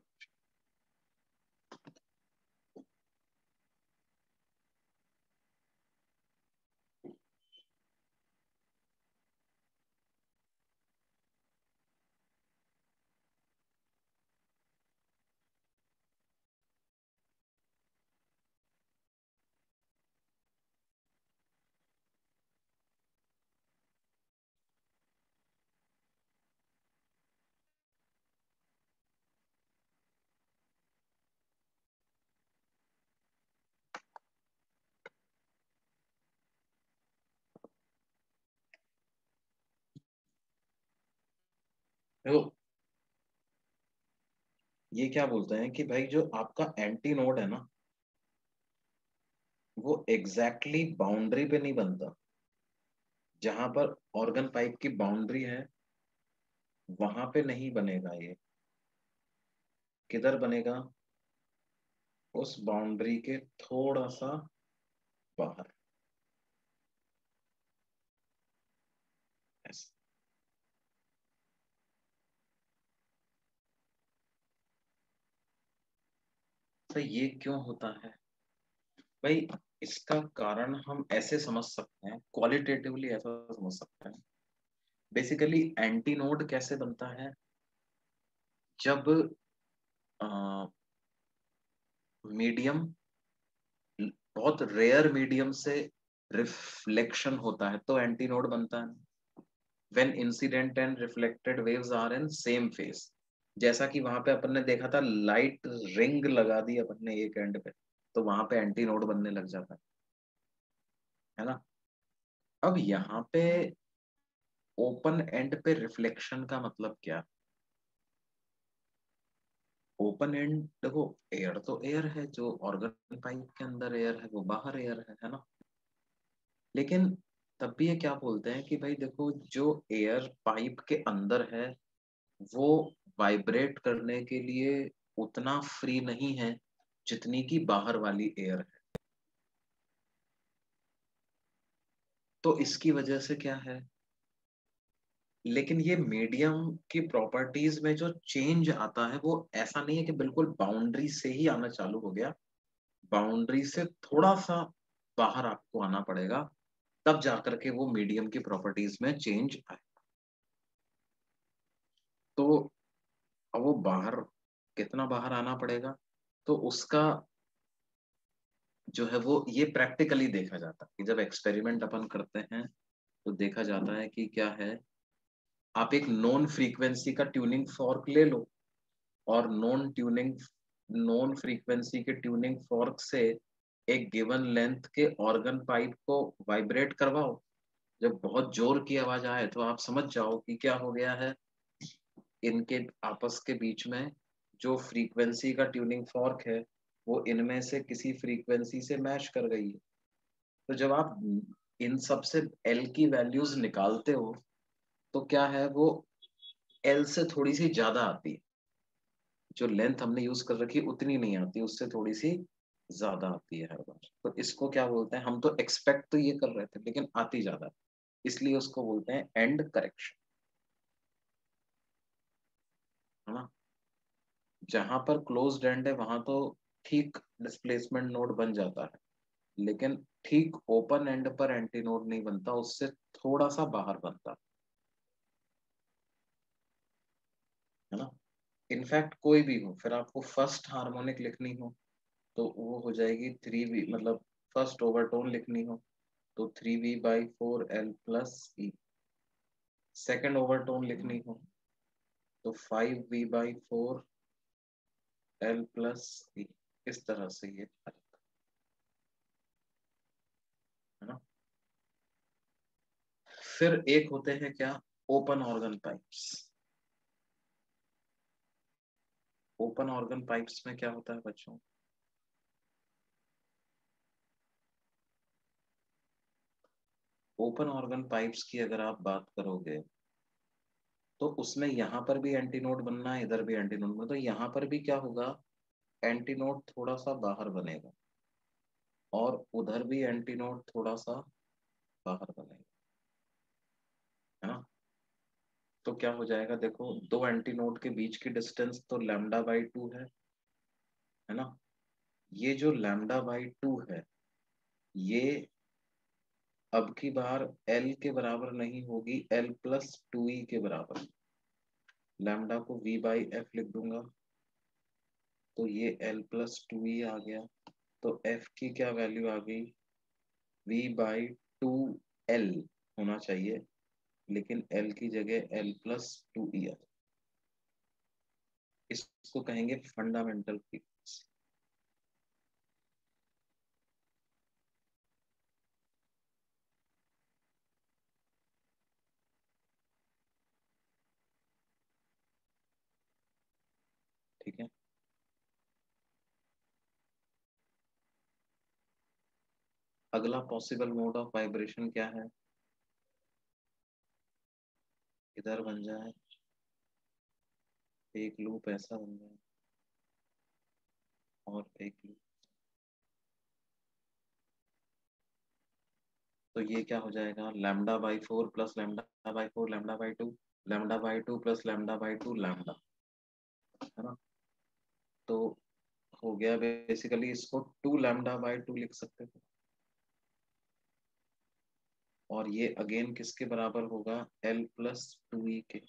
Speaker 1: देखो ये क्या बोलते हैं कि भाई जो आपका एंटी नोड है ना, वो एग्जैक्टली exactly बाउंड्री पे नहीं बनता। जहां पर ऑर्गन पाइप की बाउंड्री है वहां पे नहीं बनेगा ये। किधर बनेगा? उस बाउंड्री के थोड़ा सा बाहर, ऐसा। तो ये क्यों होता है भाई? इसका कारण हम ऐसे समझ सकते हैं, क्वालिटेटिवली ऐसा समझ सकते हैं। बेसिकली एंटी नोड कैसे बनता है? जब मीडियम, बहुत रेयर मीडियम से रिफ्लेक्शन होता है तो एंटी नोड बनता है। When incident and reflected waves are in same phase, जैसा कि वहां पे अपन ने देखा था, लाइट रिंग लगा दी अपन ने एक एंड पे, तो वहां पे एंटी नोड बनने लग जाता है है ना। अब यहाँ पे ओपन एंड पे रिफ्लेक्शन का मतलब क्या? ओपन एंड, देखो एयर तो एयर है, जो ऑर्गन पाइप के अंदर एयर है वो बाहर एयर है है ना। लेकिन तब भी ये क्या बोलते हैं कि भाई देखो, जो एयर पाइप के अंदर है वो वाइब्रेट करने के लिए उतना फ्री नहीं है जितनी की बाहर वाली एयर है। तो इसकी वजह से क्या है? लेकिन ये मीडियम की प्रॉपर्टीज में जो चेंज आता है वो ऐसा नहीं है कि बिल्कुल बाउंड्री से ही आना चालू हो गया। बाउंड्री से थोड़ा सा बाहर आपको आना पड़ेगा, तब जाकर के वो मीडियम की प्रॉपर्टीज में चेंज आए। तो अब वो बाहर, कितना बाहर आना पड़ेगा? तो उसका जो है वो ये प्रैक्टिकली देखा जाता है कि जब एक्सपेरिमेंट अपन करते हैं तो देखा जाता है कि क्या है। आप एक नॉन फ्रीक्वेंसी का ट्यूनिंग फॉर्क ले लो और नॉन ट्यूनिंग नॉन फ्रीक्वेंसी के ट्यूनिंग फॉर्क से एक गिवन लेंथ के ऑर्गन पाइप को वाइब्रेट करवाओ। जब बहुत जोर की आवाज आए तो आप समझ जाओ कि क्या हो गया है। इनके आपस के बीच में जो फ्रीक्वेंसी का ट्यूनिंग फॉर्क है वो इनमें से किसी फ्रीक्वेंसी से मैच कर गई है। तो जब आप इन सब से एल की वैल्यूज निकालते हो तो क्या है, वो एल से थोड़ी सी ज्यादा आती है। जो लेंथ हमने यूज कर रखी है उतनी नहीं आती, उससे थोड़ी सी ज्यादा आती है हर बार। तो इसको क्या बोलते हैं? हम तो एक्सपेक्ट तो ये कर रहे थे लेकिन आती ज्यादा है, इसलिए उसको बोलते हैं एंड करेक्शन, है ना। जहां पर क्लोज्ड एंड है वहां तो ठीक डिस्प्लेसमेंट नोड बन जाता है, लेकिन ठीक ओपन एंड पर एंटी नोड नहीं बनता, उससे थोड़ा सा बाहर बनता है ना। इनफैक्ट कोई भी हो, फिर आपको फर्स्ट हार्मोनिक लिखनी हो तो वो हो जाएगी थ्री बी, मतलब फर्स्ट ओवरटोन लिखनी हो तो three V by four L plus e. Second overtone लिखनी हो तो five V by four L plus e. इस तरह से ये है ना। फिर एक होते हैं क्या, open organ pipes. Open organ pipes में क्या होता है बच्चों? ओपन ऑर्गन पाइप्स की अगर आप बात करोगे तो उसमें यहाँ पर भी एंटीनोड बनना है, इधर भी एंटीनोड बनना, तो यहाँ पर भी क्या होगा, एंटीनोड थोड़ा सा बाहर बनेगा और उधर भी एंटीनोड थोड़ा सा बाहर बनेगा, है ना। तो क्या हो जाएगा, देखो दो एंटी नोड के बीच की डिस्टेंस तो लैम्डा बाई टू है है ना। ये जो लैम्डा बाई टू है ये अब की बार एल के बराबर नहीं होगी, एल प्लस टू ई के बराबर। लैम्डा को वी बाई एफ लिख दूंगा तो ये एल प्लस टू ई आ गया। तो एफ की क्या वैल्यू आ गई, वी बाई टू एल होना चाहिए, लेकिन एल की जगह एल प्लस टू ई आ। इसको कहेंगे फंडामेंटल फ्रीक्वेंसी। ठीक है। अगला पॉसिबल मोड ऑफ वाइब्रेशन क्या है, इधर बन जाए एक लूप, ऐसा बन जाए और एक लूप। तो ये क्या हो जाएगा, lambda by four plus lambda by four lambda by two, lambda by two plus lambda by two lambda, है ना। तो हो गया, बेसिकली इसको टू लैम्डा बाई टू लिख सकते थे। और ये अगेन किसके बराबर होगा, एल प्लस टू ई के।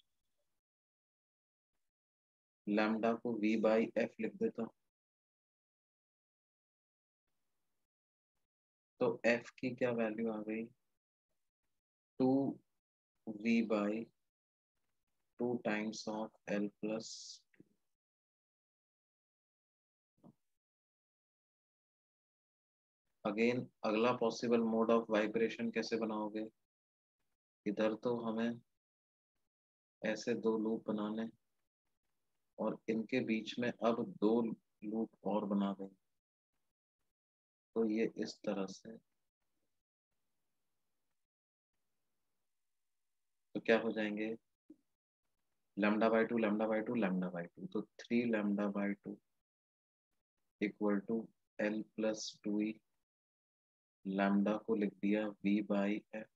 Speaker 1: लैम्डा को वी बाई एफ लिख देता हूँ। तो एफ की क्या वैल्यू आ गई, two V by two times of L plus. Again अगला पॉसिबल मोड ऑफ वाइब्रेशन कैसे बनाओगे, इधर तो हमें ऐसे दो लूप बनाने और इनके बीच में अब दो लूप और बना दें। तो ये इस तरह से, तो क्या हो जाएंगे, lambda by two lambda by two lambda by two, तो three lambda by two equal to L plus two e. Lambda को लिख दिया V by f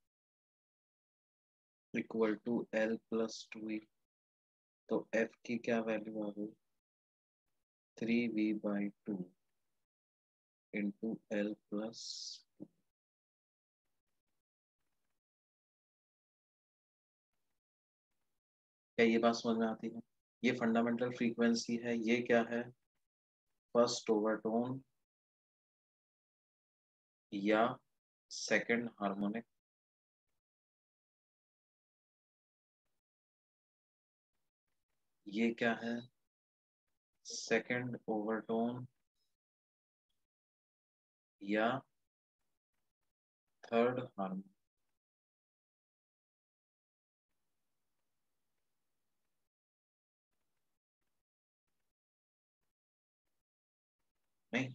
Speaker 1: equal to L plus two e. तो एफ की क्या वैल्यू आ गई, three V by two into L plus. क्या ये बात समझ में आती है, ये फंडामेंटल फ्रीक्वेंसी है, ये क्या है, फर्स्ट ओवरटोन या सेकंड हार्मोनिक। ये क्या है, सेकंड ओवरटोन या थर्ड हार्मोनिक। नहीं,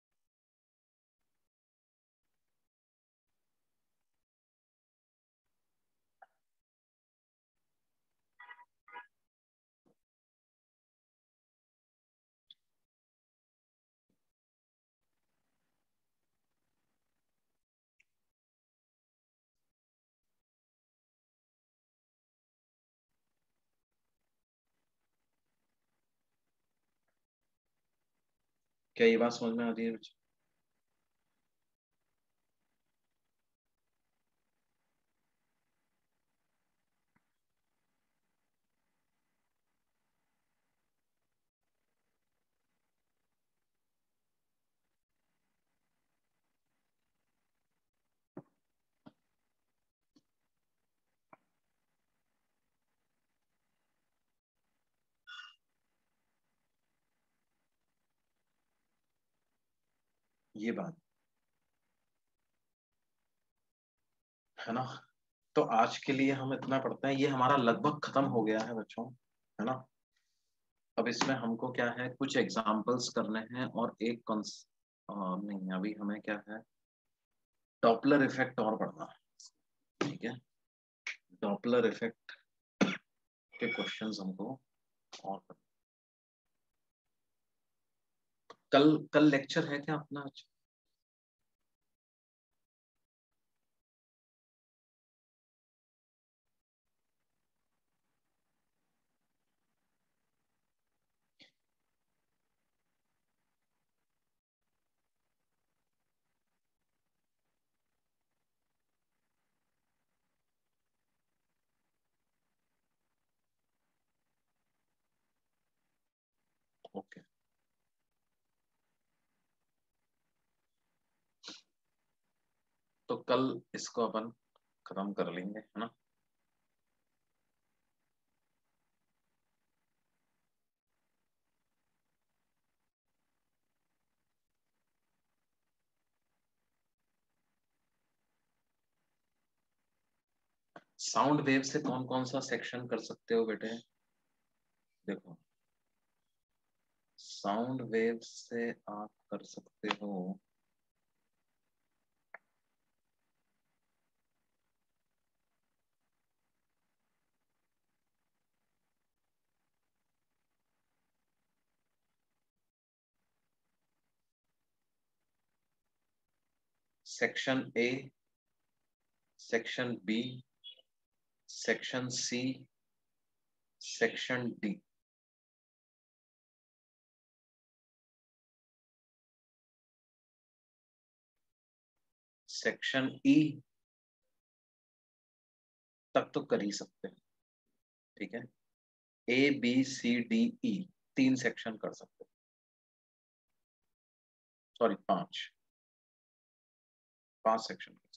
Speaker 1: क्या ये बात समझ में आती है बच्चे? ये बात है ना। तो आज के लिए हम इतना पढ़ते हैं, ये हमारा लगभग खत्म हो गया है बच्चों, है ना। अब इसमें हमको क्या है, कुछ एग्जाम्पल्स करने हैं और एक कॉन्स नहीं, अभी हमें क्या है, डॉपलर इफेक्ट और पढ़ना है। ठीक है, डॉपलर इफेक्ट के क्वेश्चंस हमको और पढ़ना। कल कल लेक्चर है क्या अपना आज? ओके, तो कल इसको अपन खत्म कर लेंगे, है ना। साउंड वेव से कौन कौन सा सेक्शन कर सकते हो बेटे? देखो, साउंड वेव से आप कर सकते हो section A, section B, section C, section D. Section E तक तो कर ही सकते हैं, ठीक है। A B C D E तीन सेक्शन कर सकते हैं, सॉरी पांच, पांच सेक्शन।